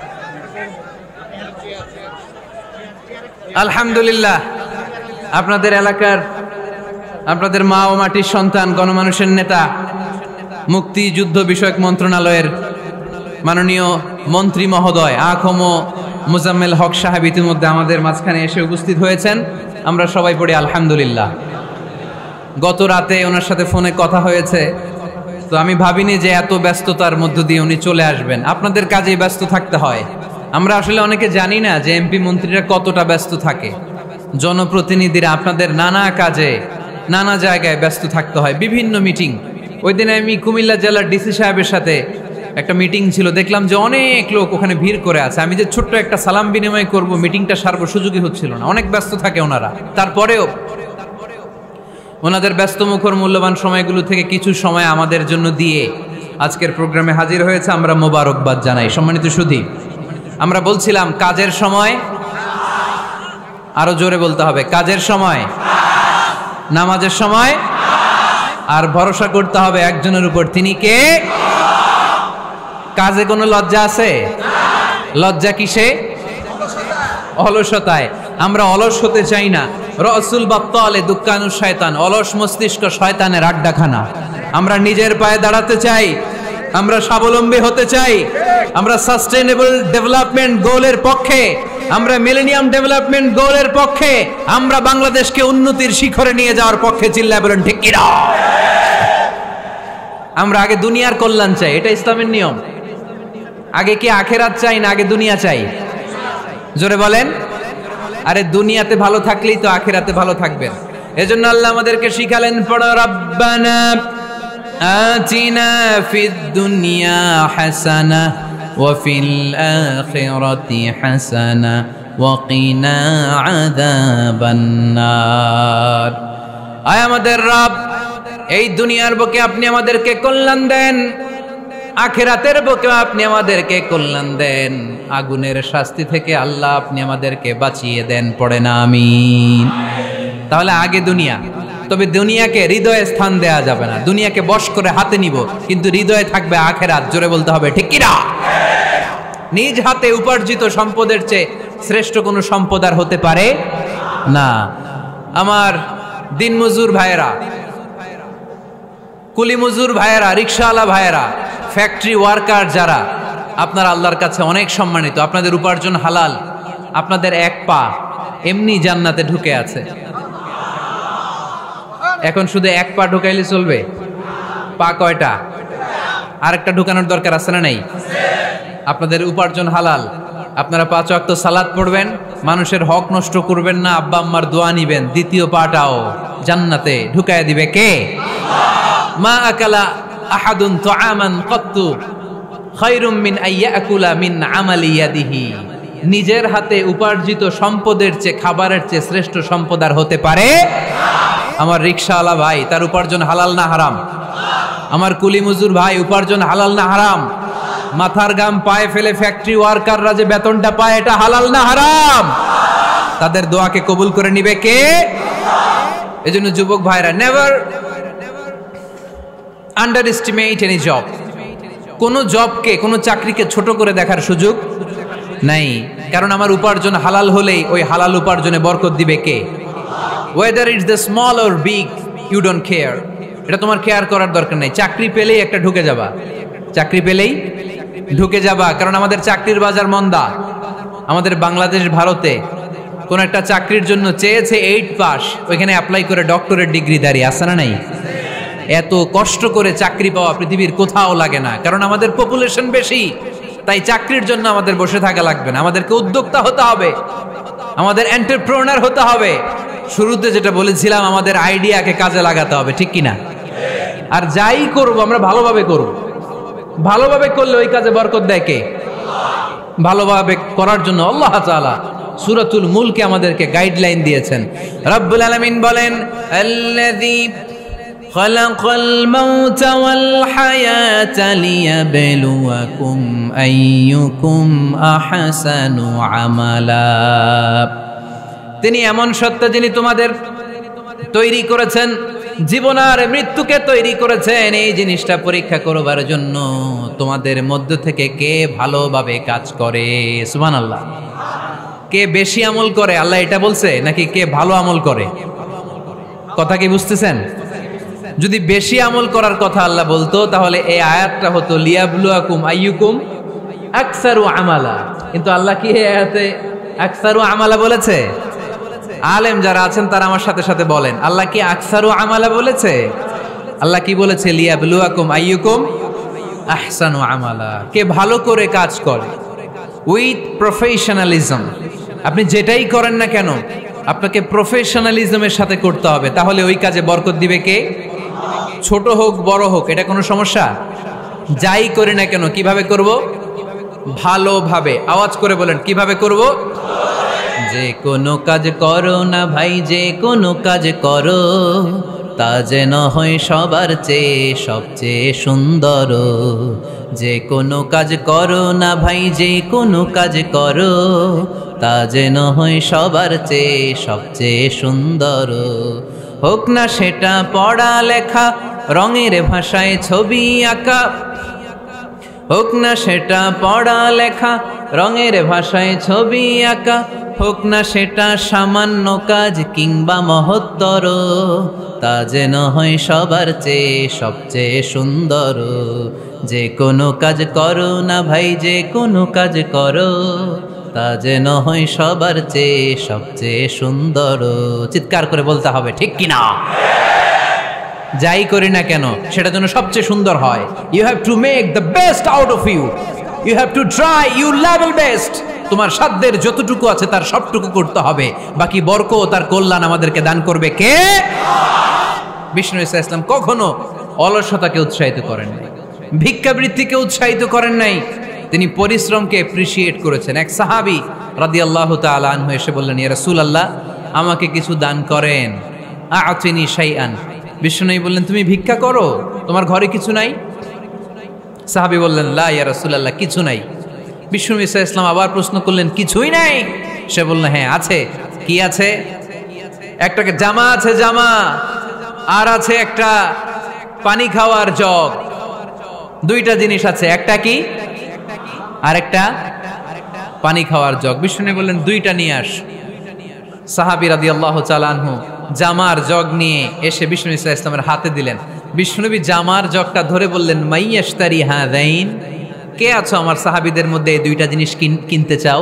আলহামদুলিল্লাহ, আপনাদের এলাকার, আপনাদের মা ও মাটির সন্তান, গণমানুষের নেতা, মুক্তিযুদ্ধ বিষয়ক মন্ত্রণালয়ের মাননীয় মন্ত্রী মহোদয় আখম মুজাম্মেল হক সাহেব ইতিমধ্যে আমাদের মাঝখানে এসে উপস্থিত হয়েছেন। আমরা সবাই পড়ি আলহামদুলিল্লাহ। গত রাতে ওনার সাথে ফোনে কথা হয়েছে, তো আমি ভাবিনি যে এত ব্যস্ততার মধ্য দিয়ে উনি চলে আসবেন। আপনাদের কাজেই ব্যস্ত থাকতে হয়। আমরা আসলে অনেকে জানি না যে এমপি মন্ত্রীরা কতটা ব্যস্ত থাকে। জনপ্রতিনিধিরা আপনাদের নানা কাজে, নানা জায়গায় ব্যস্ত থাকতে হয়, বিভিন্ন মিটিং। ওই দিনে আমি কুমিল্লা জেলার ডিসি সাহেবের সাথে একটা মিটিং ছিল, দেখলাম যে অনেক লোক ওখানে ভিড় করে আছে। আমি যে ছোট্ট একটা সালাম বিনিময় করব, মিটিংটা সারবো, সুযোগই হচ্ছিল না। অনেক ব্যস্ত থাকে ওনারা। তারপরেও ওনাদের ব্যস্তমুখর মূল্যবান সময়গুলো থেকে কিছু সময় আমাদের জন্য দিয়ে আজকের প্রোগ্রামে হাজির হয়েছে। আমরা মোবারকবাদ জানাই। সম্মানিত সুধী, আমরা বলছিলাম কাজের সময়, আরো জোরে বলতে হবে, কাজের সময়, নামাজের সময়, আর ভরসা করতে হবে একজনের উপর। তিনি কে? কাজে কোনো লজ্জা আছে? লজ্জা কিসে? অলসতায়। আমরা অলস হতে চাই না। রসুল বাত্তালে দুঃখানু শয়তান। অলস মস্তিষ্ক শয়তানের আড্ডাখানা। আমরা নিজের পায়ে দাঁড়াতে চাই, আমরা স্বাবলম্বী হতে চাই, আমরা সাস্টেইনেবল ডেভেলপমেন্ট গোলের পক্ষে, আমরা মিলেনিয়াম ডেভেলপমেন্ট গোলের পক্ষে, আমরা বাংলাদেশকে উন্নতির শিখরে নিয়ে যাওয়ার পক্ষে। চিল্লায় বলেন ঠিক কি না? আমরা আগে দুনিয়ার কল্যাণ চাই, এটা ইসলামের নিয়ম। আগে কি আখেরাত চাই না আগে দুনিয়া চাই? জোরে বলেন। আরে দুনিয়াতে ভালো থাকলেই তো আখেরাতে ভালো থাকবেন। এজন্য আল্লাহ আমাদেরকে শিখালেন, পড়ো রব্বানা আতিনা ফিদ দুনিয়া হাসানা ওয়া ফিল আখিরাতি হাসানা ওয়া কিনা আযাবান নার। আয় আমাদের রব, এই দুনিয়ার বুকে আপনি আমাদেরকে কল্যাণ দেন, আখিরাতের বুকে আপনি আমাদেরকে কল্যাণ দেন, আগুনের শাস্তি থেকে আল্লাহ আপনি আমাদেরকে বাঁচিয়ে দেন। পড়ে না আমিন। তাহলে আগে দুনিয়া, তবে দুনিয়াকে হৃদয়ে স্থান দেয়া যাবে না। দুনিয়াকে বশ করে হাতে নিব, কিন্তু হৃদয়ে থাকবে আখিরাত। জোরে বলতে হবে ঠিক কি না? নিজ হাতে উপার্জিত সম্পদের চেয়ে শ্রেষ্ঠ কোনো সম্পদ আর হতে পারে না। আমার দিনমজুর ভাইয়েরা, কুলি মজুর ভাইয়েরা, রিক্সাওয়ালা ভাইয়েরা, ফ্যাক্টরি ওয়ার্কার যারা, আপনারা আল্লাহর কাছে অনেক সম্মানিত। আপনাদের উপার্জন হালাল। আপনাদের এক পা এমনি জান্নাতে ঢুকে আছে। এখন শুধু এক পা ঢুকাইলে চলবে? পা কয়টা? আরেকটা ঢুকানোর দরকার আছে না নাই? আপনাদের উপার্জন হালাল। আপনারা 5 ওয়াক্ত সালাত পড়বেন, মানুষের হক নষ্ট করবেন না, আব্বা আম্মার দোয়া নিবেন। দ্বিতীয় পাটাও জান্নাতে ঢুকায় দিবে কে? মা আকালা আহাদুন তুআমান ক্বাত্তু খায়রুম মিন আইয়াকুলা মিন আমালি ইয়াদিহি। নিজের হাতে উপার্জিত সম্পদের চেয়ে, খাবারের চেয়ে শ্রেষ্ঠ সম্পদ আর হতে পারে? আমার রিকশাওয়ালা ভাই, তার উপার্জন হালাল না হারাম? আমার কুলি মজুর ভাই, উপার্জন হালাল না হারাম? মাথার গাম পায়ে ফেলে ফ্যাক্টরি ওয়ার্কাররা যে বেতনটা পায়, এটা হালাল না হারাম? তাদের দোয়াকে কবুল করে নিবে কে? এজন্য যুবক ভাইরা, never underestimate any job. কোন জবকে, কোন চাকরিকে ছোট করে দেখার সুযোগ নাই। কারণ আমার উপার্জন হালাল হলেই ওই হালাল উপার্জনে বরকত দিবে কে? Whether it's the small or big, you don't care. এটা তোমার কেয়ার করার দরকার নেই। চাকরি পেলেই একটা ঢুকে যাবা, চাকরি পেলেই ঢুকে যাবা। কারণ আমাদের চাকরির বাজার মন্দা। আমাদের বাংলাদেশ, ভারতে কোন একটা চাকরির জন্য চেয়েছে 8 পাস, ওইখানে অ্যাপ্লাই করে ডক্টরেট ডিগ্রি দাঁড়িয়ে আছে না নাই? এত কষ্ট করে চাকরি পাওয়া পৃথিবীর কোথাও লাগে না। কারণ আমাদের পপুলেশন বেশি, তাই চাকরির জন্য আমাদের বসে থাকা লাগবে না। আমাদেরকে উদ্যোক্তা হতে হবে, আমাদের এন্টারপ্রেনার হতে হবে। শুরুতে যেটা বলেছিলাম, আমাদের আইডিয়াকে কাজে লাগাতে হবে, ঠিক কিনা? আর যাই করব আমরা ভালোভাবে করব। ভালোভাবে করলে ওই কাজে বরকত দেয় কে? ভালোভাবে করার জন্য আল্লাহ তাআলা সূরাতুল মুলকে আমাদেরকে গাইডলাইন দিয়েছেন। রব্বুল আলামিন বলেন, আল্লাযী খালাকাল মাউতা ওয়াল হায়াতা লিয়াবলুয়াকুম আইয়ুকুম আহসানু আমালা। তিনি এমন সত্তা যিনি তোমাদের তৈরি করেছেন, জীবন আর মৃত্যুকে তৈরি করেছেন এই জিনিসটা পরীক্ষা করবার জন্য। তোমাদের মধ্য থেকে কে ভালোভাবে কাজ করে? সুবহানাল্লাহ। কে বেশি আমল করে, আল্লাহ এটা বলছে, নাকি কে ভালো আমল করে? কথা কি বুঝতেছেন? যদি বেশি আমল করার কথা আল্লাহ বলতো, তাহলে এই আয়াতটা হতো লিয়াবলুয়াকুম আইয়ুকুম আকসারু আমালা। কিন্তু আল্লাহ কি এই আয়াতে আকসারু আমালা বলেছে? আলেম যারা আছেন তারা আমার সাথে সাথে বলেন, আল্লাহ কি আকসারু আমালা বলেছে? আল্লাহ কি বলেছে? লিয়াবলুয়াকুম আইয়ুকুম আহসানু আমালা। কে ভালো করে কাজ করে, উইথ প্রফেশনালিজম। আপনি যেটাই করেন না কেন, আপনাকে প্রফেশনালিজমের সাথে করতে হবে, তাহলে ওই কাজে বরকত দিবে কে? ছোট হোক বড় হোক, এটা কোনো সমস্যা? যাই করি না কেন কিভাবে করব? ভালোভাবে। আওয়াজ করে বলেন, কিভাবে করব? যে কোনো কাজ করো না ভাই, যে কোনো কাজ করো, তা যেন হয় সবার চেয়ে সবচেয়ে সুন্দর। যে কোনো কাজ করো না ভাই, যে কোনো কাজ করো, তা যেন হয় সবার চেয়ে সবচেয়ে সুন্দর। হোক না সেটা পড়া লেখা, রঙের ভাষায় ছবি আঁকা। হোক না সেটা পড়া লেখা, রঙের ভাষায় ছবি আঁকা। হোক না সেটা সামান্য কাজ কিংবা মহত্তর, তা যেন হয় সবার চেয়ে সবচেয়ে সুন্দর। যে কোনো কাজ করো না ভাই, যে কোনো কাজ করো, তা যেন হয় সবার চেয়ে সবচেয়ে সুন্দর। চিৎকার করে বলতে হবে, ঠিক কিনা? যাই করি না কেন সেটা যেন সবচেয়ে সুন্দর হয়। You have to make the best out of you. You have to try your level best. তোমার সাধ্যের যতটুকু আছে তার সবটুকু করতে হবে। বাকি বরকত তার কল্যাণ আমাদেরকে দান করবে কে? বিষ্ণু ঈসা ইসলাম কখনো অলসতাকে উৎসাহিত করেন নাই, ভিক্ষাবৃত্তিকে উৎসাহিত করেন নাই। তিনি পরিশ্রমকে অ্যাপ্রিশিয়েট করেছেন। এক সাহাবী রাদিয়াল্লাহু তাআলা আনহু এসে বললেন, ইয়া রাসূলুল্লাহ, আমাকে কিছু দান করেন। আ'তিনি শাইআন। বিষ্ণু বললেন, তুমি ভিক্ষা করো, তোমার ঘরে কিছু নাই? সাহাবী বললেন, লা ইয়া রাসূলুল্লাহ, কিছু নাই। বিশ্বনবী সাল্লাল্লাহু আলাইহি ওয়াসাল্লাম আবার প্রশ্ন করলেন, কিছুই নাই? সে বলল, হ্যাঁ আছে। কি আছে? একটা জামা আছে, জামা, আর আছে একটা পানি খাওয়ার জগ। দুইটা জিনিস আছে, একটা কি আর একটা পানি খাওয়ার জগ। বিষ্ণু বললেন, দুইটা নিয়ে আস। সাহাবী রাদিয়াল্লাহু তাআলা আনহু জামার জগ নিয়ে এসে বিষ্ণু সাল্লাল্লাহু আলাইহি ওয়াসাল্লামের হাতে দিলেন। বিষ্ণুনবী জামার জগটা ধরে বললেন, মাইয়াশতারি হাযাইন, কে আছো আমার সাহাবীদের মধ্যে এই দুইটা জিনিস কিনতে চাও?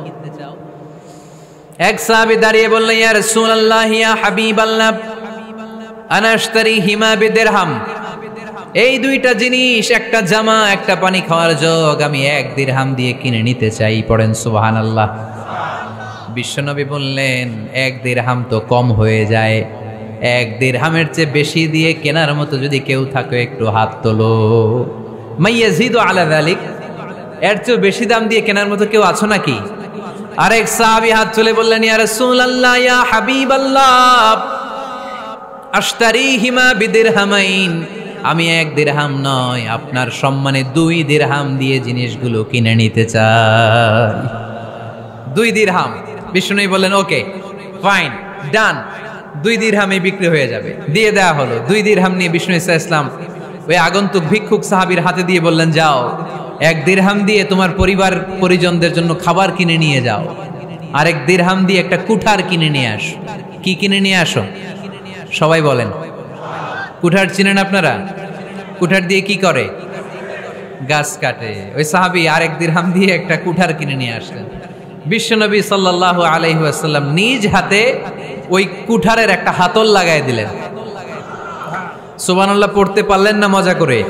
এক সাহাবী দাঁড়িয়ে বললেন, ইয়া রাসূলুল্লাহ, ইয়া হাবিবাল্লাহ, আনা আশতারিহিমা বিদিরহাম। এই দুইটা জিনিস, একটা জামা, একটা পানি খাওয়ার জগ, আমি 1 দিরহাম দিয়ে কিনে নিতে চাই। পড়েন সুবহানাল্লাহ। বিশ্বনবী বললেন, 1 দিরহাম তো কম হয়ে যায়, 1 দিরহামের চেয়ে বেশি দিয়ে কেনার মতো যদি কেউ থাকে একটু হাত তোলো। মাইয়াজিদু আলা যালিক, এর চেয়ে বেশি দাম দিয়ে কেনার মতো কেউ আছো নাকি? আরেক সাহাবী হাত তুলে বললেন, ইয়া রাসূলুল্লাহ, ইয়া হাবিবাল্লাহ, আশতারিহিমা বিদিরহামাইন, আমি 1 দিরহাম নয়, আপনার সম্মানে 2 দিরহাম দিয়ে জিনিসগুলো কিনে নিতে চাই। 2 দিরহাম। বিষ্ণুই বললেন, ওকে ফাইন, ডান, 2 দিরহামে বিক্রি হয়ে যাবে। দিয়ে দেয়া হলো। 2 দিরহাম নিয়ে বিষ্ণু ইসলাম ওই আগন্তুক ভিক্ষুক সাহাবীর হাতে দিয়ে বললেন, যাও, 1 দিরহাম দিয়ে তোমার পরিবার পরিজনদের জন্য খাবার কিনে নিয়ে যাও, আর 1 দিরহাম দিয়ে একটা কুঠার কিনে নিয়ে আসো। কি কিনে নিয়ে আসো? সবাই বলেন। কুঠার চিনেন আপনারা? কুঠার দিয়ে কি করে? গাছ কাটে। ওই সাহাবী আর 1 দিরহাম দিয়ে একটা কুঠার কিনে নিয়ে আসলেন। বিশ্বনবী সাল্লাল্লাহু আলাইহি ওয়াসাল্লাম নিজ হাতে ওই কুঠারের একটা হাতল লাগাই দিলেন। সুবহানাল্লাহ পড়তে পারলেন না মজা করে?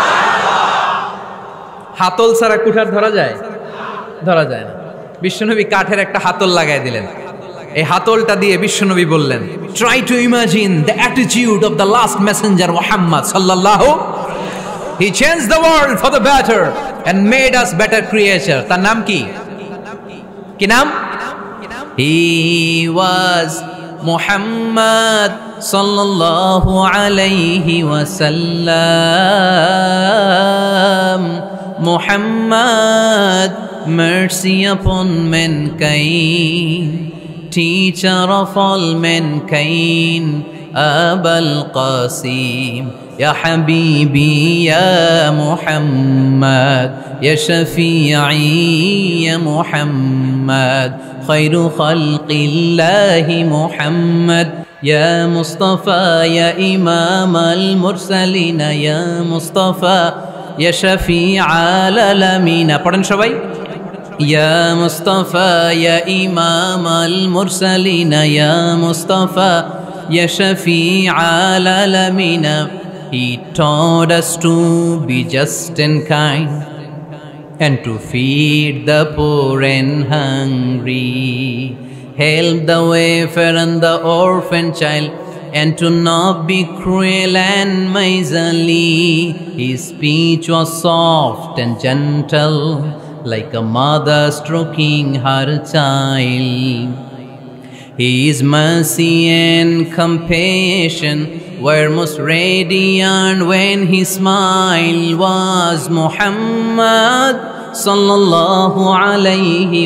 হাতল ছাড়া কুঠার ধরা যায়? ধরা যায় না। বিশ্বনবী কাঠের একটা হাতল লাগাই দিলেন। এই হাতলটা দিয়ে বিশ্বনবী বললেন, try to imagine the attitude of the last messenger Muhammad সাল্লাল্লাহু, he changed the world for the better and made us better creature. তার নাম কি? কি নাম? হি ওয়াজ মুহাম্মদ সাল্লাল্লাহু আলাইহি ওয়াসাল্লাম। Muhammad, mercy upon mankind, teacher of all mankind, Abul Qasim, Ya Habibi, Ya Muhammad, Ya Shafi'i, Ya Muhammad, Khairu Khalqillahi Muhammad, Ya Mustafa, Ya Imam al-Mursalin, Ya Mustafa, Ya Shafi'al Alamin। পড়েন সবাই। Ya Mustafa, Ya Imam al-Mursalin, Ya Mustafa, Ya Shafi'al Alamin। He taught us to be just and kind, and to feed the poor and hungry, help the wafer and the orphan child, and to not be cruel and miserly. His speech was soft and gentle, like a mother stroking her child. His mercy and compassion were most radiant when his smile was Muhammad sallallahu alayhi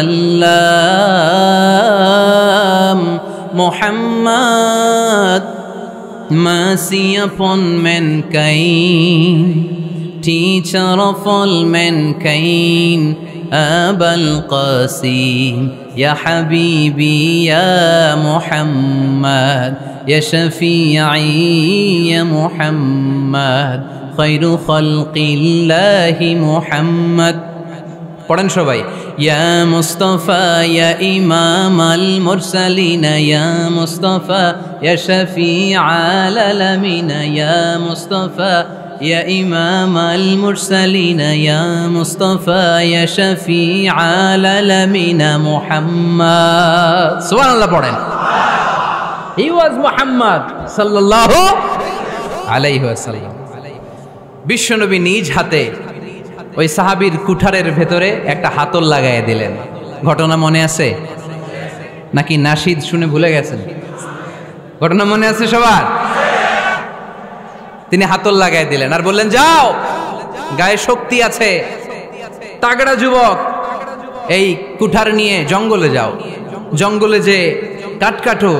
wasallam. Muhammad, mercy upon mankind, teacher of all mankind, Abul Qasim, Ya Habibi, Ya Muhammad, Ya Shafi'i, Ya Muhammad, Khairu Khalqillahi Muhammad। পড়েন সবাই। Ya Mustafa, Ya Imam al-Mursalin, Ya Mustafa, Ya Shafi'al Alamin, Ya Mustafa, Ya Imam al-Mursalin, Ya Mustafa, Ya Shafi'al Alamin, Muhammad। সুবহানাল্লাহ পড়েন। He was Muhammad sallallahu alayhi wasallam। বিশ্বনবী নিজ হাতে ওই সাহাবীর কুঠারের ভেতরে একটা হাতল লাগাই দিলেন। ঘটনা মনে আছে নাকি নাশিদ শুনে ভুলে গেছেন? ঘটনা মনে আছে সবার? তিনি হাতল লাগাই দিলেন আর বললেন, যাও, গায়ে শক্তি আছে, তাগড়া যুবক, এই কুঠার নিয়ে জঙ্গলে যাও, জঙ্গলে যে কাঠ কাটো,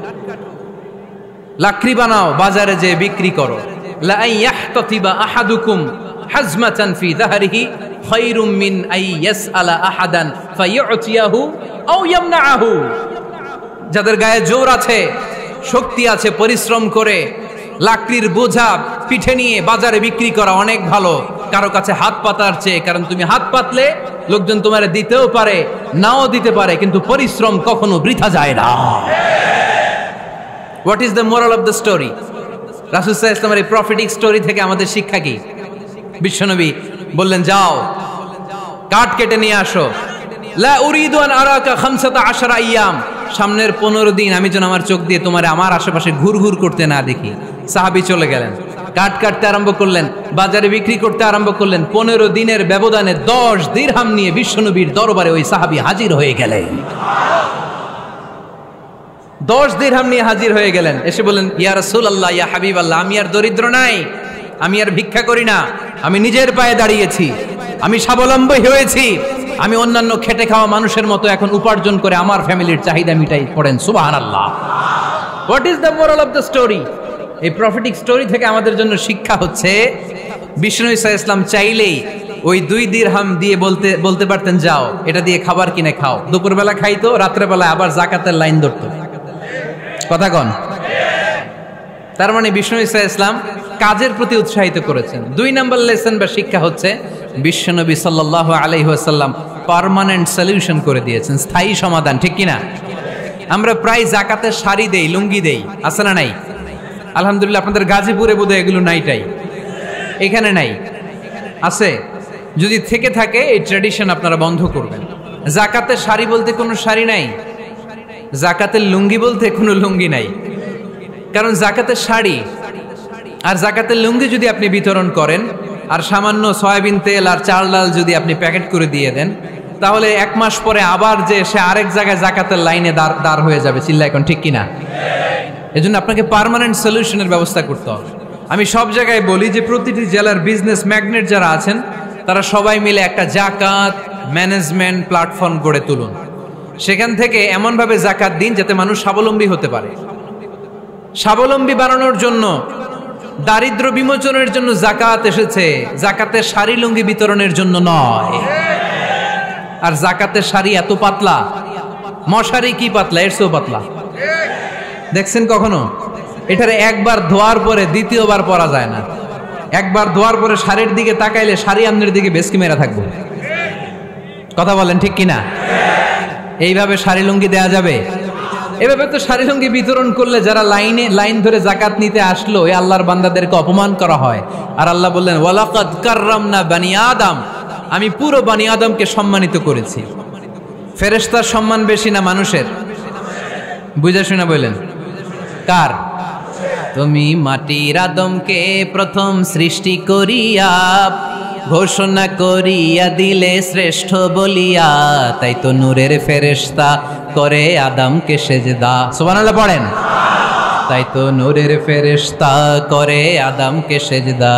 লাকড়ি বানাও, বাজারে যে বিক্রি করো। লা ইয়াহতাতিবা আহাদুকুম হাজমাতান ফি যাহরিহি খায়রুম মিন আই ইয়াসআলা আহাদান ফায়ুতিয়াহু আও ইয়ামনাহু। যাদের গায়ে জোর আছে, শক্তি আছে, পরিশ্রম করে লাকড়ির বোঝা পিঠে নিয়ে বাজারে বিক্রি করা অনেক ভালো কারো কাছে হাত পাতার চেয়ে। কারণ তুমি হাত পাতলে লোকজন তোমার দিতেও পারে, নাও দিতে পারে, কিন্তু পরিশ্রম কখনো বৃথা যায় না। What is the moral of the story? রাসূল সাল্লাল্লাহু আলাইহি ওয়াসাল্লামের এই প্রফেটিক স্টোরি থেকে আমাদের শিক্ষা কি? বিশ্বনবী বললেন, যাও কাঠ কেটে নিয়ে আসো। লা উরিদু আন আরাকা 15 আইয়াম, সামনের 15 দিন আমি যেন আমার চোখ দিয়ে তোমার আমার আশেপাশে ঘুরঘুর করতে না দেখি। সাহাবী চলে গেলেন, কাঠ কাটতে আরম্ভ করলেন, বাজারে বিক্রি করতে আরম্ভ করলেন। 15 দিনের ব্যবধানে 10 দিরহাম নিয়ে বিশ্বনবীর দরবারে ওই সাহাবী হাজির হয়ে গেলেন। 10 দিরহাম নিয়ে হাজির হয়ে গেলেন। এসে বললেন, ইয়া রাসূলুল্লাহ, ইয়া হাবিবাল্লাহ, আমি আর দরিদ্র নাই, আমি আর ভিক্ষা করি না, আমি নিজের পায়ে দাঁড়িয়েছি, আমি স্বাবলম্বী হয়েছি, আমি অন্যান্য খেটে খাওয়া মানুষের মতো এখন উপার্জন করে আমার ফ্যামিলির চাহিদা মিটাই। পড়েন সুবহানাল্লাহ। What is the moral of the story? এই প্রফেটিক স্টোরি থেকে আমাদের জন্য শিক্ষা হচ্ছে, বিষ্ণু ঈসা ইসলাম চাইলেই ওই 2 দিরহাম দিয়ে বলতে পারতেন, যাও এটা দিয়ে খাবার কিনে খাও। দুপুরবেলা খাইতো, রাত্রেবেলায় আবার জাকাতের লাইন ধরতো। কথা কন? তার মানে বিষ্ণু ঈসা ইসলাম কাজের প্রতি উৎসাহিত করেছেন। 2 নম্বর লেসন বা শিক্ষা হচ্ছে, বিশ্বনবী সাল্লাল্লাহু আলাইহি ওয়াসাল্লাম পার্মানেন্ট সলিউশন করে দিয়েছেন, স্থায়ী সমাধান। ঠিক কিনা? আমরা প্রায় জাকাতের শাড়ি দেই, লুঙ্গি দেই, আছে না নাই? আলহামদুলিল্লাহ, আপনাদের গাজীপুরে বোধহয় এগুলো নাইটাই, এখানে নাই, আছে। যদি থেকে থাকে এই ট্র্যাডিশন আপনারা বন্ধ করবেন। জাকাতের শাড়ি বলতে কোনো শাড়ি নাই, জাকাতের লুঙ্গি বলতে কোনো লুঙ্গি নাই। কারণ জাকাতের শাড়ি আর জাকাতের লুঙ্গি যদি আপনি বিতরণ করেন, আর সামান্য সয়াবিন তেল আর চাল ডাল যদি আপনি প্যাকেট করে দিয়ে দেন, তাহলে 1 মাস পরে আবার যে সে আরেক জায়গায় জাকাতের লাইনে দাঁড় হয়ে যাবে। চিল্লা এখন ঠিক কিনা? এজন্য আপনাকে পার্মানেন্ট সলিউশনের ব্যবস্থা করতে হবে। আমি সব জায়গায় বলি যে প্রতিটি জেলার বিজনেস ম্যাগনেট যারা আছেন, তারা সবাই মিলে একটা জাকাত ম্যানেজমেন্ট প্ল্যাটফর্ম গড়ে তুলুন। সেখান থেকে এমনভাবে জাকাত দিন যাতে মানুষ স্বাবলম্বী হতে পারে। স্বাবলম্বী বানানোর জন্য, দারিদ্র বিমোচনের জন্য জাকাত এসেছে, জাকাতের শাড়ি লুঙ্গি বিতরণের জন্য নয়। আর জাকাতের শাড়ি এত পাতলা, মশারি কি পাতলা, এর চেয়েও পাতলা। দেখছেন কখনো? এটারে একবার ধোয়ার পরে দ্বিতীয়বার পরা যায় না। একবার ধোয়ার পরে শাড়ির দিকে তাকাইলে শাড়ি আমনের দিকে বেশকি মেরা থাকবো। কথা বলেন ঠিক কিনা? এইভাবে শাড়ি লুঙ্গি দেয়া যাবে? এভাবে তো শাড়ি লুঙ্গি বিতরণ করলে যারা লাইন ধরে জাকাত নিতে আসলো, এই আল্লাহর বান্দাদেরকে অপমান করা হয়। আর আল্লাহ বললেন, ওয়ালাকাদ কাররামনা বানি আদম, আমি পুরো বানি আদমকে সম্মানিত করেছি। ফেরেশতার সম্মান বেশি না মানুষের? বুঝা শুনা বললেন, কার? তুমি মাটির আদমকে প্রথম সৃষ্টি করিয়া ঘোষণা করিয়া দিলে শ্রেষ্ঠ বলিয়া, তাই তো নূরের ফেরেশতা করে আদমকে সেজদা। সুবহানাল্লাহ পড়েন। তাই তো নূরের ফেরেশতা করে আদমকে সেজদা,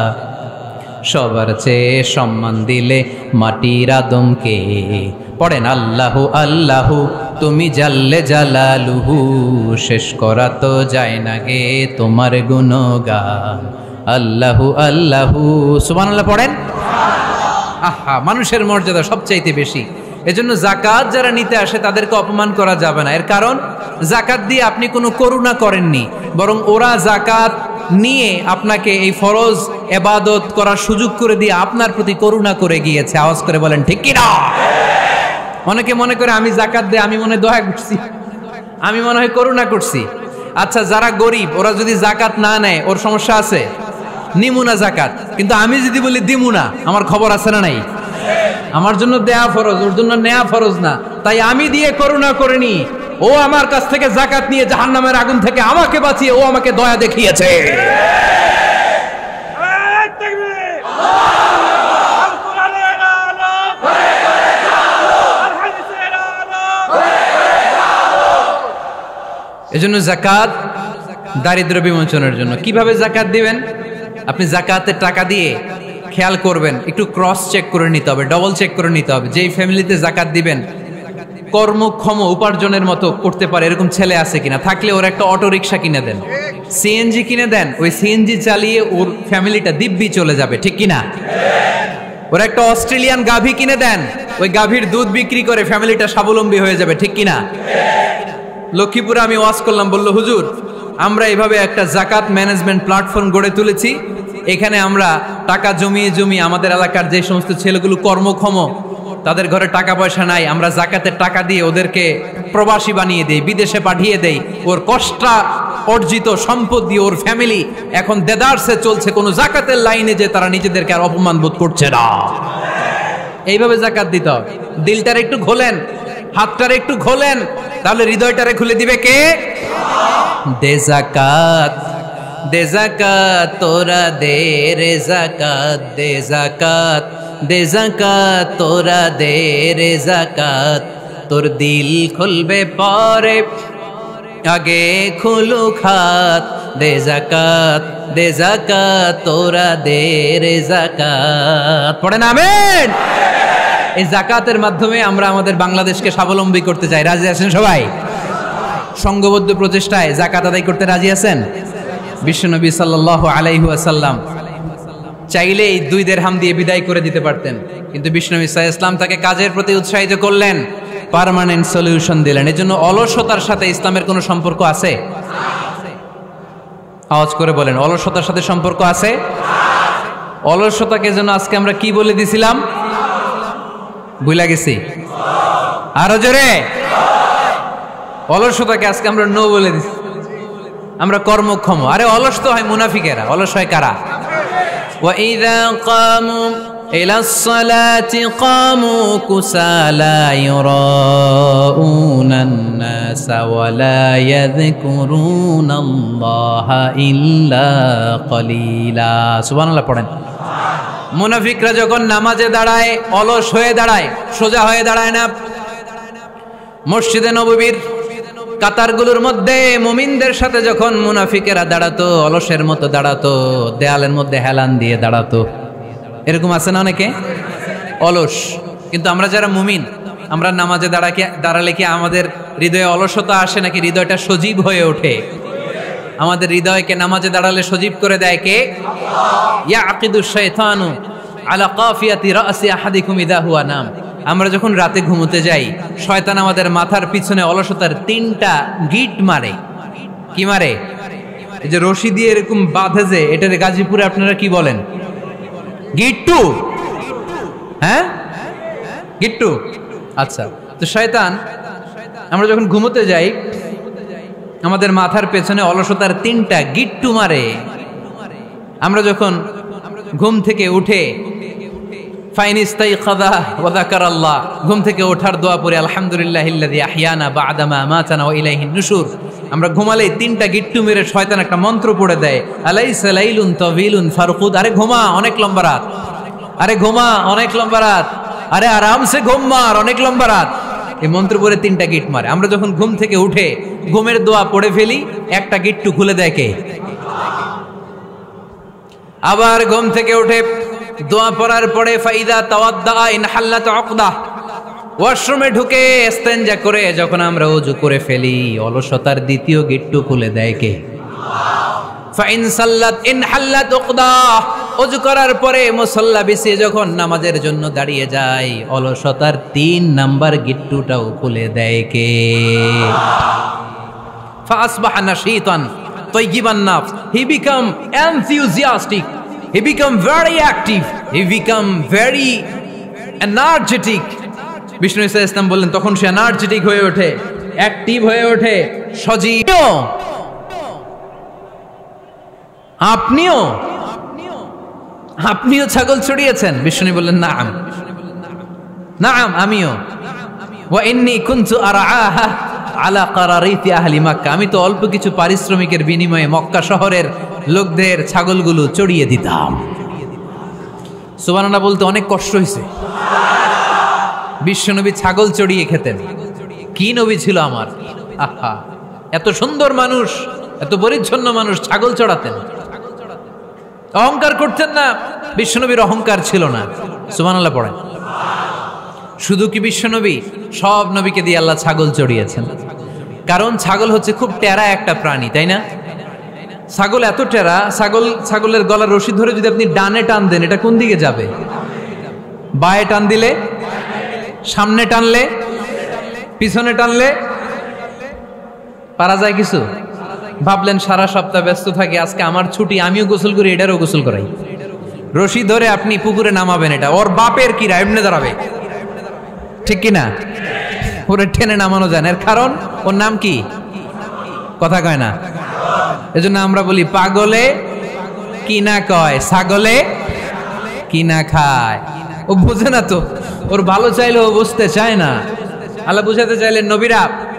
সবার চেয়ে সম্মান দিলে মাটির আদমকে। পড়েন আল্লাহু আল্লাহু তুমি জাল্লে জালালুহু, শেষ করা তো যায় না গে তোমার গুণগান। আল্লাহু আল্লাহু, সুবহানাল্লাহ পড়েন। আহা, মানুষের মর্যাদা সবচাইতে বেশি। এজন্য জাকাত যারা নিতে আসে তাদেরকে অপমান করা যাবে না। এর কারণ জাকাত দিয়ে আপনি কোনো করুণা করেননি, বরং ওরা জাকাত নিয়ে আপনাকে এই ফরজ ইবাদত করার সুযোগ করে দিয়ে আপনার প্রতি করুণা করে গিয়েছে। আওয়াজ করে বলেন ঠিক কি না? অনেকে মনে করে আমি জাকাত দিয়ে আমি মনে দয়া করছি, আমি মনে হয় করুণা করছি। আচ্ছা, যারা গরিব ওরা যদি জাকাত না নেয় ওর সমস্যা আছে? নিমুনা জাকাত, কিন্তু আমি যদি বলি দিমুনা, আমার খবর আছে না নাই? আমার জন্য দেয়া ফরজ, ওর জন্য নেয়া ফরজ না। তাই আমি দিয়ে করুণা করিনি, ও আমার কাছ থেকে জাকাত নিয়ে জাহান্নামের আগুন থেকে আমাকে বাঁচিয়ে ও আমাকে দয়া দেখিয়েছে। এজন্য জাকাত দারিদ্র বিমোচনের জন্য। কিভাবে জাকাত দিবেন? আপনি জাকাতের টাকা দিয়ে খেয়াল করবেন, একটু ক্রস চেক করে নিতে হবে, ডবল চেক করে নিতে হবে। যেই ফ্যামিলিতে জাকাত দিবেন কর্মক্ষম উপার্জনের মতো করতে পারে এরকম ছেলে আছে কিনা, থাকলে ওর একটা অটো রিক্সা কিনে দেন, সিএনজি কিনে দেন, ওই সিএনজি চালিয়ে ওর ফ্যামিলিটা দিব্যি চলে যাবে, ঠিক কিনা? ওর একটা অস্ট্রেলিয়ান গাভী কিনে দেন, ওই গাভীর দুধ বিক্রি করে ফ্যামিলিটা স্বাবলম্বী হয়ে যাবে, ঠিক কিনা? লক্ষ্মীপুরে আমি ওয়াজ করলাম, বলল হুজুর আমরা এইভাবে একটা জাকাত ম্যানেজমেন্ট প্ল্যাটফর্ম গড়ে তুলেছি, এখানে আমরা টাকা জমিয়ে জমিয়ে আমাদের এলাকার যে সমস্ত ছেলেগুলো কর্মক্ষম, তাদের ঘরে টাকা পয়সা নাই, আমরা জাকাতের টাকা দিয়ে ওদেরকে প্রবাসী বানিয়ে দেই, বিদেশে পাঠিয়ে দেই, ওর কষ্টা অর্জিত সম্পদ দিয়ে ওর ফ্যামিলি এখন দেদারসে চলছে, কোনো জাকাতের লাইনে যে তারা নিজেদেরকে আর অপমান বোধ করছে না। এইভাবে জাকাত দিতে হবে। দিলটারে একটু খোলেন, হাতটারে একটু খোলেন, তাহলে হৃদয়টারে খুলে দিবে কে? দে জাকাত, দে জাকাত তোরা দে রে জাকাত, দে জাকাত, দে জাকাত তোরা দে রে জাকাত, তোর দিল খুলবে পরে আগে খুলু খাত, দে জাকাত, দে জাকাত তোরা দে রে জাকাত। পড়েন আমিন। এই জাকাতের মাধ্যমে আমরা আমাদের বাংলাদেশকে স্বাবলম্বী করতে চাই। রাজি আছেন সবাই? সংঘবদ্ধ প্রচেষ্টায় জাকাত আদায় করতে রাজি আছেন? বিশ্বনবী সাল্লাল্লাহু আলাইহি ওয়াসাল্লাম চাইলে এই 2 দিরহাম দিয়ে বিদায় করে দিতে পারতেন, কিন্তু বিশ্বনবী সাল্লাল্লাহু আলাইহি ওয়াসাল্লাম তাকে কাজের প্রতি উৎসাহিত করলেন, পার্মানেন্ট সলিউশন দিলেন। এজন্য অলসতার সাথে ইসলামের কোনো সম্পর্ক আছে? আওয়াজ করে বলেন, অলসতার সাথে সম্পর্ক আছে? অলসতাকে যেন আজকে আমরা কি বলে দিছিলাম? ভুলে গেছি? আরো জোরে। অলসতাকে আজকে আমরা নো বলে দিছি, আমরা কর্মক্ষম। আরে অলস তো হয় মুনাফিকেরা, অলস হয় কারা? وَإِذَا قَامُوا إِلَى الصَّلَاةِ قَامُوا كُسَالَى يُرَاءُونَ النَّاسَ وَلَا يَذْكُرُونَ اللَّهَ إِلَّا قَلِيلًا। সুবহানাল্লাহ পড়েন। মুনাফিকরা যখন নামাজে দাঁড়ায় অলস হয়ে দাঁড়ায়, সোজা হয়ে দাঁড়ায় না। মসজিদে নববীর কাতারগুলোর মধ্যে মুমিনদের সাথে যখন মুনাফিকেরা দাঁড়াতো, অলসের মতো দাঁড়াতো, দেয়ালের মধ্যে হেলান দিয়ে দাঁড়াতো। এরকম আছে না অনেকে অলস? কিন্তু আমরা যারা মুমিন, আমরা নামাজে দাঁড়ালে কি আমাদের হৃদয়ে অলসতা আসে নাকি হৃদয়টা সজীব হয়ে ওঠে? আমাদের হৃদয়কে নামাজে দাঁড়ালে সজীব করে দেয় কে? ইয়াকিদুশ শাইতানু আলা কাফিয়াতি রাসি আহাদিকুম ইযা হুয়া নাম। আমরা যখন রাতে ঘুমোতে যাই, শয়তান আমাদের মাথার পিছনে অলসতার 3টা গিট মারে। কি মারে? এই যে রশি দিয়ে এরকম বাঁধে, যে এটার গাজীপুরে আপনারা কি বলেন? গিট্টু। হ্যাঁ, গিট্টু। আচ্ছা, তো শয়তান আমরা যখন ঘুমোতে যাই আমাদের মাথার পেছনে অলসতার 3টা গিট্টু মারে। আমরা যখন ঘুম থেকে উঠে ঘুম থেকে ওঠার দোয়া পড়ে আলহামদুলিল্লাহিল্লাযী আহইয়ানা বা'দা মা আমাতানা ওয়া ইলাইহিন নুশুর, আমরা ঘুমালেই 3টা গিট্টু মেরে শয়তান একটা মন্ত্র পড়ে দেয়, আলাইসা লাইলুন তাওয়িলুন ফারকুদ। আরে ঘুমা, অনেক লম্বা রাত। আরে ঘুমা, অনেক লম্বা রাত। আরে আরামসে ঘুম মার, অনেক লম্বা রাত। এই মন্ত্র পড়ে 3টা গিট মারে। আমরা যখন ঘুম থেকে উঠে ঘুমের দোয়া পড়ে ফেলি, একটা গিট্টু খুলে দেয় কে? আবার ঘুম থেকে উঠে দোয়া পড়ার পরে ফাইদা তাওয়াদ্দা ইনহাল্লাত উকদা, ওয়াশরুমে ঢুকে ইস্তেনজা করে যখন আমরা ওযু করে ফেলি, অলসতার 2য় গিট্টু খুলে দেয় কে? ফাইন সাল্লাত ইনহাল্লাত উকদা, ওযু করার পরে মুসাল্লা বিছিয়ে যখন নামাজের জন্য দাঁড়িয়ে যায়, অলসতার 3 নাম্বার গিট্টুটাও খুলে দেয় কে? ফাসবাহা নাশীতান তাইয়িবান নাফস, he became enthusiastic, he become very active, he become very energetic. বিষ্ণু ঈসা ইসলাম বললেন তখন সে এনার্জেটিক হয়ে ওঠে, অ্যাক্টিভ হয়ে ওঠে, সজীব। আপনিও ছাগল চড়িয়েছেন? বিষ্ণু বললেন নাম, নাম আমিও। ওয়া ইন্নী কুনতু আরআহা আলা কারারিতি আহলি মক্কা, আমি তো অল্প কিছু পারিশ্রমিকের বিনিময়ে মক্কা শহরের লোকদের ছাগলগুলো চড়িয়ে দিতাম। সুবহানাল্লাহ বলতে অনেক কষ্ট হয়েছে। বিশ্বনবী ছাগল চড়িয়ে খেতেন। কি নবী ছিল আমার! আহা, এত সুন্দর মানুষ, এত পরিচ্ছন্ন মানুষ, ছাগল চড়াতেন। অহংকার করতেন না। বিশ্বনবীর অহংকার ছিল না। সুবহানাল্লাহ পড়েন। শুধু কি বিশ্বনবী, সব নবীকে দিয়ে আল্লাহ ছাগল চড়িয়েছেন। কারণ ছাগল হচ্ছে খুব টেরা একটা প্রাণী, তাই না? ছাগল এত টেরা, ছাগলের গলার রশি ধরে যদি আপনি ডানে টান দেন, এটা কোন দিকে যাবে? বায়ে টান দিলে, সামনে টানলে, পিছনে টানলে পারা যায় কিছু? ভাবলেন সারা সপ্তাহ ব্যস্ত থাকি, আজকে আমার ছুটি, আমিও গোসল করি, এটারও গোসল করাই। রশি ধরে আপনি পুকুরে নামাবেন, এটা ওর বাপের কিরা এমনি দাঁড়াবে, ঠিক কিনা? ওরে টেনে নামানো যায় না। এর কারণ ওর নাম কি? কথা কয় না। এজন্য আমরা বলি পাগলে কি না কয়, ছাগলে কি না খায়। ও বোঝে না তো, ওর ভালো চাইলেও বুঝতে চায় না। আল্লাহ বুঝাতে চাইলেন, নবীরা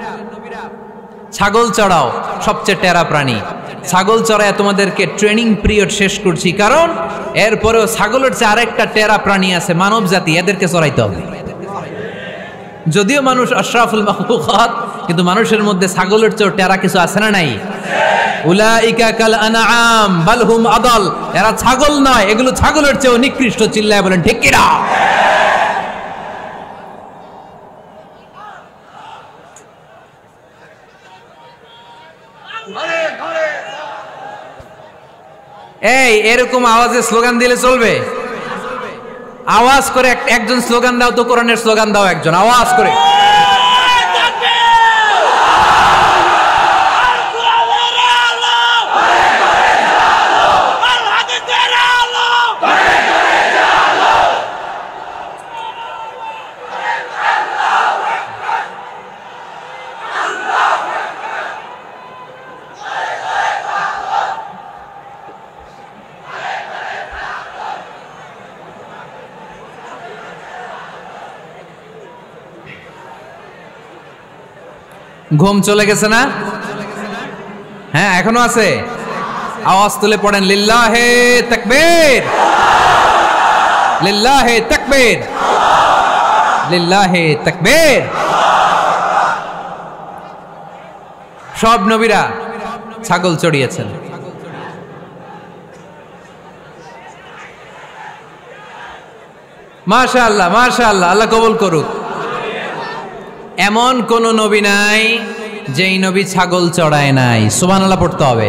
ছাগল চড়াও, সবচেয়ে টেরা প্রাণী। ছাগল চড়ায় তোমাদেরকে ট্রেনিং পিরিয়ড শেষ করছি, কারণ এরপরেও ছাগলের চেয়ে আরেকটা টেরা প্রাণী আছে, মানব জাতি, এদেরকে চড়াইতে হবে। যদিও মানুষ আশরাফুল মাখলুকাত, কিন্তু মানুষের মধ্যে ছাগলের চেয়ে টেরা কিছু আছে না নাই? উলাইকা কাল আনআম বাল হুম আদাল। এরা ছাগল নয়, এগুলো ছাগলের চেয়েও নিকৃষ্ট। চিল্লায় বলেন ঠিক কিনা? এই এরকম আওয়াজে স্লোগান দিলে চলবে? আওয়াজ করে একজন স্লোগান দাও তো, কোরআনের স্লোগান দাও একজন, আওয়াজ করে। ঘুম চলে গেছে না? হ্যাঁ, এখনো আছে। আওয়াজ তুলে পড়েন, লিল্লাহে তাকবীর, লিল্লাহে তাকবীর, লিল্লাহে তাকবীর। সব নবীরা ছাগল চড়িয়েছেন। মাশাআল্লাহ, মাশাআল্লাহ, আল্লাহ কবুল করুক। এমন কোন নবী নাই যেই নবী ছাগল চড়ায় নাই। সুবহানাল্লাহ পড়তে হবে।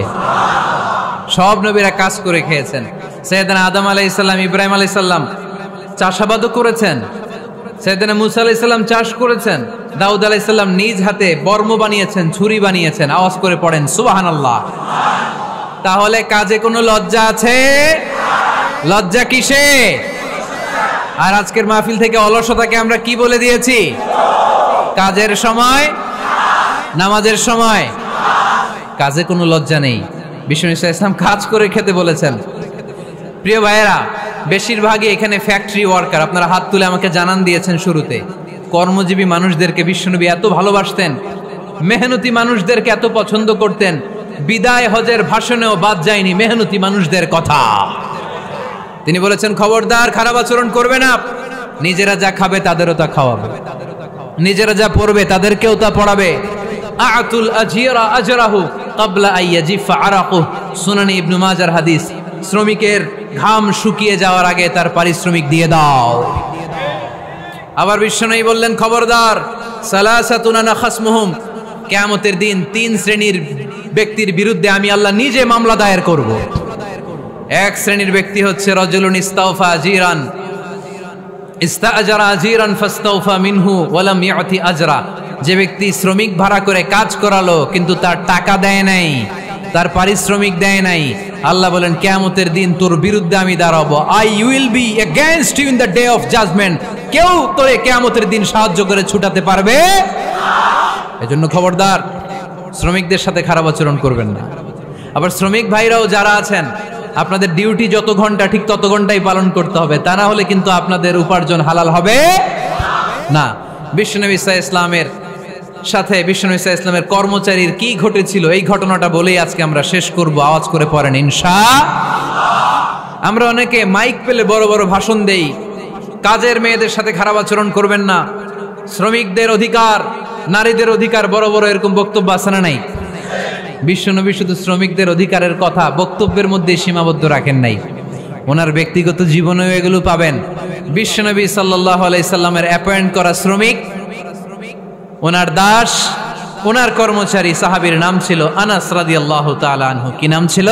সব নবীরা কাজ করে খেয়েছেন। সাইয়েদনা আদম আলাইহিস সালাম, ইব্রাহিম আলাইহিস সালাম চাষাবাদও করেছেন। সাইয়েদনা মুসা আলাইহিস সালাম চাষ করেছেন। দাউদ আলাইহিস সালাম নিজ হাতে বর্ম বানিয়েছেন, ছুরি বানিয়েছেন। আওয়াজ করে পড়েন সুবহানাল্লাহ। তাহলে কাজে কোনো লজ্জা আছে? লজ্জা কিসে? আর আজকের মাহফিল থেকে অলসতাকে আমরা কি বলে দিয়েছি? কাজের সময়, নামাজের সময় কাজে কোনো লজ্জা নেই। বিশ্বনবী সাল্লাল্লাহু আলাইহি ওয়াসাল্লাম কাজ করে খেতে বলেছেন। প্রিয় ভাইয়েরা, বেশিরভাগই এখানে ফ্যাক্টরি ওয়ার্কার। আপনারা হাত তুলে আমাকে জানান দিয়েছেন শুরুতে। কর্মজীবী মানুষদেরকে বিশ্বনবী এত ভালোবাসতেন, মেহনতি মানুষদেরকে এত পছন্দ করতেন। বিদায় হজের ভাষণেও বাদ যায়নি মেহনতি মানুষদের কথা। তিনি বলেছেন, খবরদার খারাপ আচরণ করবে না। নিজেরা যা খাবে তাদেরও তা খাওয়াবে, নিজেরা যা পড়বে তাদেরকেও তা পড়াবে। আতুল আজিরা আজরাহু ক্বাবলা আইয়াজিফা আরাকু, সুনানে ইবনে মাজার হাদিস। শ্রমিকের ঘাম শুকিয়ে যাওয়ার আগে তার পারিশ্রমিক দিয়ে দাও। আবার বিশ্বনবী বললেন, খবরদার, সালাসাতুন আনা খাসমুহুম, কিয়ামতের দিন 3 শ্রেণীর ব্যক্তির বিরুদ্ধে আমি আল্লাহ নিজে মামলা দায়ের করব। এক শ্রেণীর ব্যক্তি হচ্ছে রাজুলুন ইস্তাওফা আজিরান, ইস্তাআজারা আজিরান ফাস্তাওফা মিনহু ওয়া লাম ইয়াতি আজরা। যে ব্যক্তি শ্রমিক ভাড়া করে কাজ করালো কিন্তু তার টাকা দেয় নাই, তার পারিশ্রমিক দেয় নাই, আল্লাহ বলেন কিয়ামতের দিন তোর বিরুদ্ধে আমি দাঁড়াবো। I will be against you in the day of judgement. কেউ তোরে কিয়ামতের দিন সাহায্য করে ছুটাতে পারবে না। এজন্য খবরদার, শ্রমিকদের সাথে খারাপ আচরণ করবেন না। আবার শ্রমিক ভাইরাও যারা আছেন, আপনাদের ডিউটি যত ঘন্টা ঠিক তত ঘন্টাই পালন করতে হবে, তা না হলে কিন্তু আপনাদের উপার্জন হালাল হবে না। বিশ্বনবী সাল্লাল্লাহু আলাইহি ইসলামের সাথে বিশ্বনবী সাল্লাল্লাহু আলাইহি ইসলামের কর্মচারীর কি ঘটেছিল এই ঘটনাটা বলেই আজকে আমরা শেষ করব। আওয়াজ করে পড়েন ইনশাআল্লাহ। আমরা অনেকে মাইক পেলে বড় বড় ভাষণ দেই, কাজের মেয়েদের সাথে খারাপ আচরণ করবেন না, শ্রমিকদের অধিকার, নারীদের অধিকার, বড় বড় এরকম বক্তব্য আছে না নাই? বিশ্বনবী শুধু শ্রমিকদের অধিকারের কথা বক্তব্যের মধ্যে সীমাবদ্ধ রাখেন নাই। ওনার ব্যক্তিগত জীবনেও এগুলো পাবেন। বিশ্বনবী সাল্লাল্লাহু আলাইহি সাল্লামের অ্যাপয়েন্ট করা শ্রমিক, ওনার দাস, ওনার কর্মচারী সাহাবীর নাম ছিল আনাস রাদিয়াল্লাহু তাআলা আনহু। কি নাম ছিল?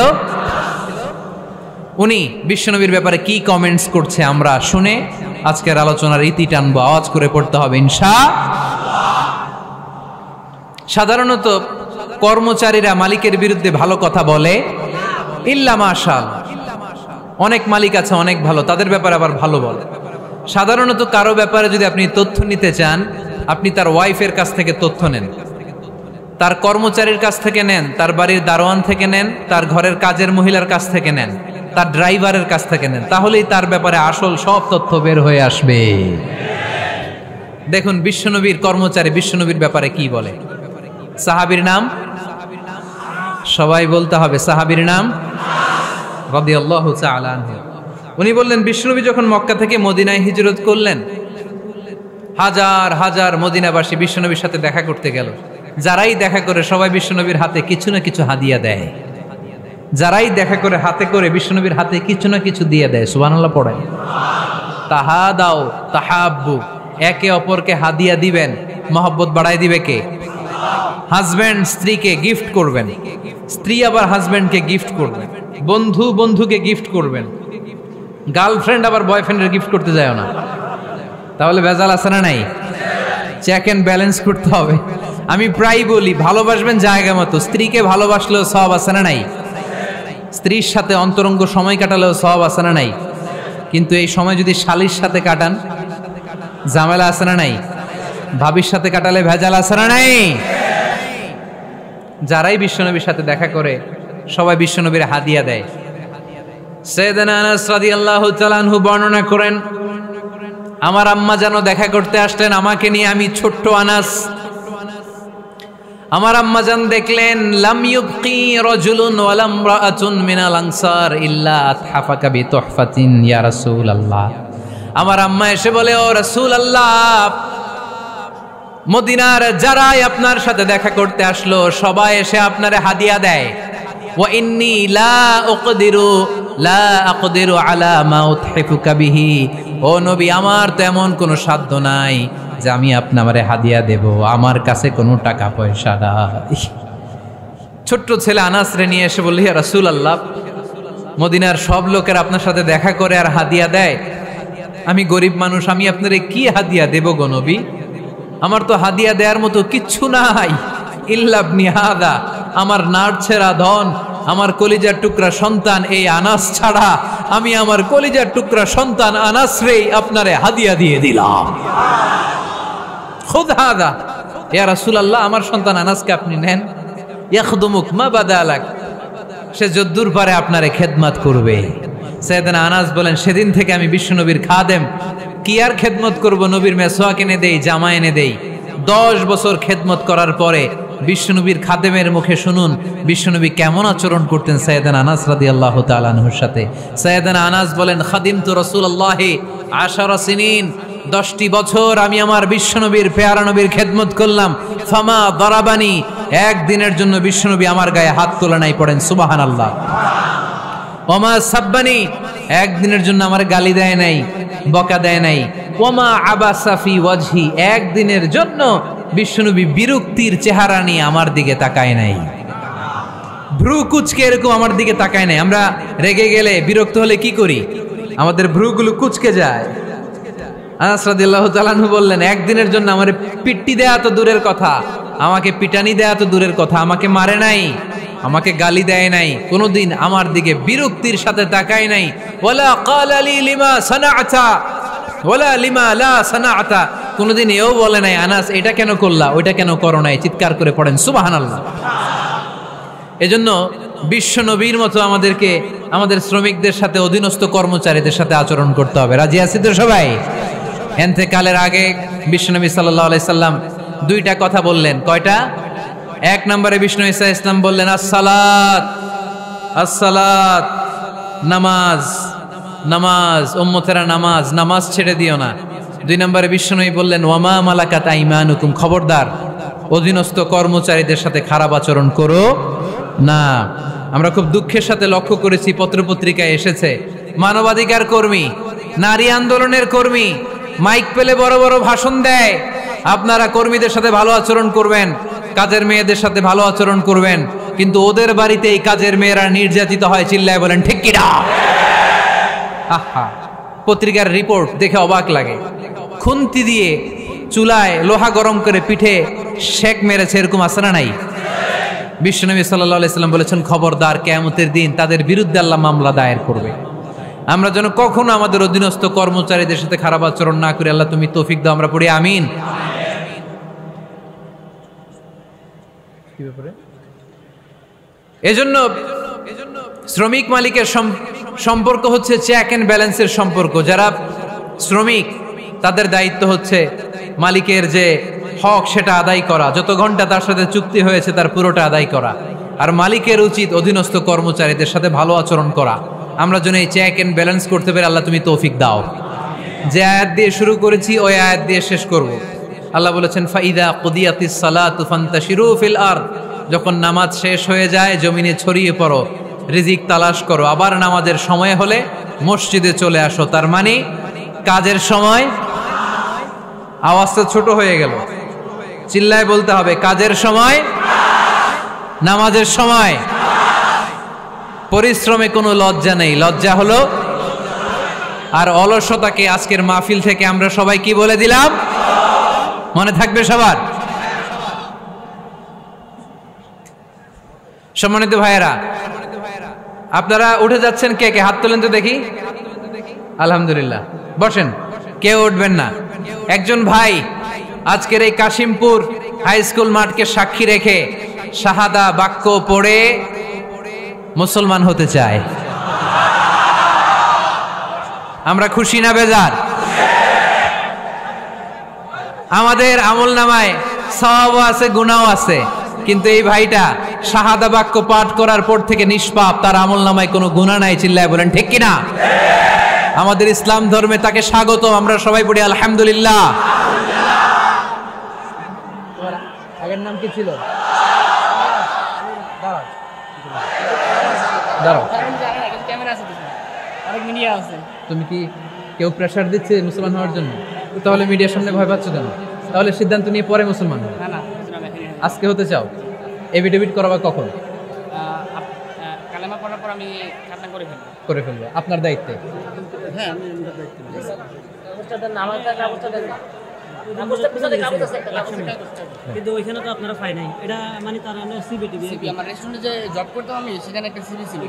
উনি বিশ্বনবীর ব্যাপারে কি কমেন্টস করছে আমরা শুনে আজকের আলোচনার ইতি টানবো। আওয়াজ করে পড়তে হবে ইনশাআল্লাহ। সাধারণত কর্মচারীরা মালিকের বিরুদ্ধে ভালো কথা বলে, ইল্লা মাশাআল্লাহ। অনেক মালিক আছে অনেক ভালো, তাদের ব্যাপারে আবার ভালো বলে। সাধারণত কারো ব্যাপারে যদি আপনি তথ্য নিতে চান, আপনি তার ওয়াইফের কাছ থেকে তথ্য নেন, তার কর্মচারীর কাছ থেকে নেন, তার বাড়ির দারোয়ান থেকে নেন, তার ঘরের কাজের মহিলার কাছ থেকে নেন, তার ড্রাইভারের কাছ থেকে নেন, তাহলেই তার ব্যাপারে আসল সব তথ্য বের হয়ে আসবে। দেখুন বিশ্বনবীর কর্মচারী বিশ্বনবীর ব্যাপারে কি বলে। সাহাবীর নাম সবাই বলতে হবে, সাহাবীর নাম রাদিয়াল্লাহু তাআলা আনহু। উনি বললেন বিশ্বনবী যখন মক্কা থেকে মদিনায় হিজরত করলেন, হাজার হাজার মদিনাবাসী বিশ্বনবীর সাথে দেখা করতে গেল। যারাই দেখা করে সবাই বিশ্বনবীর হাতে কিছু না কিছু হাদিয়া দেয়। যারাই দেখা করে হাতে করে বিশ্বনবীর হাতে কিছু না কিছু দিয়ে দেয়। সুবহানাল্লাহ পড়েন। তাহাদাও তাহাব্বু, একে অপরকে হাদিয়া দিবেন, মহব্বত বাড়ায় দিবে কে? হাজব্যান্ড স্ত্রীকে গিফট করবেন, স্ত্রী আবার হাজব্যান্ডকে গিফট করবেন, বন্ধু বন্ধুকে গিফট করবেন, গার্লফ্রেন্ড আবার বয়ফ্রেন্ডের গিফট করতে যায় না। তাহলে ভেজাল আছে না নাই? চেক এন্ড ব্যালেন্স করতে হবে। আমি প্রায় বলি ভালোবাসবেন জায়গা মতো, স্ত্রীকে ভালোবাসলেও সওয়াব আছে না নাই? স্ত্রীর সাথে অন্তরঙ্গ সময় কাটালেও সওয়াব আছে না নাই? কিন্তু এই সময় যদি শালীর সাথে কাটান, ঝামেলা আছে না নাই? ভাবির সাথে কাটালে ভেজাল আছে না নাই? যারাই বিশ্বনবীর সাথে দেখা করে সবাই বিশ্বনবীর হাদিয়া দেয়। সাইয়েদনা আনাস রাদিয়াল্লাহু তাআলা আনহু বর্ণনা করেন, আমার আম্মা যেন দেখা করতে আসলেন আমাকে নিয়ে, আমি ছোট্ট আনাস। আমার আম্মা জান দেখলেন লাম ইউবকি রাজুলুন ওয়ালা ইমরাআতুন মিনাল আনসার ইল্লা আতহাফাকা বিতুহফাতিন ইয়া রাসূলুল্লাহ। আমার আম্মা এসে বলে, ও রাসূলুল্লাহ, মদিনার যারাই আপনার সাথে দেখা করতে আসলো সবাই এসে আপনারে হাদিয়া দেয়। ওয়া ইন্নী লা আকদিরু আলা মা উতহিফুকা বিহি। ও নবী, আমার তো এমন কোনো সাধ্য নাই যে আমি আপনারে হাদিয়া দেব, আমার কাছে কোনো টাকা পয়সা নাই। ছোট্ট ছেলে আনাস রে নিয়ে এসে বলল, ইয়া রাসূলুল্লাহ, মদিনার সব লোকের আপনার সাথে দেখা করে আর হাদিয়া দেয়, আমি গরিব মানুষ, আমি আপনারে কি হাদিয়া দেব গো নবী? আমার তো হাদিয়া দেওয়ার মতো কিচ্ছু নাই। ইল্লা ইবনি হাদা, আমার নাড়ছেরা ধন, আমার কলিজার টুকরা সন্তান এই আনাস ছাড়া আমি আমার কলিজার টুকরা সন্তান আনাস রে আপনারে হাদিয়া দিয়ে দিলাম। খুদ হাদা ইয়া রাসূলুল্লাহ, আমার সন্তান আনাসকে আপনি নেন। ইয়াখদুমুক মা বাদালাক, সে যদ্দুর পারে আপনারে খেদমত করবে। সাইয়েদনা আনাস বলেন, সেদিন থেকে আমি বিশ্বনবীর খাদেম। কি আর খেদমত করব, নবীর মেসওয়াক এনে দেই, জামা এনে দেই। 10 বছর খেদমত করার পরে বিশ্বনবীর খাদেমের মুখে শুনুন বিশ্বনবী কেমন আচরণ করতেন সাইয়েদনা আনাস রাদিয়াল্লাহু তাআলা আনহুর সাথে। সাইয়েদনা আনাস বলেন, খাদিমতু রাসূলুল্লাহি 10 সিনিন, 10টি বছর আমি আমার বিশ্বনবীর পেয়ারা নবীর খেদমত করলাম। ফামা দারাবানি, একদিনের জন্য বিশ্বনবী আমার গায়ে হাত তোলা নাই। পড়েন সুবহানাল্লাহ। ওমা সাব্বানি, একদিনের জন্য আমার গালি দেয় নাই, বকা দেয় নাই। ওমা আবাসা ফি ওয়াজহি, একদিনের জন্য বিশ্বনবী বিরক্তির চেহারা নিয়ে আমার দিকে তাকায় নাই, ভ্রু কুচকে এরকম আমার দিকে তাকায় নাই। আমরা রেগে গেলে বিরক্ত হলে কি করি? আমাদের ভ্রুগুলো কুচকে যায়। আনাস রাদিয়াল্লাহু তাআলা আনহু বললেন, একদিনের জন্য আমার পিট্টি দেয়া তো দূরের কথা, আমাকে পিটানি দেয়া তো দূরের কথা, আমাকে মারে নাই, আমাকে গালি দেয় নাই, কোনোদিন আমার দিকে বিরক্তির সাথে তাকায় নাই। ওয়ালা ক্বালা লি লিমা সানাআতা ওয়ালা লিমা লা সানাআতা, কোনোদিন এও বলে নাই আনাস এটা কেন করলা, ওইটা কেন করো নাই। চিৎকার করে পড়েন সুবহানাল্লাহ। এজন্য বিশ্ব নবীর মতো আমাদেরকে আমাদের শ্রমিকদের সাথে, অধীনস্থ কর্মচারীদের সাথে আচরণ করতে হবে। রাজি আছি তো সবাই? ইন্তেকালের আগে বিশ্বনবী সাল্লাল্লাহু আলাইহি সাল্লাম 2টা কথা বললেন। কয়টা? 1 নম্বরে বিষ্ণু ঈসা ইসলাম বললেন আসসালাত, আসসালাত, নামাজ, নামাজ, উম্মতেরা নামাজ, নামাজ ছেড়ে দিও না। 2 নম্বরে বিষ্ণুই বললেন ওয়ামা মালাকাত আইমানুকুম, খবরদার অধীনস্থ কর্মচারীদের সাথে খারাপ আচরণ করো না। আমরা খুব দুঃখের সাথে লক্ষ্য করেছি, পত্রপত্রিকায় এসেছে মানবাধিকার কর্মী, নারী আন্দোলনের কর্মী, মাইক পেলে বড় বড় ভাষণ দেয়। আপনারা কর্মীদের সাথে ভালো আচরণ করবেন, কাজের মেয়েদের সাথে ভালো আচরণ করবেন, কিন্তু ওদের বাড়িতে এই কাজের মেয়েরা নির্যাতিত হয়, চিল্লায় বলেন ঠিক কি না? আহা, পত্রিকার রিপোর্ট দেখে অবাক লাগে। খুন্তি দিয়ে চুলায় লোহা গরম করে পিঠে শেক মেরেছে, এরকম আছে না নাই? বিশ্বনবী সাল্লাল্লাহু আলাইহি সাল্লাম বলেছেন, খবরদার, কিয়ামতের দিন তাদের বিরুদ্ধে আল্লাহ মামলা দায়ের করবে। আমরা যেন কখনো আমাদের অধীনস্থ কর্মচারীদের সাথে খারাপ আচরণ না করি। আল্লাহ তুমি তৌফিক দাও, আমরা পড়ি আমিন। এজন্য শ্রমিক মালিকের সম্পর্ক হচ্ছে চেক এন্ড ব্যালেন্সের সম্পর্ক। যারা শ্রমিক তাদের দায়িত্ব হচ্ছে মালিকের যে হক সেটা আদায় করা, যত ঘন্টা তার সাথে চুক্তি হয়েছে তার পুরোটা আদায় করা। আর মালিকের উচিত অধীনস্থ কর্মচারীদের সাথে ভালো আচরণ করা। আমরা যেন এই চেক এন্ড ব্যালেন্স করতে পারি, আল্লাহ তুমি তৌফিক দাও। যে আয়াত দিয়ে শুরু করেছি ওই আয়াত দিয়ে শেষ করব। আল্লাহ বলেছেন, ফাইদা কুদিয়াতিস সালাতু ফান্তাশিরু ফিল আরদ, যখন নামাজ শেষ হয়ে যায় জমিনে ছড়িয়ে পড়ো, রিজিক তালাশ করো। আবার নামাজের সময় হলে মসজিদে চলে আসো। তার মানে কাজের সময়, আওয়াজটা ছোট হয়ে গেল, চিল্লায় বলতে হবে, কাজের সময়, নামাজের সময়। পরিশ্রমে কোনো লজ্জা নেই, লজ্জা হলো আর অলসতাকে আজকের মাহফিল থেকে আমরা সবাই কি বলে দিলাম, মনে থাকবে সবার? সম্মানিত ভাইয়েরা, আপনারা উঠে যাচ্ছেন, কে কে হাত তোলেন তো দেখি। আলহামদুলিল্লাহ, বসেন, কেউ উঠবেন না। একজন ভাই আজকের এই কাশিমপুর হাই স্কুল মাঠকে সাক্ষী রেখে শাহাদা বাক্য পড়ে মুসলমান হতে চায়। আমরা খুশি না বেজার? আমাদের আমল নামায় সওয়াবও আছে, গুনাহও আছে, কিন্তু এই ভাইটা শাহাদা বাক্য পাঠ করার পর থেকে নিষ্পাপ, তার আমল নামায় কোনো গুনাহ নাই, চিল্লায় বলেন ঠিক কিনা? আমাদের ইসলাম ধর্মে তাকে স্বাগত, আমরা সবাই পড়ি আলহামদুলিল্লাহ। আগের নাম কি ছিল? তুমি কি কেউ প্রেসার দিচ্ছে মুসলমান হওয়ার জন্য? তাহলে মিডিয়ার সামনে ভয় পাচ্ছ কেন? তাহলে সিদ্ধান্ত নিয়ে পরে মুসলমান হবে। আজকে হতে চাও? এফিডেভিট করাবা কখন? কালেমা পড়ার পর আমি খাতনা করে ফেলবো আপনার দায়িত্বে। হ্যাঁ, আমি কিন্তু ওইখানে তো আপনারা পাই নাই, এটা মানে তার সিবি আমার রেস্টুরেন্টে যে জব করতাম আমি, সেখানে একটা সিবি ছিল।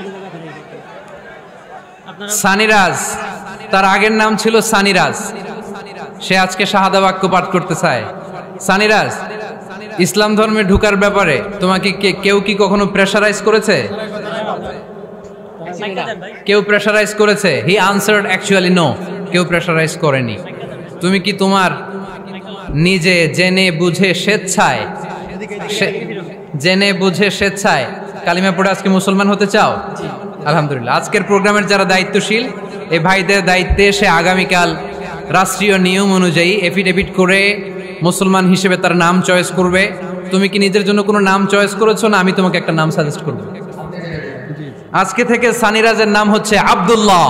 সানিরাজ, তার আগের নাম ছিল সানিরাজ, সে আজকে শাহাদা বাক্য পাঠ করতে চায়। সানিরাজ, ইসলাম ধর্মে ঢুকার ব্যাপারে তোমাকে কেউ কি কখনো প্রেশারাইজ করেছে? কেউ প্রেশারাইজ করেছে? হি আনসার্ড অ্যাকচুয়ালি নো, কেউ প্রেশারাইজ করেনি। তুমি কি তোমার নিজে জেনে বুঝে স্বেচ্ছায় কালিমা পড়ে আজকে মুসলমান হতে চাও? আলহামদুলিল্লাহ। আজকের প্রোগ্রামের যারা দায়িত্বশীল, এই ভাইদের দায়িত্বে সে আগামীকাল রাষ্ট্রীয় নিয়ম অনুযায়ী এফিডেভিট করে মুসলমান হিসেবে তার নাম চয়েস করবে। তুমি কি নিজের জন্য কোনো নাম চয়েস করেছো? না আমি তোমাকে একটা নাম সাজেস্ট করব। আজকে থেকে সানিরাজের নাম হচ্ছে আব্দুল্লাহ।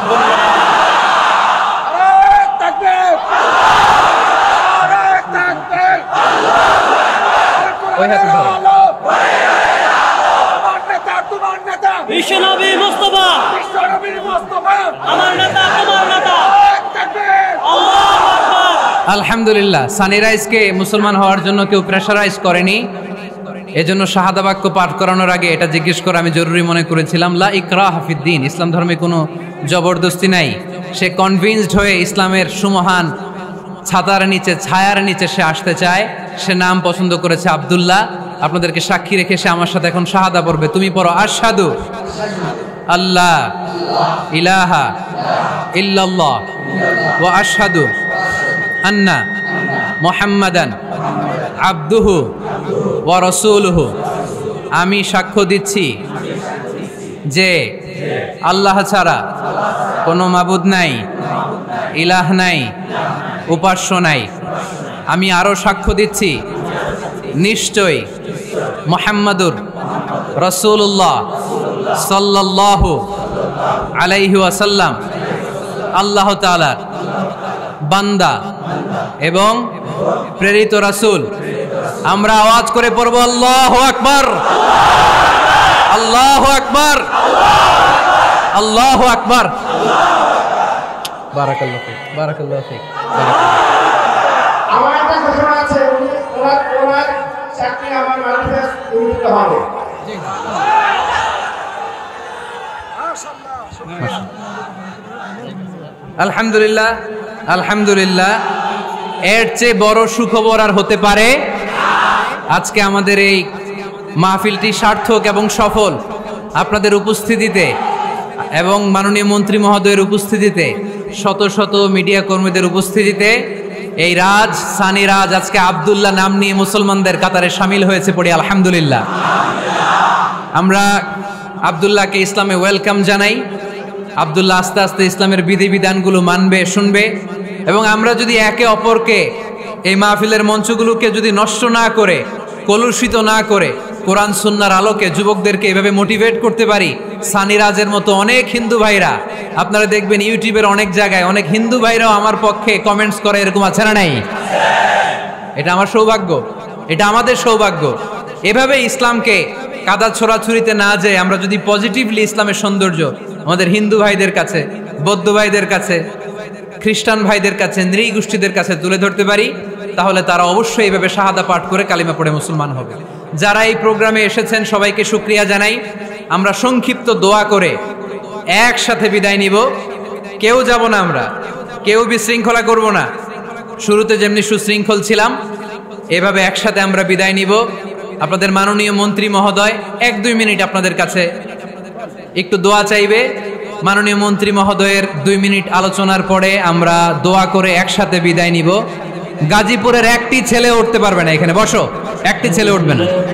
ওই হাতে ধরো। বিশ্বনবী মুস্তাফা, আমার নেতা, তোমার নেতা। আল্লাহু আকবার। আলহামদুলিল্লাহ, সানিরাইজকে মুসলমান হওয়ার জন্য কেউ প্রেশারাইজ করেনি। এজন্য শাহাদা বাক্য পাঠ করানোর আগে এটা জিজ্ঞেস করা আমি জরুরি মনে করেছিলাম। লা ইকরাহা ফিদ্দিন, ইসলাম ধর্মে কোনো জবরদস্তি নাই। সে কনভিন্সড হয়ে ইসলামের সুমহান ছাতার নিচে, ছায়ার নিচে সে আসতে চায়। সে নাম পছন্দ করেছে আব্দুল্লাহ। আপনাদেরকে সাক্ষী রেখে সে আমার সাথে এখন শাহাদা পড়বে। তুমি পড়ো, আশহাদু আল্লাহ ইলাহা ইল্লাল্লাহ ওয়া আশহাদু আন্না মুহাম্মাদান আবদুহু ওয়া রাসূলুহু। আমি সাক্ষ্য দিচ্ছি যে আল্লাহ ছাড়া কোনো মাবুদ নাই, ইলাহ নাই, উপাস্য নাই। আমি আরো সাক্ষ্য দিচ্ছি নিশ্চয় মুহাম্মাদুর রাসূলুল্লাহ সাল্লাল্লাহু আলাইহি ওয়াসাল্লাম আল্লাহ তাআলার বান্দা এবং প্রেরিত রাসূল। আমরা আওয়াজ করে পড়ব আল্লাহু আকবার, আল্লাহু আকবার, আল্লাহু আকবার। বারাকাল্লাহু ফিক, বারাকাল্লাহু ফিক। আমার একটা ঘোষণা আছে, ওনার চাকরি আমার ম্যানিফেস্ট দিতে হবে। আলহামদুলিল্লাহ, আলহামদুলিল্লাহ। এর চেয়ে বড় সুখবর আর হতে পারে? আজকে আমাদের এই মাহফিলটি সার্থক এবং সফল আপনাদের উপস্থিতিতে এবং মাননীয় মন্ত্রী মহোদয়ের উপস্থিতিতে, শত শত মিডিয়া কর্মীদের উপস্থিতিতে এই রাজ, সানি রাজ আজকে আব্দুল্লাহ নাম নিয়ে মুসলমানদের কাতারে শামিল হয়েছে। পড়ি আলহামদুলিল্লাহ। আমরা আব্দুল্লাহকে ইসলামে ওয়েলকাম জানাই। আব্দুল্লাহ আস্তে আস্তে ইসলামের বিধিবিধানগুলো মানবে, শুনবে, এবং আমরা যদি একে অপরকে এই মাহফিলের মঞ্চগুলোকে যদি নষ্ট না করে, কলুষিত না করে, কোরআন সুন্নাহর আলোকে যুবকদেরকে এভাবে মোটিভেট করতে পারি, সানি রাজের মতো অনেক হিন্দু ভাইরা, আপনারা দেখবেন ইউটিউবের অনেক জায়গায় অনেক হিন্দু ভাইরাও আমার পক্ষে কমেন্টস করে, এরকম আছে না নাই? এটা আমার সৌভাগ্য, এটা আমাদের সৌভাগ্য। এভাবে ইসলামকে কাদা ছোড়াছুরিতে না যেয়ে আমরা যদি পজিটিভলি ইসলামের সৌন্দর্য আমাদের হিন্দু ভাইদের কাছে, বৌদ্ধ ভাইদের কাছে, খ্রিস্টান ভাইদের কাছে, নৃগোষ্ঠীদের কাছে তুলে ধরতে পারি, তাহলে তারা অবশ্যই এইভাবে শাহাদা পাঠ করে কালিমা পড়ে মুসলমান হবে। যারা এই প্রোগ্রামে এসেছেন সবাইকে শুকরিয়া জানাই। আমরা সংক্ষিপ্ত দোয়া করে একসাথে বিদায় নিব। কেউ যাব না, আমরা কেউ বিশৃঙ্খলা করব না। শুরুতে যেমনি সুশৃঙ্খল ছিলাম, এভাবে একসাথে আমরা বিদায় নিব। আপনাদের মাননীয় মন্ত্রী মহোদয় 1-2 মিনিট আপনাদের কাছে একটু দোয়া চাইবে। মাননীয় মন্ত্রী মহোদয়ের 2 মিনিট আলোচনার পরে আমরা দোয়া করে একসাথে বিদায় নিব। গাজীপুরের একটি ছেলে উঠতে পারবে না, এখানে বসো, একটি ছেলে উঠবে না।